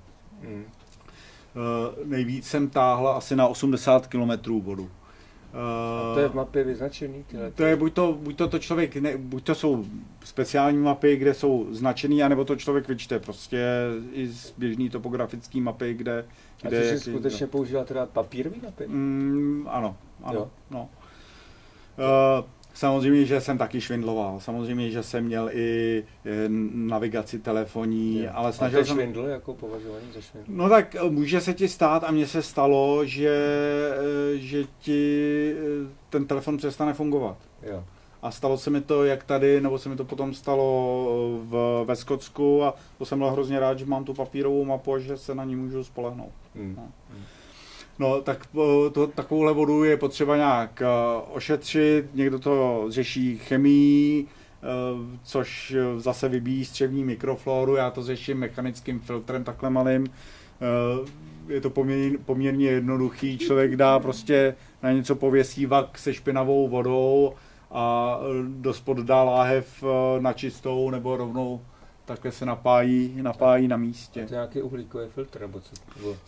Nejvíc jsem táhla asi na 80 kilometrů vodu. A to je v mapě vyznačený? To je buď to člověk, buď to jsou speciální mapy, kde jsou značený, anebo to člověk vyčte prostě i z běžný topografický mapy, kde... A ty jsi skutečně použila teda papírový mapy? Ano. No. Samozřejmě, že jsem taky švindloval, samozřejmě, že jsem měl i navigaci telefonní, ale snažil jsem... švindl jako považovaný za švindl? No tak může se ti stát a mně se stalo, že ti ten telefon přestane fungovat. Jo. A stalo se mi to jak tady, nebo se mi to potom stalo ve Skotsku a to jsem byl hrozně rád, že mám tu papírovou mapu a že se na ní můžu spolehnout. No, tak takovouhle vodu je potřeba nějak ošetřit, někdo to řeší chemií, což zase vybíjí střevní mikroflóru, já to řeším mechanickým filtrem takhle malým. Je to poměrně jednoduchý, člověk dá prostě na něco pověsí vak se špinavou vodou a dospod dá láhev na čistou nebo rovnou takhle se napájí na místě. A to je nějaký uhlíkový filtr, nebo co?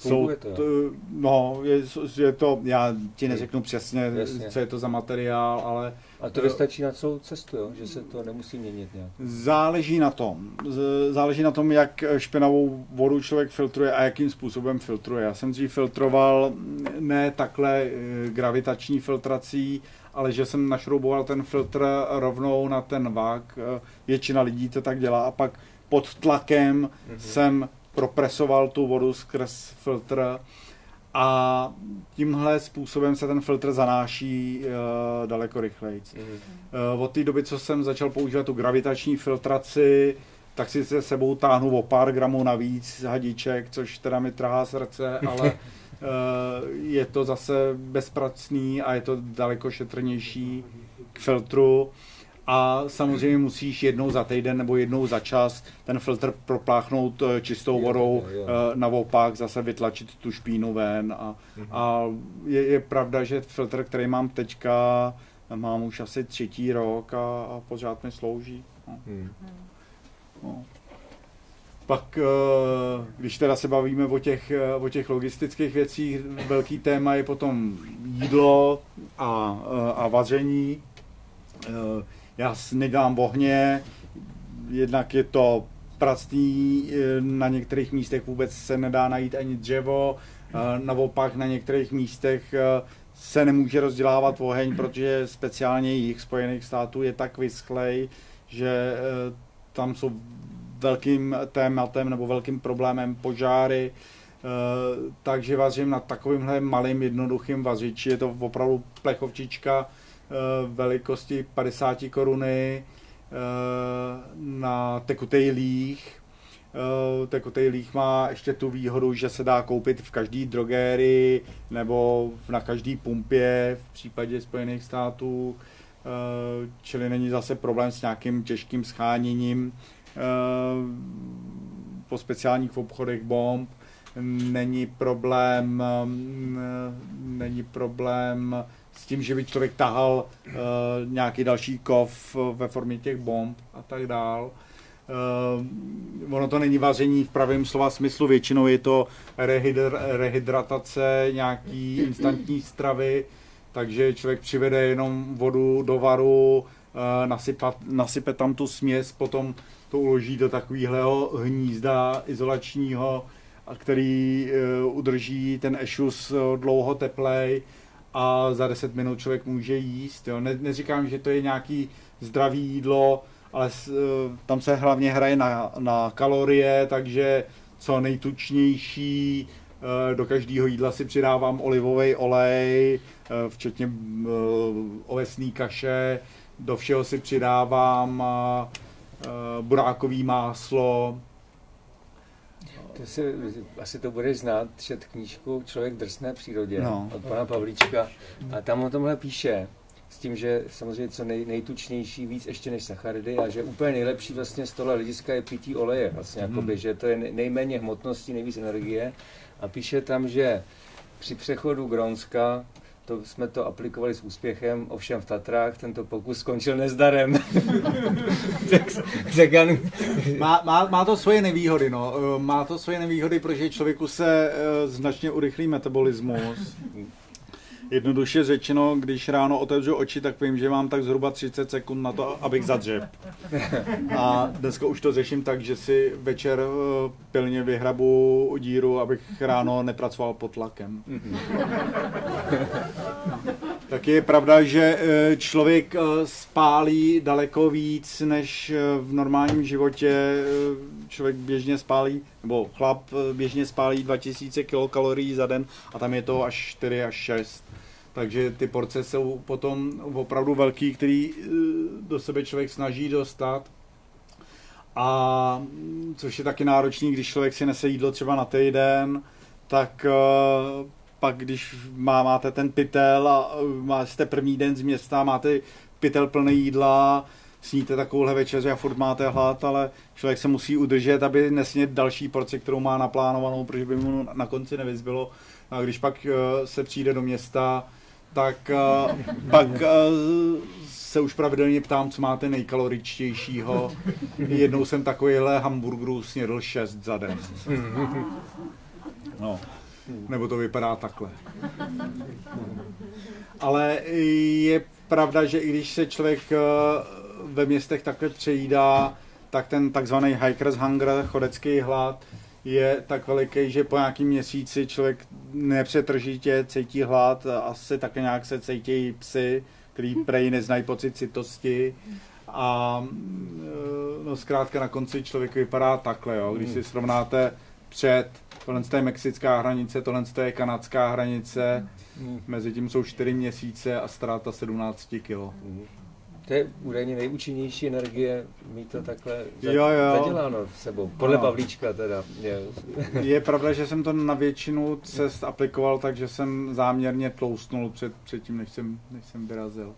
Je to, já ti neřeknu přesně, co je to za materiál, ale... A to vystačí na celou cestu, jo? Že se to nemusí měnit nějak? Záleží na tom, jak špinavou vodu člověk filtruje a jakým způsobem filtruje. Já jsem dřív filtroval ne takhle gravitační filtrací, ale že jsem našrouboval ten filtr rovnou na ten vák. Většina lidí to tak dělá a pak pod tlakem jsem propresoval tu vodu skrz filtr a tímhle způsobem se ten filtr zanáší daleko rychleji. Od té doby, co jsem začal používat tu gravitační filtraci, tak si se sebou táhnu o pár gramů navíc hadiček, což teda mi trhá srdce, ale je to zase bezpracný a je to daleko šetrnější k filtru. A samozřejmě musíš jednou za týden nebo jednou za čas ten filtr propláchnout čistou vodou na opak, zase vytlačit tu špínu ven. A je pravda, že filtr, který mám teďka, mám už asi 3. rok a pořád mi slouží. No. Pak, když teda se bavíme o těch logistických věcích, velký téma je potom jídlo a vaření. Já nedělám ohně, jednak je to pracný, na některých místech vůbec se nedá najít ani dřevo, naopak na některých místech se nemůže rozdělávat oheň, protože speciálně jich Spojených států je tak vyschlej, že tam jsou velkým tématem nebo velkým problémem požáry, takže vařím na takovýmhle malým jednoduchým vařiči. Je to opravdu plechovčička velikosti 50 koruny na tekutej líh. Tekutej líh má ještě tu výhodu, že se dá koupit v každé drogérii nebo na každé pumpě v případě Spojených států, čili není zase problém s nějakým těžkým scháněním po speciálních obchodech bomb. Není problém s tím, že by člověk tahal nějaký další kov ve formě těch bomb a tak dál. Ono to není vaření v pravém slova smyslu, většinou je to rehydratace, nějaký instantní stravy, takže člověk přivede jenom vodu do varu, nasype tam tu směs, potom to uloží do takového hnízda izolačního, který udrží ten ešus dlouho teplej a za 10 minut člověk může jíst. Jo. Neříkám, že to je nějaký zdravý jídlo, ale tam se hlavně hraje na kalorie, takže co nejtučnější. Do každého jídla si přidávám olivový olej, včetně ovesné kaše. Do všeho si přidávám burákový máslo. Asi to budeš znát, čet knížku Člověk drsné přírodě od pana Pavlíčka a tam o tomhle píše s tím, že samozřejmě co nejtučnější, víc ještě než sacharidy a že úplně nejlepší vlastně z tohle hlediska je pití oleje, vlastně jakoby, že to je nejméně hmotnosti, nejvíc energie a píše tam, že při přechodu Grónska jsme to aplikovali s úspěchem, ovšem v Tatrách tento pokus skončil nezdarem. Má to svoje nevýhody, no. Má to svoje nevýhody, protože člověku se značně urychlí metabolismus. Jednoduše řečeno, když ráno otevřu oči, tak vím, že mám tak zhruba 30 sekund na to, abych zadřep. A dneska už to řeším tak, že si večer pilně vyhrabu díru, abych ráno nepracoval pod tlakem. Tak je pravda, že člověk spálí daleko víc, než v normálním životě člověk běžně spálí, nebo chlap běžně spálí 2000 kilokalorií za den a tam je to až 4 až 6. Takže ty porce jsou potom opravdu velký, který do sebe člověk snaží dostat. A což je taky náročný, když člověk si nese jídlo třeba na týden, tak pak když máte ten pytel a jste první den z města, máte pytel plný jídla, sníte takovouhle večeři a furt máte hlad, ale člověk se musí udržet, aby nesnět další porci, kterou má naplánovanou, protože by mu na konci nevyzbylo. A když pak se přijde do města, tak pak se už pravidelně ptám, co máte nejkaloričtějšího. Jednou jsem takovýhle hamburgerů snědl 6 za den. No, nebo to vypadá takhle. Ale je pravda, že i když se člověk ve městech takhle přejídá, tak ten takzvaný hiker's hunger, chodecký hlad, je tak veliký, že po nějakým měsíci člověk nepřetržitě cítí hlad, asi také nějak se cítí psy, který prej neznají pocit citosti a no zkrátka na konci člověk vypadá takhle, jo. Když si srovnáte tohle je mexická hranice, tohle je kanadská hranice, mezi tím jsou 4 měsíce a ztráta 17 kg. To je údajně nejúčinnější energie, mít to takhle zaděláno sebou, podle Pavlíčka teda. Je pravda, že jsem to na většinu cest aplikoval, takže jsem záměrně tloustnul předtím, než jsem vyrazil.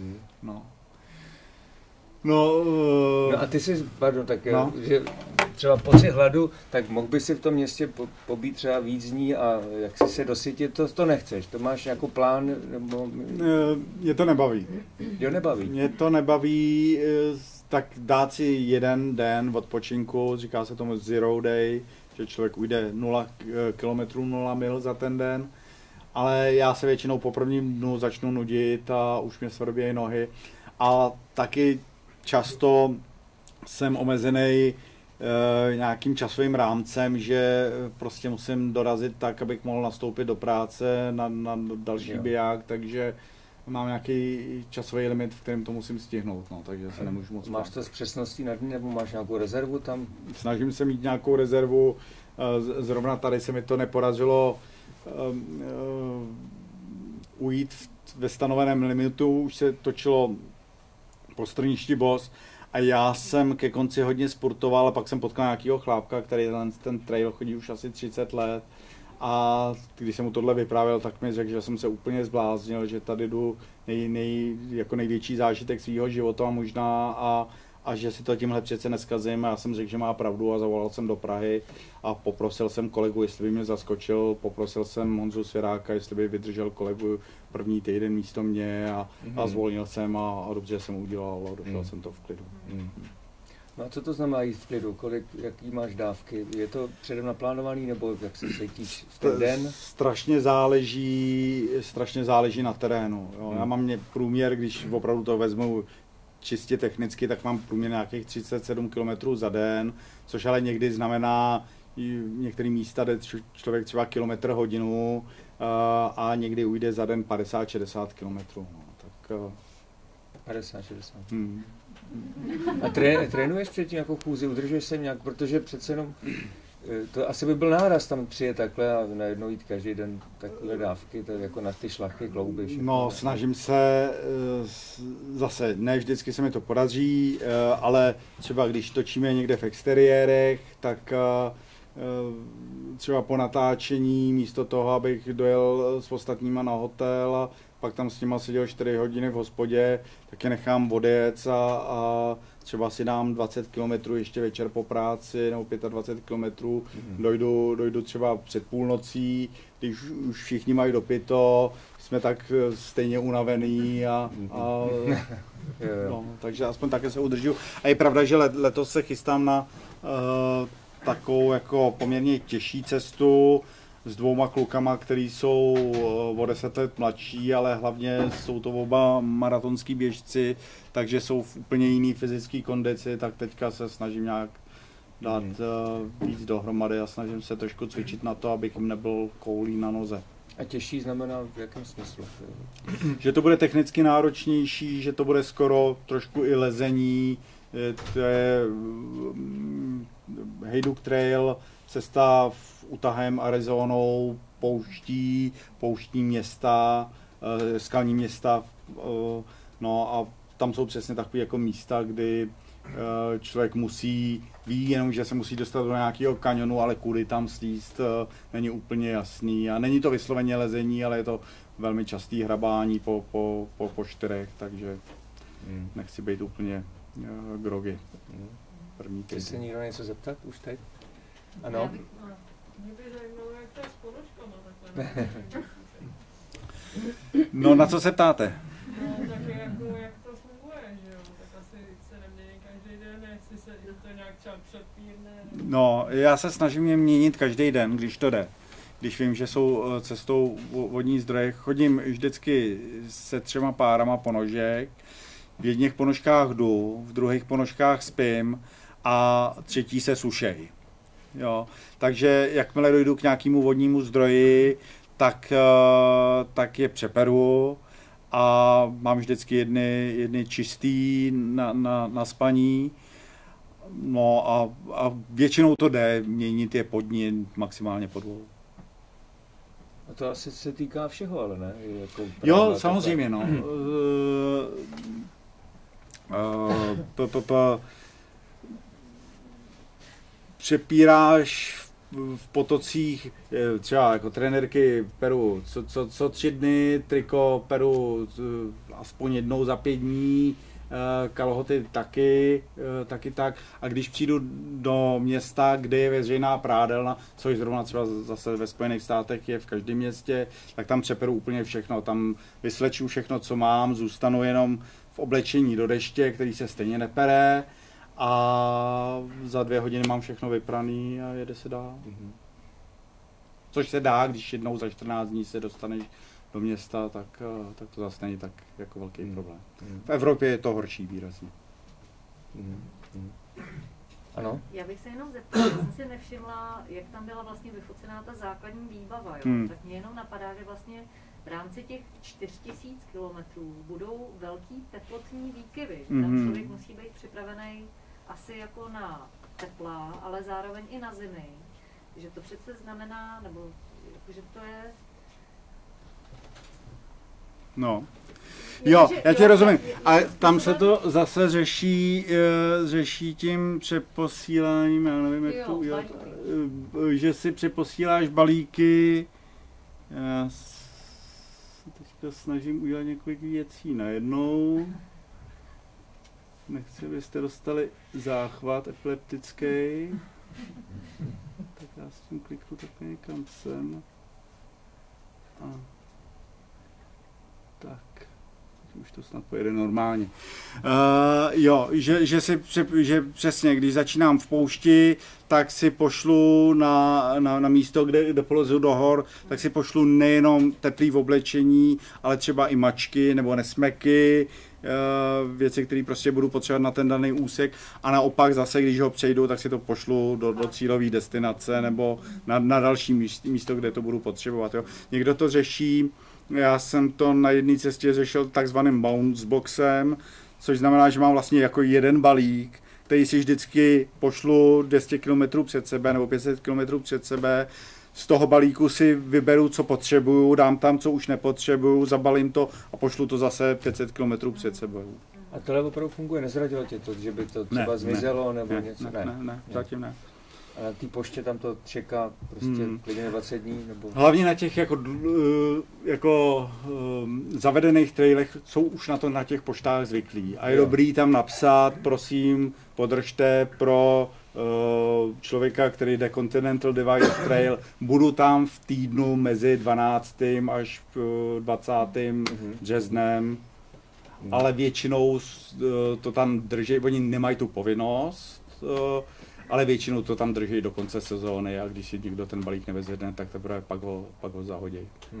No a ty si, že třeba pocit hladu, tak mohl by si v tom městě pobít třeba víc dní a jak si se dosytit, to nechceš, to máš jako plán? Nebo... Mě to nebaví. Jo, nebaví? Mě to nebaví, tak dát si jeden den odpočinku, říká se tomu zero day, že člověk ujde 0 kilometrů, 0 mil za ten den, ale já se většinou po prvním dnu začnu nudit a už mě svrbějí nohy a taky často jsem omezený nějakým časovým rámcem, že prostě musím dorazit tak, abych mohl nastoupit do práce na další biják, takže mám nějaký časový limit, v kterém to musím stihnout, no, takže se nemůžu moc. Máš to s přesností na dny, nebo máš nějakou rezervu tam? Snažím se mít nějakou rezervu, zrovna tady se mi to nepodařilo ujít ve stanoveném limitu, už se točilo po Strništi Boss a já jsem ke konci hodně sportoval a pak jsem potkal nějakýho chlápka, který ten trail chodí už asi 30 let a když jsem mu tohle vyprávěl, tak mi řekl, že jsem se úplně zbláznil, že tady jdu jako největší zážitek svého života možná a že si to tímhle přece neskazím a já jsem řekl, že má pravdu a zavolal jsem do Prahy a poprosil jsem kolegu, jestli by mě zaskočil, poprosil jsem Honzu Svěráka, jestli by vydržel kolegu první týden místo mě a zvolnil jsem a dobře jsem udělal a došel jsem to v klidu. No a co to znamená jít v klidu? Jaký máš dávky? Je to předem naplánovaný nebo jak se cítíš v ten den? Strašně záleží na terénu. Jo. Já mám průměr, když opravdu to vezmu čistě technicky, tak mám průměr nějakých 37 km za den, což ale někdy znamená, některé místa jde člověk třeba kilometr hodinu a někdy ujde za den 50-60 km. No, tak, 50-60. A trénuješ předtím jako chůzi, udržuješ se nějak, protože přece jenom to asi by byl náraz tam přijet takhle a najednou jít každý den takové dávky, tak jako na ty šlachy, klouby. No, snažím se, zase ne vždycky se mi to podaří, ale třeba když točíme někde v exteriérech, tak třeba po natáčení místo toho, abych dojel s ostatníma na hotel a pak tam s nima seděl 4 hodiny v hospodě, tak je nechám odjet a třeba si dám 20 km ještě večer po práci nebo 25 km, dojdu třeba před půlnocí, když už všichni mají dopito, jsme tak stejně unavený no, takže aspoň také se udržuju. A je pravda, že letos se chystám na takovou jako poměrně těžší cestu s 2 klukama, který jsou o 10 let mladší, ale hlavně jsou to oba maratonský běžci, takže jsou v úplně jiný fyzické kondici, tak teďka se snažím nějak dát víc dohromady a snažím se trošku cvičit na to, abych jim nebyl koulí na noze. A těžší znamená v jakém smyslu? Že to bude technicky náročnější, že to bude skoro trošku i lezení, to je Haydock Trail, cesta utahem Arizonou, pouštní města, skalní města, no a tam jsou přesně takové jako místa, kdy člověk ví jenom, že se musí dostat do nějakého kanionu, ale kudy tam slízt není úplně jasný a není to vysloveně lezení, ale je to velmi častý hrabání po čtyřech, takže nechci být úplně grogy. První Chci se někdo něco zeptat už teď? Ano? Mě by zajímalo, jak to je s ponožkama takhle. No, na co se ptáte? No, tak jako, jak to funguje, že jo? Tak asi se nemění každý den, jestli se to nějak třeba přepírne. No, já se snažím je měnit každý den, když to jde. Když vím, že jsou cestou vodní zdroje, chodím vždycky se 3 párama ponožek. V jedných ponožkách jdu, v druhých ponožkách spím a třetí se sušej. Jo. Takže jakmile dojdu k nějakému vodnímu zdroji, tak je přeperu a mám vždycky jedny čistý na spaní. No a většinou to jde, měnit je pod ní, maximálně pod 2. A to asi se týká všeho, ale ne? Jako jo, samozřejmě, no. Přepíráš v potocích, třeba jako trenérky peru co 3 dny, triko peru aspoň jednou za 5 dní, kalhoty taky tak. A když přijdu do města, kde je veřejná prádelna, což zrovna třeba zase ve Spojených státech je v každém městě, tak tam přeperu úplně všechno. Tam vysleču všechno, co mám, zůstanu jenom v oblečení do deště, který se stejně nepere. A za 2 hodiny mám všechno vypraný a jede se dál. Což se dá, když jednou za 14 dní se dostaneš do města, tak to zase není tak jako velký problém. V Evropě je to horší výrazně. Ano? Já bych se jenom zeptala, jsem si nevšimla, jak tam byla vlastně vyfocená ta základní výbava, jo? Tak mě jenom napadá, že vlastně v rámci těch 4000 kilometrů budou velký teplotní výkyvy. Tam člověk musí být připravený asi jako na tepla, ale zároveň i na zimy. Že to přece znamená, nebo že to je... No. Jo, já ti rozumím. A tam se to zase řeší tím přeposíláním, já nevím, jak to udělat, že si přeposíláš balíky. Já se teďka snažím udělat několik věcí najednou. Nechci, abyste dostali záchvat epileptický. Tak já s tím kliknu takhle někam sem. A tak. Už to snad pojede normálně. Jo, že přesně, když začínám v poušti, tak si pošlu na místo, kde polezu do hor, tak si pošlu nejenom teplý oblečení, ale třeba i mačky nebo nesmeky, věci, které prostě budu potřebovat na ten daný úsek, a naopak zase, když ho přejdu, tak si to pošlu do cílové destinace nebo na další místo, kde to budu potřebovat. Jo. Někdo to řeší. Já jsem to na jedné cestě řešil takzvaným bounce boxem, což znamená, že mám vlastně jako jeden balík, který si vždycky pošlu 200 km před sebe nebo 500 km před sebe. Z toho balíku si vyberu, co potřebuju, dám tam, co už nepotřebuju, zabalím to a pošlu to zase 500 km před sebou. A tohle opravdu funguje? Nezradilo tě to, že by to třeba zmizelo nebo něco? Ne, zatím ne. A na té poště tam to čeká prostě klidně 20 dní? Nebo... Hlavně na těch jako zavedených trailech jsou už na těch poštách zvyklí. A je dobrý tam napsat, prosím, podržte pro člověka, který jde Continental Divide Trail, budu tam v týdnu mezi 12. až 20. březnem, ale většinou to tam drží, oni nemají tu povinnost, ale většinou to tam drží do konce sezóny, a když si někdo ten balík nevezedne, tak teprve pak ho zahodí.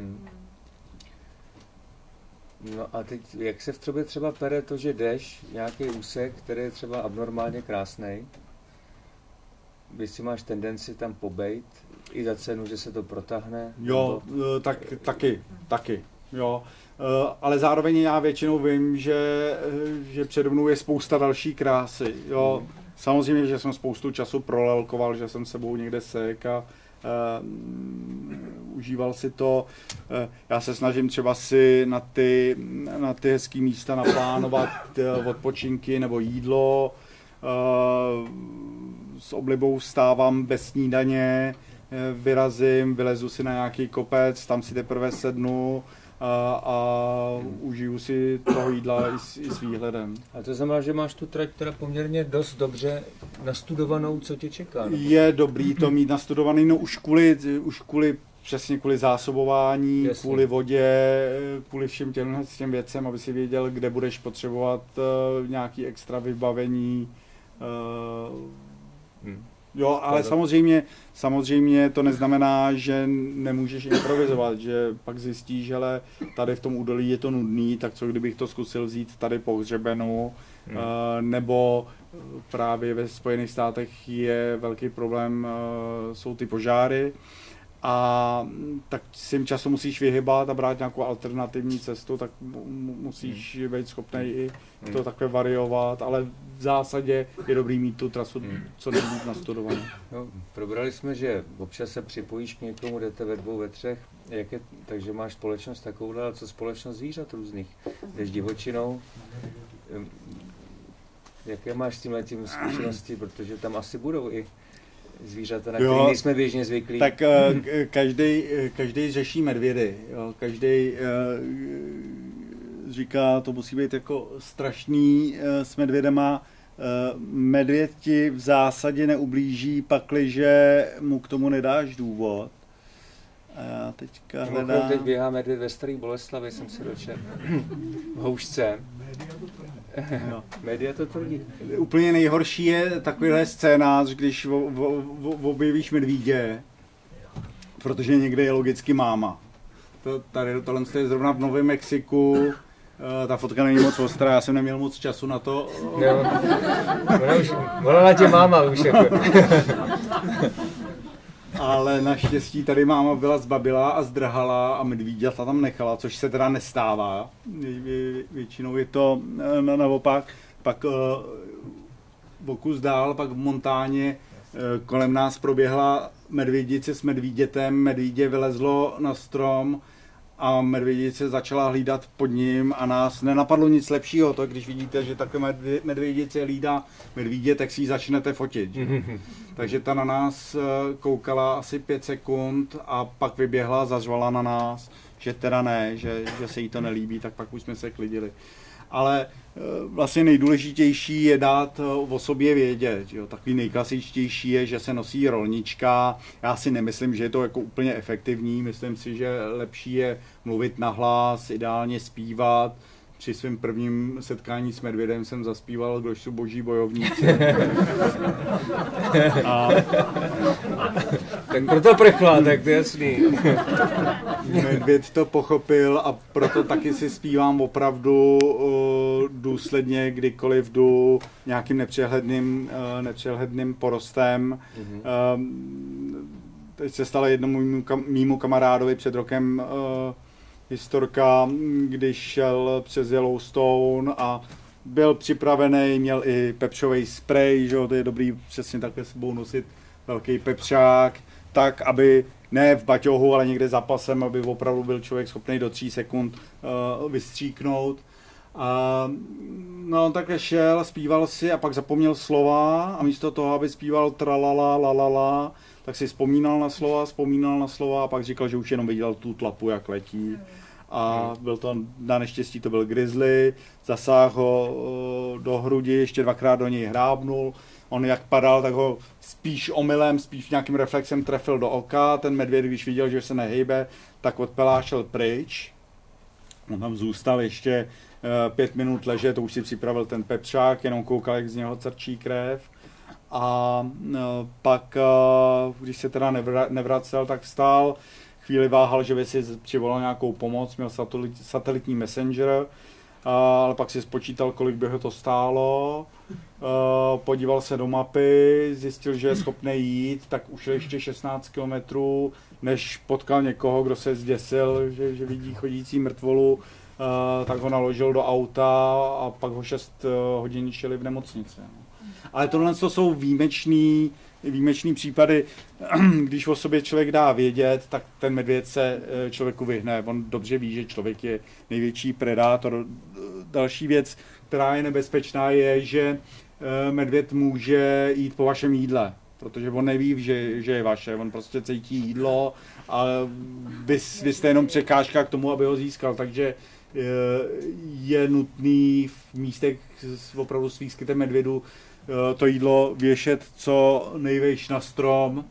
No a teď, jak se v tobě třeba pere to, že jdeš nějaký úsek, který je třeba abnormálně krásný, když si máš tendenci tam pobejt, i za cenu, že se to protáhne? Jo, taky, jo. Ale zároveň já většinou vím, že přede mnou je spousta další krásy, jo. Samozřejmě, že jsem spoustu času prolelkoval, že jsem sebou někde sek a užíval si to. Já se snažím třeba si na ty hezký místa naplánovat odpočinky nebo jídlo. S oblibou vstávám bez snídaně, vyrazím, vylezu si na nějaký kopec, tam si teprve sednu a užiju si toho jídla i s výhledem. A to znamená, že máš tu trať teda poměrně dost dobře nastudovanou, co tě čeká? Ne? Je dobrý to mít nastudovaný, no už kvůli přesně kvůli zásobování, jasně, kvůli vodě, kvůli všem těm věcem, aby si věděl, kde budeš potřebovat nějaký extra vybavení. Jo, ale samozřejmě to neznamená, že nemůžeš improvizovat, že pak zjistíš, že tady v tom údolí je to nudný, tak co kdybych to zkusil vzít tady po hřebenu, nebo právě ve Spojených státech je velký problém, jsou ty požáry, a tak svým času musíš vyhybat a brát nějakou alternativní cestu, tak musíš být schopný i to takhle variovat, ale v zásadě je dobrý mít tu trasu co nejvíc nastudovanou. No, probrali jsme, že občas se připojíš k někomu, jdete ve 2, ve 3, takže máš společnost takovouhle, ale co společnost zvířat různých? Jdeš divočinou, jaké máš s tímhletím zkušenosti, protože tam asi budou i zvířata, na které nejsme běžně zvyklí. Tak každý řeší medvědy. Jo. Každý říká, to musí být jako strašný s medvědema. Medvěd ti v zásadě neublíží, pakliže mu k tomu nedáš důvod. A já teďka hledám... Teď běhá medvěd ve Staré Boleslavi, jsem se dočetl. V houšce. Média to tvrdí. Úplně nejhorší je takovýhle scénář, když objevíš medvídě, protože někde je logicky máma. Tohle je zrovna v Novém Mexiku, ta fotka není moc ostrá, já jsem neměl moc času na to. Ona na tě máma už jako. ale naštěstí tady máma byla zbabila a zdrhala a medvíďata tam nechala, což se teda nestává. Většinou je to naopak. Pak o kus dál, pak v Montáně kolem nás proběhla medvědice s medvídětem, medvídě vylezlo na strom a medvědice začala hlídat pod ním a nás nenapadlo nic lepšího. To, když vidíte, že takové medvědice hlídá medvídě, tak si ji začnete fotit. Takže ta na nás koukala asi 5 sekund a pak vyběhla, zařvala na nás, že teda ne, že se jí to nelíbí, tak pak už jsme se klidili. Ale vlastně nejdůležitější je dát o sobě vědět. Jo. Takový nejklasičtější je, že se nosí rolnička. Já si nemyslím, že je to jako úplně efektivní. Myslím si, že lepší je mluvit nahlas, ideálně zpívat. Při svém prvním setkání s medvědem jsem zaspíval Kdož jsou boží bojovníci. A... Tak proto prchla, tak to je jasný. Medvěd to pochopil a proto taky si zpívám opravdu důsledně, kdykoliv jdu nějakým nepřehledným porostem. Teď se stalo jednomu mýmu kamarádovi před rokem historka, když šel přes Yellowstone a byl připravený, měl i pepřový sprej, že jo, to je dobrý přesně takhle sebou nosit velký pepřák, tak, aby ne v baťohu, ale někde za pasem, aby opravdu byl člověk schopný do 3 sekund vystříknout. No takhle šel, zpíval si a pak zapomněl slova a místo toho, aby zpíval tralala, lalala, tak si vzpomínal na slova a pak říkal, že už jenom viděl tu tlapu, jak letí. A byl to, na neštěstí to byl grizzly, zasáhl ho do hrudi, ještě 2krát do něj hrábnul. On jak padal, tak ho spíš omylem, spíš nějakým reflexem trefil do oka. Ten medvěd, když viděl, že se nehejbe, tak odpelášel pryč. On tam zůstal ještě 5 minut ležet, to už si připravil ten pepřák, jenom koukal, jak z něho crčí krev. A pak, když se teda nevracel, tak vstál, chvíli váhal, že by si přivolal nějakou pomoc, měl satelitní messenger, ale pak si spočítal, kolik by ho to stálo, podíval se do mapy, zjistil, že je schopný jít, tak už ještě 16 kilometrů, než potkal někoho, kdo se zděsil, že vidí chodící mrtvolu, tak ho naložil do auta a pak ho 6 hodin šeli v nemocnici. Ale tohle to jsou výjimečný případy, když o sobě člověk dá vědět, tak ten medvěd se člověku vyhne. On dobře ví, že člověk je největší predátor. Další věc, která je nebezpečná, je, že medvěd může jít po vašem jídle, protože on neví, že je vaše. On prostě cítí jídlo a vy jste jenom překážka k tomu, aby ho získal. Takže je nutný v místech opravdu s výskytem medvědu to jídlo věšet co nejvejš na strom.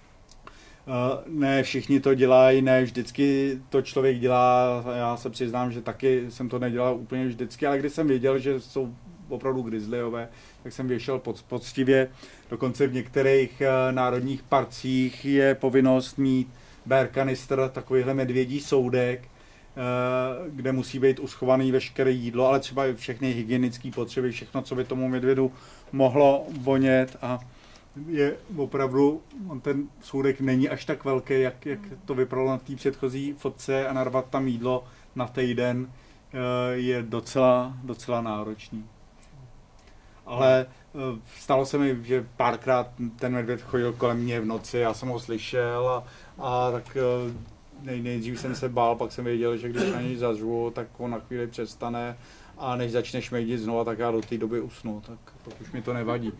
Ne všichni to dělají, ne vždycky to člověk dělá. Já se přiznám, že taky jsem to nedělal úplně vždycky, ale když jsem věděl, že jsou opravdu grizzlyové, tak jsem věšel poctivě. Dokonce v některých národních parcích je povinnost mít bear canister, takovýhle medvědí soudek, kde musí být uschovaný veškeré jídlo, ale třeba i všechny hygienické potřeby, všechno, co by tomu medvědu mohlo vonět a je opravdu, ten soudek není až tak velký, jak to vypadalo na té předchozí fotce a narvat tam jídlo na týden je docela náročný. Ale stalo se mi, že párkrát ten medvěd chodil kolem mě v noci, já jsem ho slyšel a tak nejdřív jsem se bál, pak jsem věděl, že když na něj zařvu, tak on na chvíli přestane a než začne šmejdit znova, tak já do té doby usnu, tak už mi to nevadí.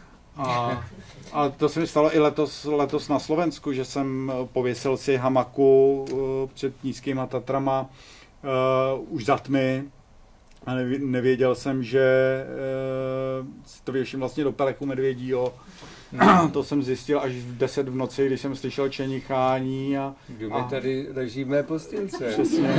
A to se mi stalo i letos na Slovensku, že jsem pověsil si hamaku před Nízkýma Tatrama už za tmy. A nevěděl jsem, že to věším vlastně do peleku medvědího. To jsem zjistil až v 10 v noci, když jsem slyšel čenichání. My tady ležíme postýlce. Přesně.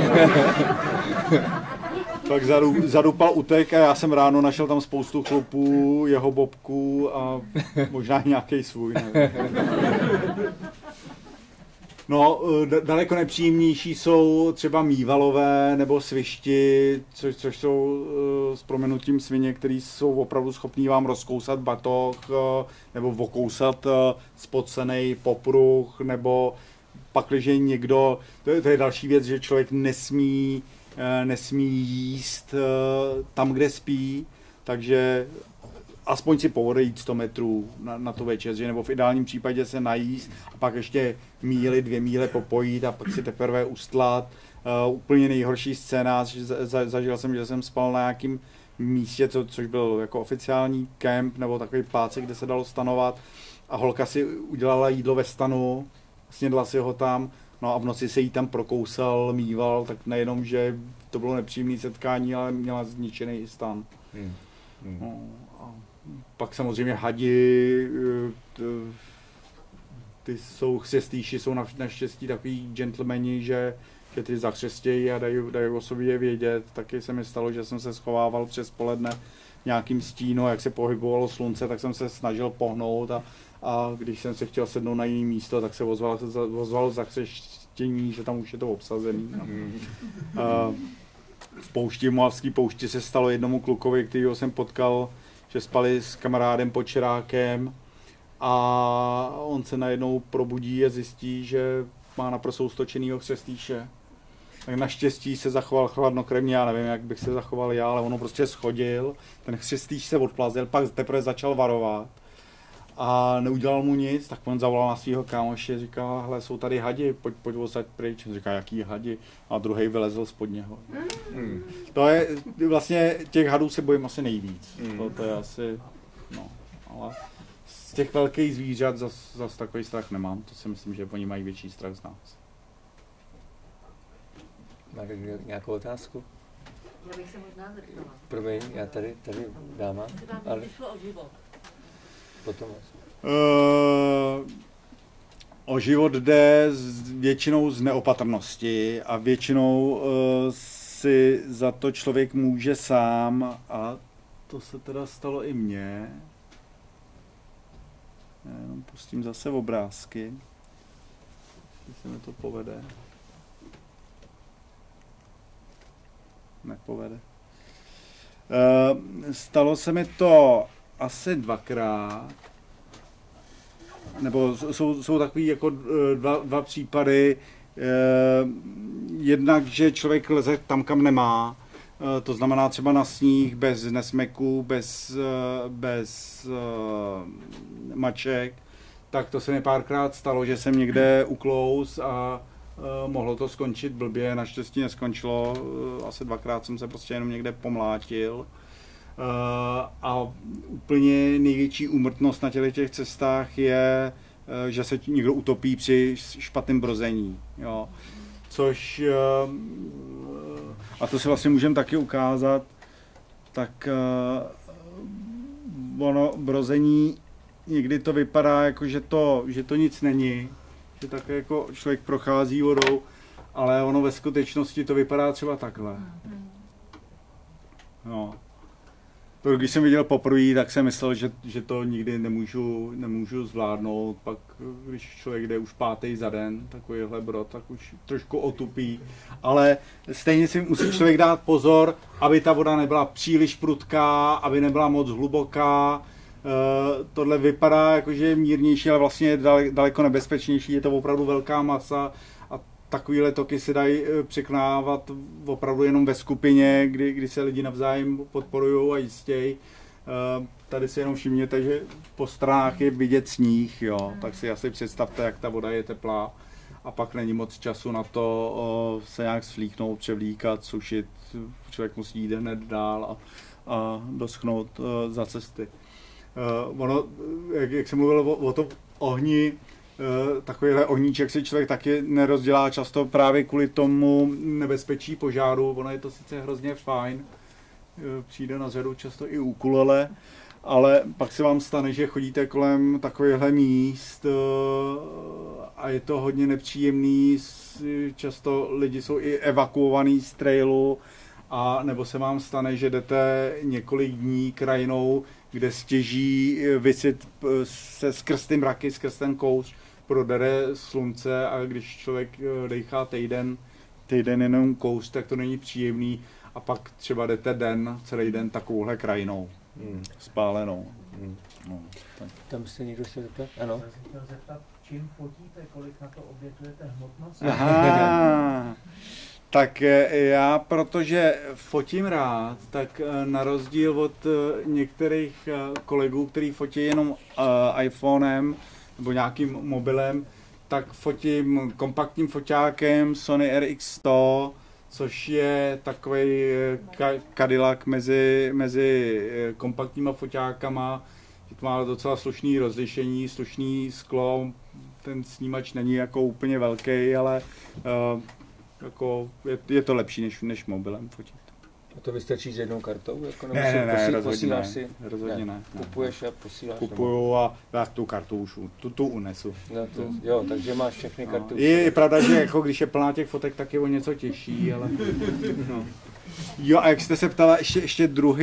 Tak zadupal utek a já jsem ráno našel tam spoustu chlupů, jeho bobků a možná nějaký svůj. No, daleko nepříjemnější jsou třeba mývalové nebo svišti, což jsou s prominutím svině, který jsou opravdu schopní vám rozkousat batoh nebo okousat spocený popruh, nebo pakliže někdo, to je další věc, že člověk nesmí jíst tam, kde spí, takže aspoň si povodejít 100 metrů na tu večeři, nebo v ideálním případě se najíst a pak ještě míli, 2 míle popojít a pak si teprve ustlat. Úplně nejhorší scénář, zažil jsem, že jsem spal na nějakým místě, což byl jako oficiální kemp nebo takový plácek, kde se dalo stanovat a holka si udělala jídlo ve stanu, snědla si ho tam, no a v noci se jí tam prokousal, mýval, tak nejenom, že to bylo nepříjemné setkání, ale měla zničený stan. No, a pak samozřejmě hadi, ty jsou chřestýši, jsou naštěstí takový gentlemani, že ty zachřestějí a dají o sobě vědět. Taky se mi stalo, že jsem se schovával přes poledne v nějakým stínu, jak se pohybovalo slunce, tak jsem se snažil pohnout a když jsem se chtěl sednout na jiné místo, tak se ozvalo zachřeštění, že tam už je to obsazený. No. V poušti, v Mohavský poušti se stalo jednomu klukovi, kterýho jsem potkal, že spali s kamarádem Počerákem a on se najednou probudí a zjistí, že má naprosto stočenýho chřestýše. Tak naštěstí se zachoval chladnokrevně, já nevím, jak bych se zachoval já, ale ono prostě schodil, ten chřestýš se odplazil, pak teprve začal varovat a neudělal mu nic, tak on zavolal na svého kámoše, říkal, hele, jsou tady hadi, pojď odsaď pryč. On říká, jaký hadi? A druhej vylezl spod něho. To je, vlastně těch hadů se bojím asi nejvíc. To je asi, no, ale z těch velkých zvířat zas takový strach nemám, to si myslím, že oni mají větší strach z nás. Máte nějakou otázku? Já bych se možná zeptala. Promiň, já tady dáma. Ale šlo o život. Potom o život jde většinou z neopatrnosti a většinou si za to člověk může sám a to se teda stalo i mně. Já jenom pustím zase obrázky, jestli se mi to povede. Nepovede. Stalo se mi to asi 2krát, nebo jsou takový jako dva případy. Jednak, že člověk leze tam, kam nemá, to znamená třeba na sníh, bez nesmeku, bez maček, tak to se mi párkrát stalo, že jsem někde uklous a mohlo to skončit blbě, naštěstí neskončilo, asi 2krát jsem se prostě jenom někde pomlátil. A úplně největší úmrtnost na těch cestách je, že se někdo utopí při špatném brození. Jo. Což, a to si vlastně můžeme taky ukázat, tak ono brození někdy to vypadá jako, že to nic není, že tak jako člověk prochází vodou, ale ono ve skutečnosti to vypadá třeba takhle. No. To, když jsem viděl poprvé, tak jsem myslel, že to nikdy nemůžu zvládnout. Pak, když člověk jde už 5. za den, takovýhle brod, tak už trošku otupí. Ale stejně si musí člověk dát pozor, aby ta voda nebyla příliš prudká, aby nebyla moc hluboká. Tohle vypadá jako, že je mírnější, ale vlastně je daleko nebezpečnější. Je to opravdu velká masa. Takovýhle toky se dají překonávat opravdu jenom ve skupině, kdy se lidi navzájem podporují a jistějí. Tady si jenom všimněte, že po stranách je vidět sníh, jo. Tak si asi představte, jak ta voda je teplá a pak není moc času na to se nějak svlíknout, převlíkat, sušit. Člověk musí jít hned dál a doschnout za cesty. Ono, jak jsem mluvil o tom ohni, takovýhle ohníček si člověk taky nerozdělá často právě kvůli tomu nebezpečí požáru. Ono je to sice hrozně fajn, přijde na řadu často i ukulele, ale pak se vám stane, že chodíte kolem takovýchhle míst a je to hodně nepříjemný. Často lidi jsou i evakuovaní z trailu, a nebo se vám stane, že jdete několik dní krajinou, kde stěží visit se skrz ty mraky, skrz ten kouř, prodere slunce a když člověk dejchá týden jenom kous, tak to není příjemný a pak třeba jdete celý den takovouhle krajinou spálenou. No, tam se někdo chtěl zeptat? Ano. Já jsem chtěl zeptat, čím fotíte, kolik na to obětujete hmotnost? Aha. Tak já, protože fotím rád, tak na rozdíl od některých kolegů, kteří fotí jenom iPhonem nebo nějakým mobilem, tak fotím kompaktním foťákem Sony RX100, což je takový Cadillac mezi kompaktníma foťákama. To má docela slušný rozlišení, slušný sklo, ten snímač není jako úplně velký, ale jako je to lepší než mobilem fotit. A to vystačí s jednou kartou? Jako, ne, rozhodně ne. Kupuješ a posíláš? Kupuju a já tu kartu už tu unesu. No, jo, takže máš všechny karty. Je pravda, že jako když je plná těch fotek, tak je o něco těžší, ale... No. Jo, a jak jste se ptala, ještě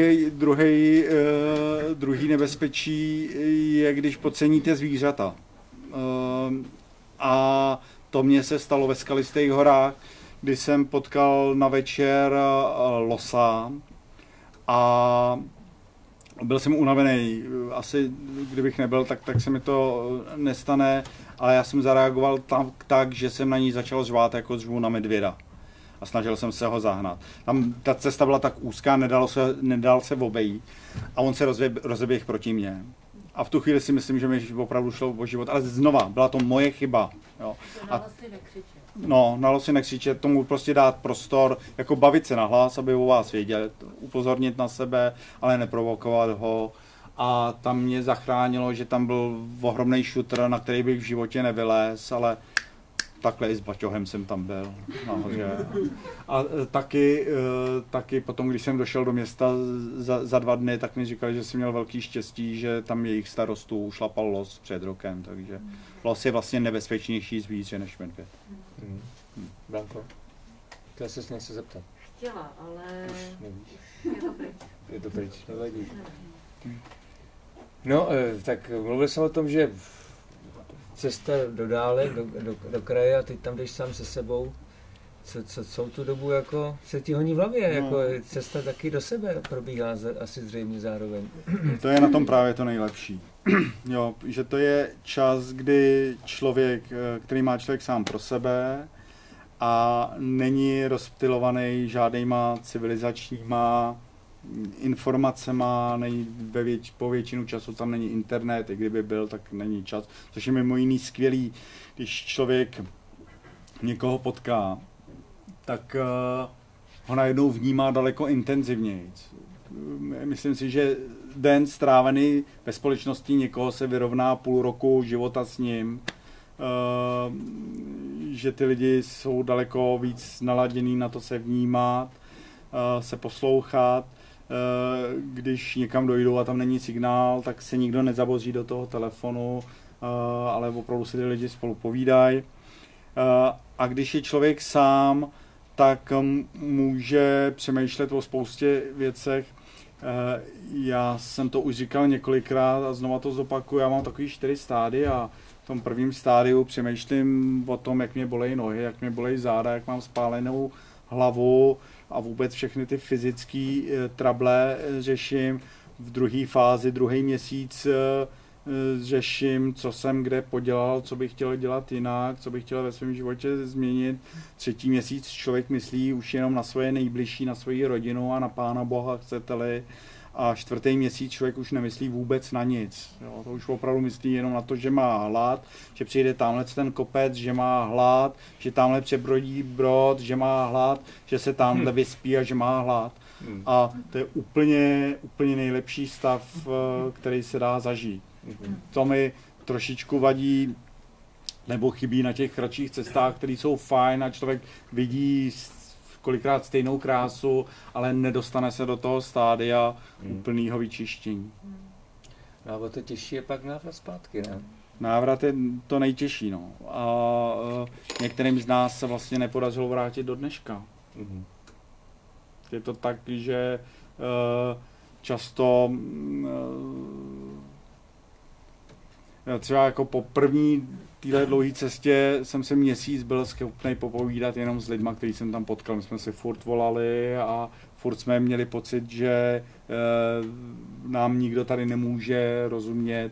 druhý nebezpečí je, když podceníte zvířata. A to mně se stalo ve Skalistých horách, kdy jsem potkal na večer losa a byl jsem unavený. Asi kdybych nebyl, tak se mi to nestane, ale já jsem zareagoval tak, že jsem na ní začal řvát, jako řvu na medvěda. A snažil jsem se ho zahnat. Tam ta cesta byla tak úzká, nedal se obejít a on se rozeběhl proti mně. A v tu chvíli si myslím, že mi opravdu šlo o život, ale znova, byla to moje chyba. Jo. Na hlas si nekřičet, tomu prostě dát prostor, jako bavit se na hlas, aby o vás věděl, upozornit na sebe, ale neprovokovat ho. A tam mě zachránilo, že tam byl ohromný šutr, na který bych v životě nevylez, ale takhle i s baťohem jsem tam byl nahoře. A taky potom, když jsem došel do města za 2 dny, tak mi říkali, že jsem měl velký štěstí, že tam jejich starostů šlapal los před rokem, takže los je vlastně nebezpečnější zvíře než medvěd. Blanko, chtěla ses něco zeptat? Chtěla, ale už je to pryč. Je to pryč, nevadí. No, tak mluvil jsem o tom, že cesta do dále, do kraje a teď tam jdeš sám se sebou. Co tu dobu jako se ti honí v hlavě, jako cesta taky do sebe probíhá asi zřejmě zároveň. To je na tom právě to nejlepší. Jo, že to je čas, kdy který má člověk sám pro sebe a není rozptylovaný žádnýma civilizačníma informacema, po většinu času tam není internet, i kdyby byl, tak není čas, což je mimo jiný skvělý, když člověk někoho potká, tak ho najednou vnímá daleko intenzivněji. Myslím si, že den strávený ve společnosti někoho se vyrovná půl roku života s ním, že ty lidi jsou daleko víc naladěný na to se vnímat, se poslouchat. Když někam dojdou a tam není signál, tak se nikdo nezaboří do toho telefonu, ale opravdu si ty lidi spolu povídají. A když je člověk sám, tak může přemýšlet o spoustě věcech. Já jsem to už říkal několikrát a znova to zopakuju. Já mám takový 4 stády a v tom prvním stádiu přemýšlím o tom, jak mě bolejí nohy, jak mě bolejí záda, jak mám spálenou hlavu a vůbec všechny ty fyzické trable řeším. V druhé fázi, druhý měsíc řeším, co jsem kde podělal, co bych chtěl dělat jinak, co bych chtěl ve svém životě změnit. 3. měsíc člověk myslí už jenom na svoje nejbližší, na svoji rodinu a na Pána Boha, chcete-li. A 4. měsíc člověk už nemyslí vůbec na nic. Jo, to už opravdu myslí jenom na to, že má hlad, že přijde tamhle ten kopec, že má hlad, že tamhle přebrodí brod, že má hlad, že se tamhle vyspí a že má hlad. A to je úplně nejlepší stav, který se dá zažít. To mi trošičku vadí nebo chybí na těch kratších cestách, které jsou fajn a člověk vidí kolikrát stejnou krásu, ale nedostane se do toho stádia úplného vyčištění. No a to těžší je pak návrat zpátky, ne? Návrat je to nejtěžší, no. A některým z nás se vlastně nepodařilo vrátit do dneška. Je to tak, že Já třeba jako po první téhle dlouhé cestě jsem se měsíc byl schopný popovídat jenom s lidma, který jsem tam potkal. My jsme si furt volali a furt jsme měli pocit, že nám nikdo tady nemůže rozumět.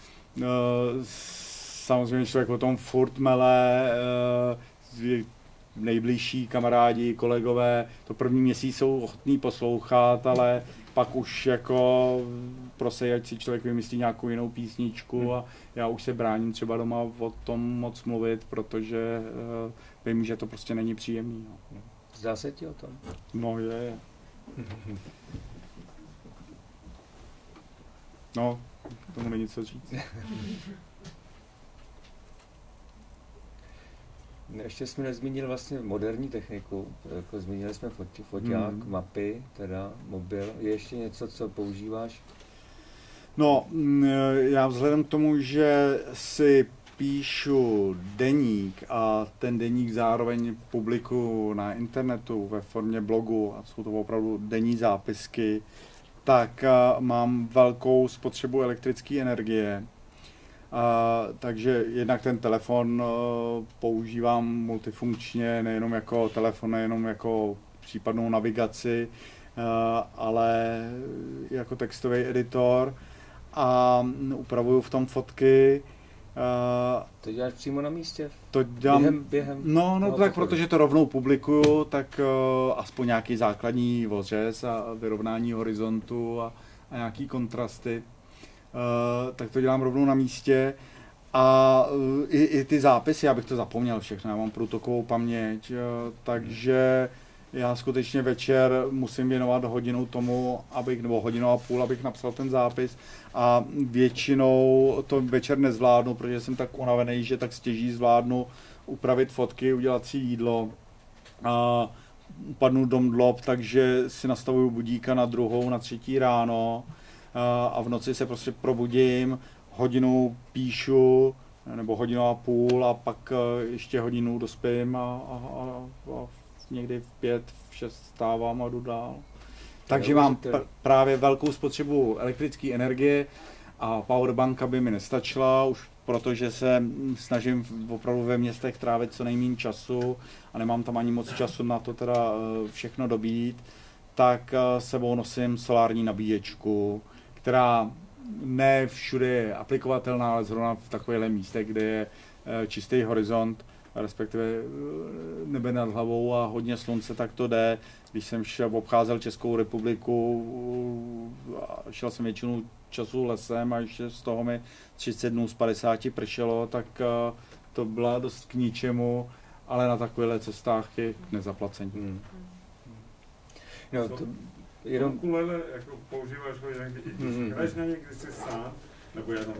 Samozřejmě člověk o tom furt mele, nejbližší kamarádi, kolegové, to první měsíc jsou ochotní poslouchat, ale pak už jako prosej, ať si člověk vymyslí nějakou jinou písničku a já už se bráním třeba doma o tom moc mluvit, protože vím, že to prostě není příjemný. No. Zdá se ti o tom? No je. No, tomu není co říct. Ještě jsme nezmínili vlastně moderní techniku, jako zmínili jsme foťák, mapy, teda mobil. Je ještě něco, co používáš? No, já vzhledem k tomu, že si píšu deník a ten deník zároveň publikuju na internetu ve formě blogu a jsou to opravdu denní zápisky, tak mám velkou spotřebu elektrické energie. Takže jednak ten telefon používám multifunkčně, nejenom jako telefon, nejenom jako případnou navigaci, ale jako textový editor a upravuju v tom fotky. To děláš přímo na místě? To dělám, během no tak protože to rovnou publikuju, tak aspoň nějaký základní ořez a vyrovnání horizontu a nějaký kontrasty. Tak to dělám rovnou na místě a i ty zápisy, já bych to zapomněl všechno, já mám průtokovou paměť, takže já skutečně večer musím věnovat hodinu tomu, nebo hodinu a půl, abych napsal ten zápis a většinou to večer nezvládnu, protože jsem tak unavený, že tak stěží zvládnu upravit fotky, udělat si jídlo a padnu do mdlob, takže si nastavuju budíka na 2., na 3. ráno a v noci se prostě probudím, hodinu píšu, nebo hodinu a půl a pak ještě hodinu dospím a někdy v 5, v 6 stávám a jdu dál. Takže mám právě velkou spotřebu elektrické energie a powerbanka by mi nestačila, už protože se snažím opravdu ve městech trávit co nejméně času a nemám tam ani moc času na to teda všechno dobít, tak sebou nosím solární nabíječku, která ne všude je aplikovatelná, ale zrovna v takovéhle místech, kde je čistý horizont, respektive nebe nad hlavou a hodně slunce, tak to jde. Když jsem obcházel Českou republiku, šel jsem většinu času lesem a ještě z toho mi 30 dnů z 50 pršelo, tak to byla dost k ničemu, ale na takovéhle cestách je k nezaplacení. No, to jenom... Ukulele jako používáš ho někdy, když hraješ na někdy si sám, nebo já tam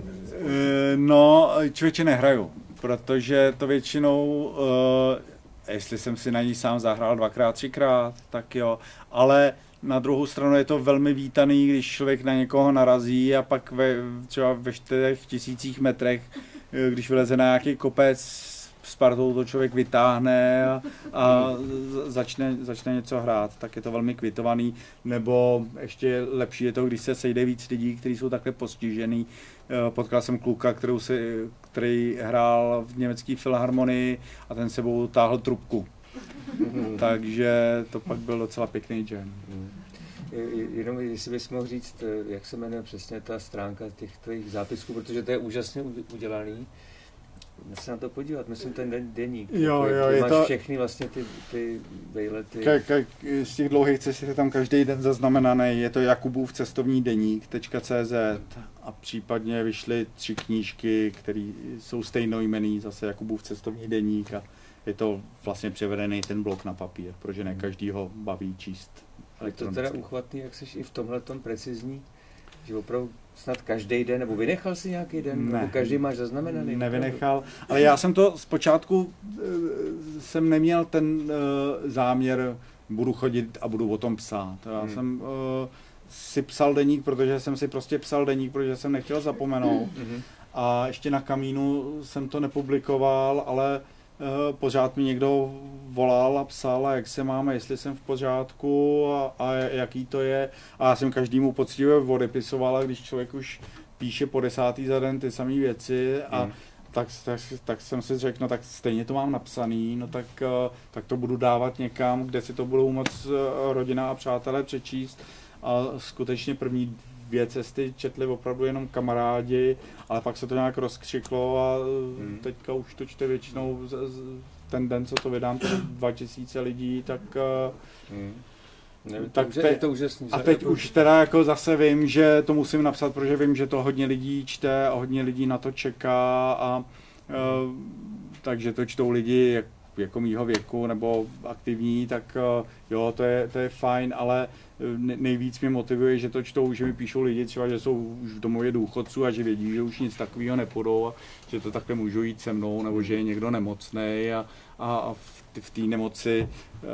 no, člověče nehraju, protože to většinou, jestli jsem si na ní sám zahrál 2x, 3x, tak jo, ale na druhou stranu je to velmi vítaný, když člověk na někoho narazí a pak třeba ve 4000 metrech, když vyleze na nějaký kopec, s partou to člověk vytáhne a začne něco hrát, tak je to velmi kvitovaný, nebo ještě lepší je to, když se sejde víc lidí, kteří jsou takhle postižený. Potkal jsem kluka, který hrál v německé filharmonii a ten sebou táhl trubku. Takže to pak byl docela pěkný jam. Jenom jestli bys mohl říct, jak se jmenuje přesně ta stránka těch tvých zápisků, protože to je úžasně udělaný. Se na to podívat, myslím ten deník. Jo, máš to... všechny vlastně ty vejlety. Z těch dlouhých cest je tam každý den zaznamenaný, je to Jakubův cestovní deník.cz a případně vyšly 3 knížky, které jsou stejnojmenný, zase Jakubův cestovní deník a je to vlastně převedený ten blok na papír, protože ne každý ho baví číst elektronicky. Je to teda uchvatný, jak jsi i v tomhletom precizní, že opravdu snad každý den, nebo vynechal si nějaký den, nebo každý máš zaznamenaný? Nevynechal, ale já jsem to zpočátku jsem neměl ten záměr, budu chodit a budu o tom psát. Já jsem si psal deník, protože jsem si prostě psal deník, protože jsem nechtěl zapomenout. A ještě na kamínu jsem to nepublikoval, ale pořád mi někdo volal a psal, a jak se máme, jestli jsem v pořádku a jaký to je. A já jsem každému poctivě odepisoval, a když člověk už píše po 10. za den ty samé věci a tak jsem si řekl, no tak stejně to mám napsaný, no tak to budu dávat někam, kde si to budou moc rodina a přátelé přečíst. A skutečně první 2 cesty četli opravdu jenom kamarádi, ale pak se to nějak rozkřiklo a teďka už to čte většinou ten den, co to vydám, 2000 lidí, tak... Je to úžasný. A teď už teda jako zase vím, že to musím napsat, protože vím, že to hodně lidí čte a hodně lidí na to čeká a takže to čtou lidi jako mýho věku nebo aktivní, tak jo, to je fajn, ale nejvíc mě motivuje, že to čtou, že mi píšou lidi třeba, že jsou už v domově důchodců a že vědí, že už nic takového nepůjdou a že to takhle můžou jít se mnou, nebo že je někdo nemocnej a v té nemoci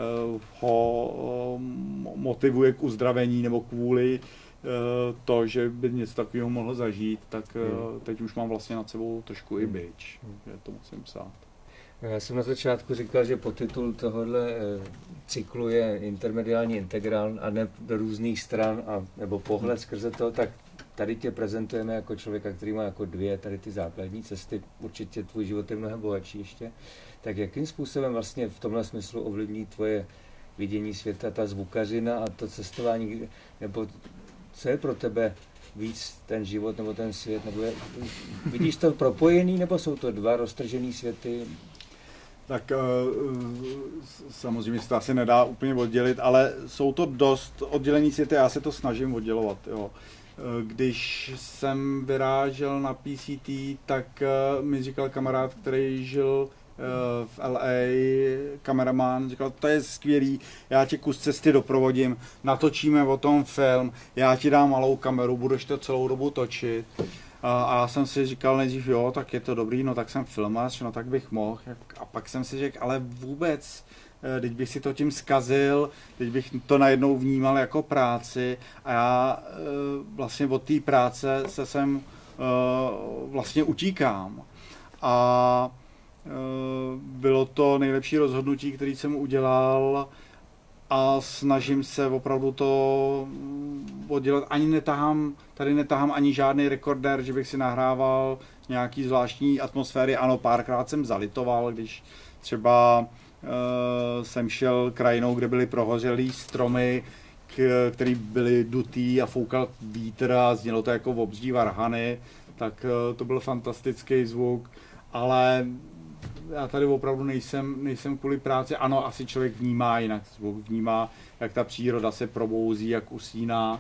ho motivuje k uzdravení nebo kvůli to, že by něco takového mohl zažít, tak teď už mám vlastně nad sebou trošku i bič, že to musím psát. Já jsem na začátku říkal, že podtitul tohohle cyklu je intermediální integrál a ne do různých stran nebo pohled skrze to, tak tady tě prezentujeme jako člověka, který má jako 2 tady ty základní cesty, určitě tvůj život je mnohem bohatší ještě. Tak jakým způsobem vlastně v tomhle smyslu ovlivní tvoje vidění světa, ta zvukařina a to cestování, nebo co je pro tebe víc ten život nebo ten svět, nebo vidíš to propojený, nebo jsou to 2 roztržený světy? Tak samozřejmě se to asi nedá úplně oddělit, ale jsou to dost oddělený světy, já se to snažím oddělovat. Jo. Když jsem vyrážel na PCT, tak mi říkal kamarád, který žil v LA, kameraman, říkal, to je skvělý, já ti kus cesty doprovodím, natočíme o tom film, já ti dám malou kameru, budeš to celou dobu točit. A já jsem si říkal nejdřív, jo, tak je to dobrý, no tak jsem filmař, no tak bych mohl. A pak jsem si řekl, ale vůbec, teď bych si to tím zkazil, teď bych to najednou vnímal jako práci a já vlastně od té práce se sem vlastně utíkám. A bylo to nejlepší rozhodnutí, které jsem udělal a snažím se opravdu to oddělat. Tady netahám ani žádný rekorder, že bych si nahrával nějaký zvláštní atmosféry. Ano, párkrát jsem zalitoval, když třeba jsem šel krajinou, kde byly prohořelý stromy, které byly dutý a foukal vítr a znělo to jako v obří varhany, tak to byl fantastický zvuk, ale já tady opravdu nejsem kvůli práci. Ano, asi člověk vnímá jinak zvuk, vnímá, jak ta příroda se probouzí, jak usíná,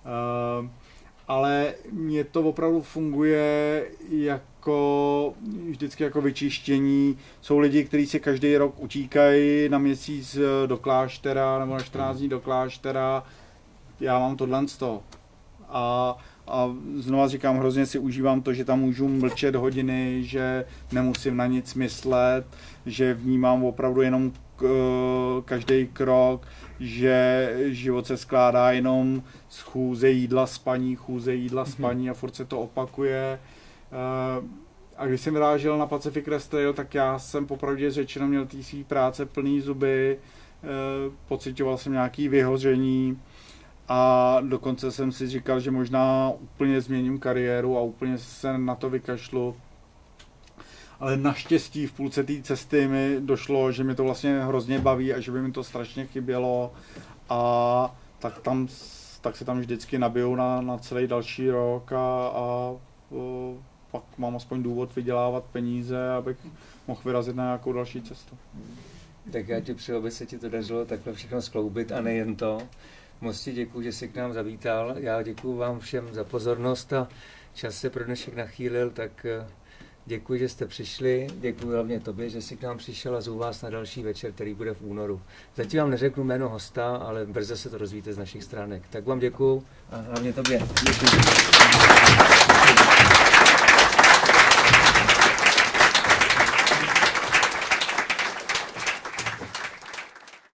ale mně to opravdu funguje jako vždycky jako vyčištění. Jsou lidi, kteří se každý rok utíkají na měsíc do kláštera nebo na 14 dní do kláštera. Já mám tohle z toho. A znova říkám, hrozně si užívám to, že tam můžu mlčet hodiny, že nemusím na nic myslet, že vnímám opravdu jenom každý krok, že život se skládá jenom z chůze, jídla, spaní a furt se to opakuje. A když jsem vyrážel na Pacific Crest Trail, tak já jsem popravdě řečeno měl té své práce plný zuby, pocitoval jsem nějaké vyhoření. A dokonce jsem si říkal, že možná úplně změním kariéru a úplně se na to vykašlu. Ale naštěstí v půlce té cesty mi došlo, že mi to vlastně hrozně baví a že by mi to strašně chybělo. A tak se tam vždycky nabiju na celý další rok a pak mám aspoň důvod vydělávat peníze, abych mohl vyrazit na nějakou další cestu. Tak já ti přeju, aby se ti to dařilo takhle všechno skloubit a nejen to. Moc ti děkuju, že jsi k nám zavítal. Já děkuju vám všem za pozornost a čas se pro dnešek nachýlil, tak děkuji, že jste přišli. Děkuji hlavně tobě, že jsi k nám přišel a zvu vás na další večer, který bude v únoru. Zatím vám neřeknu jméno hosta, ale brzy se to dozvíte z našich stránek. Tak vám děkuju a hlavně tobě. Děkuji.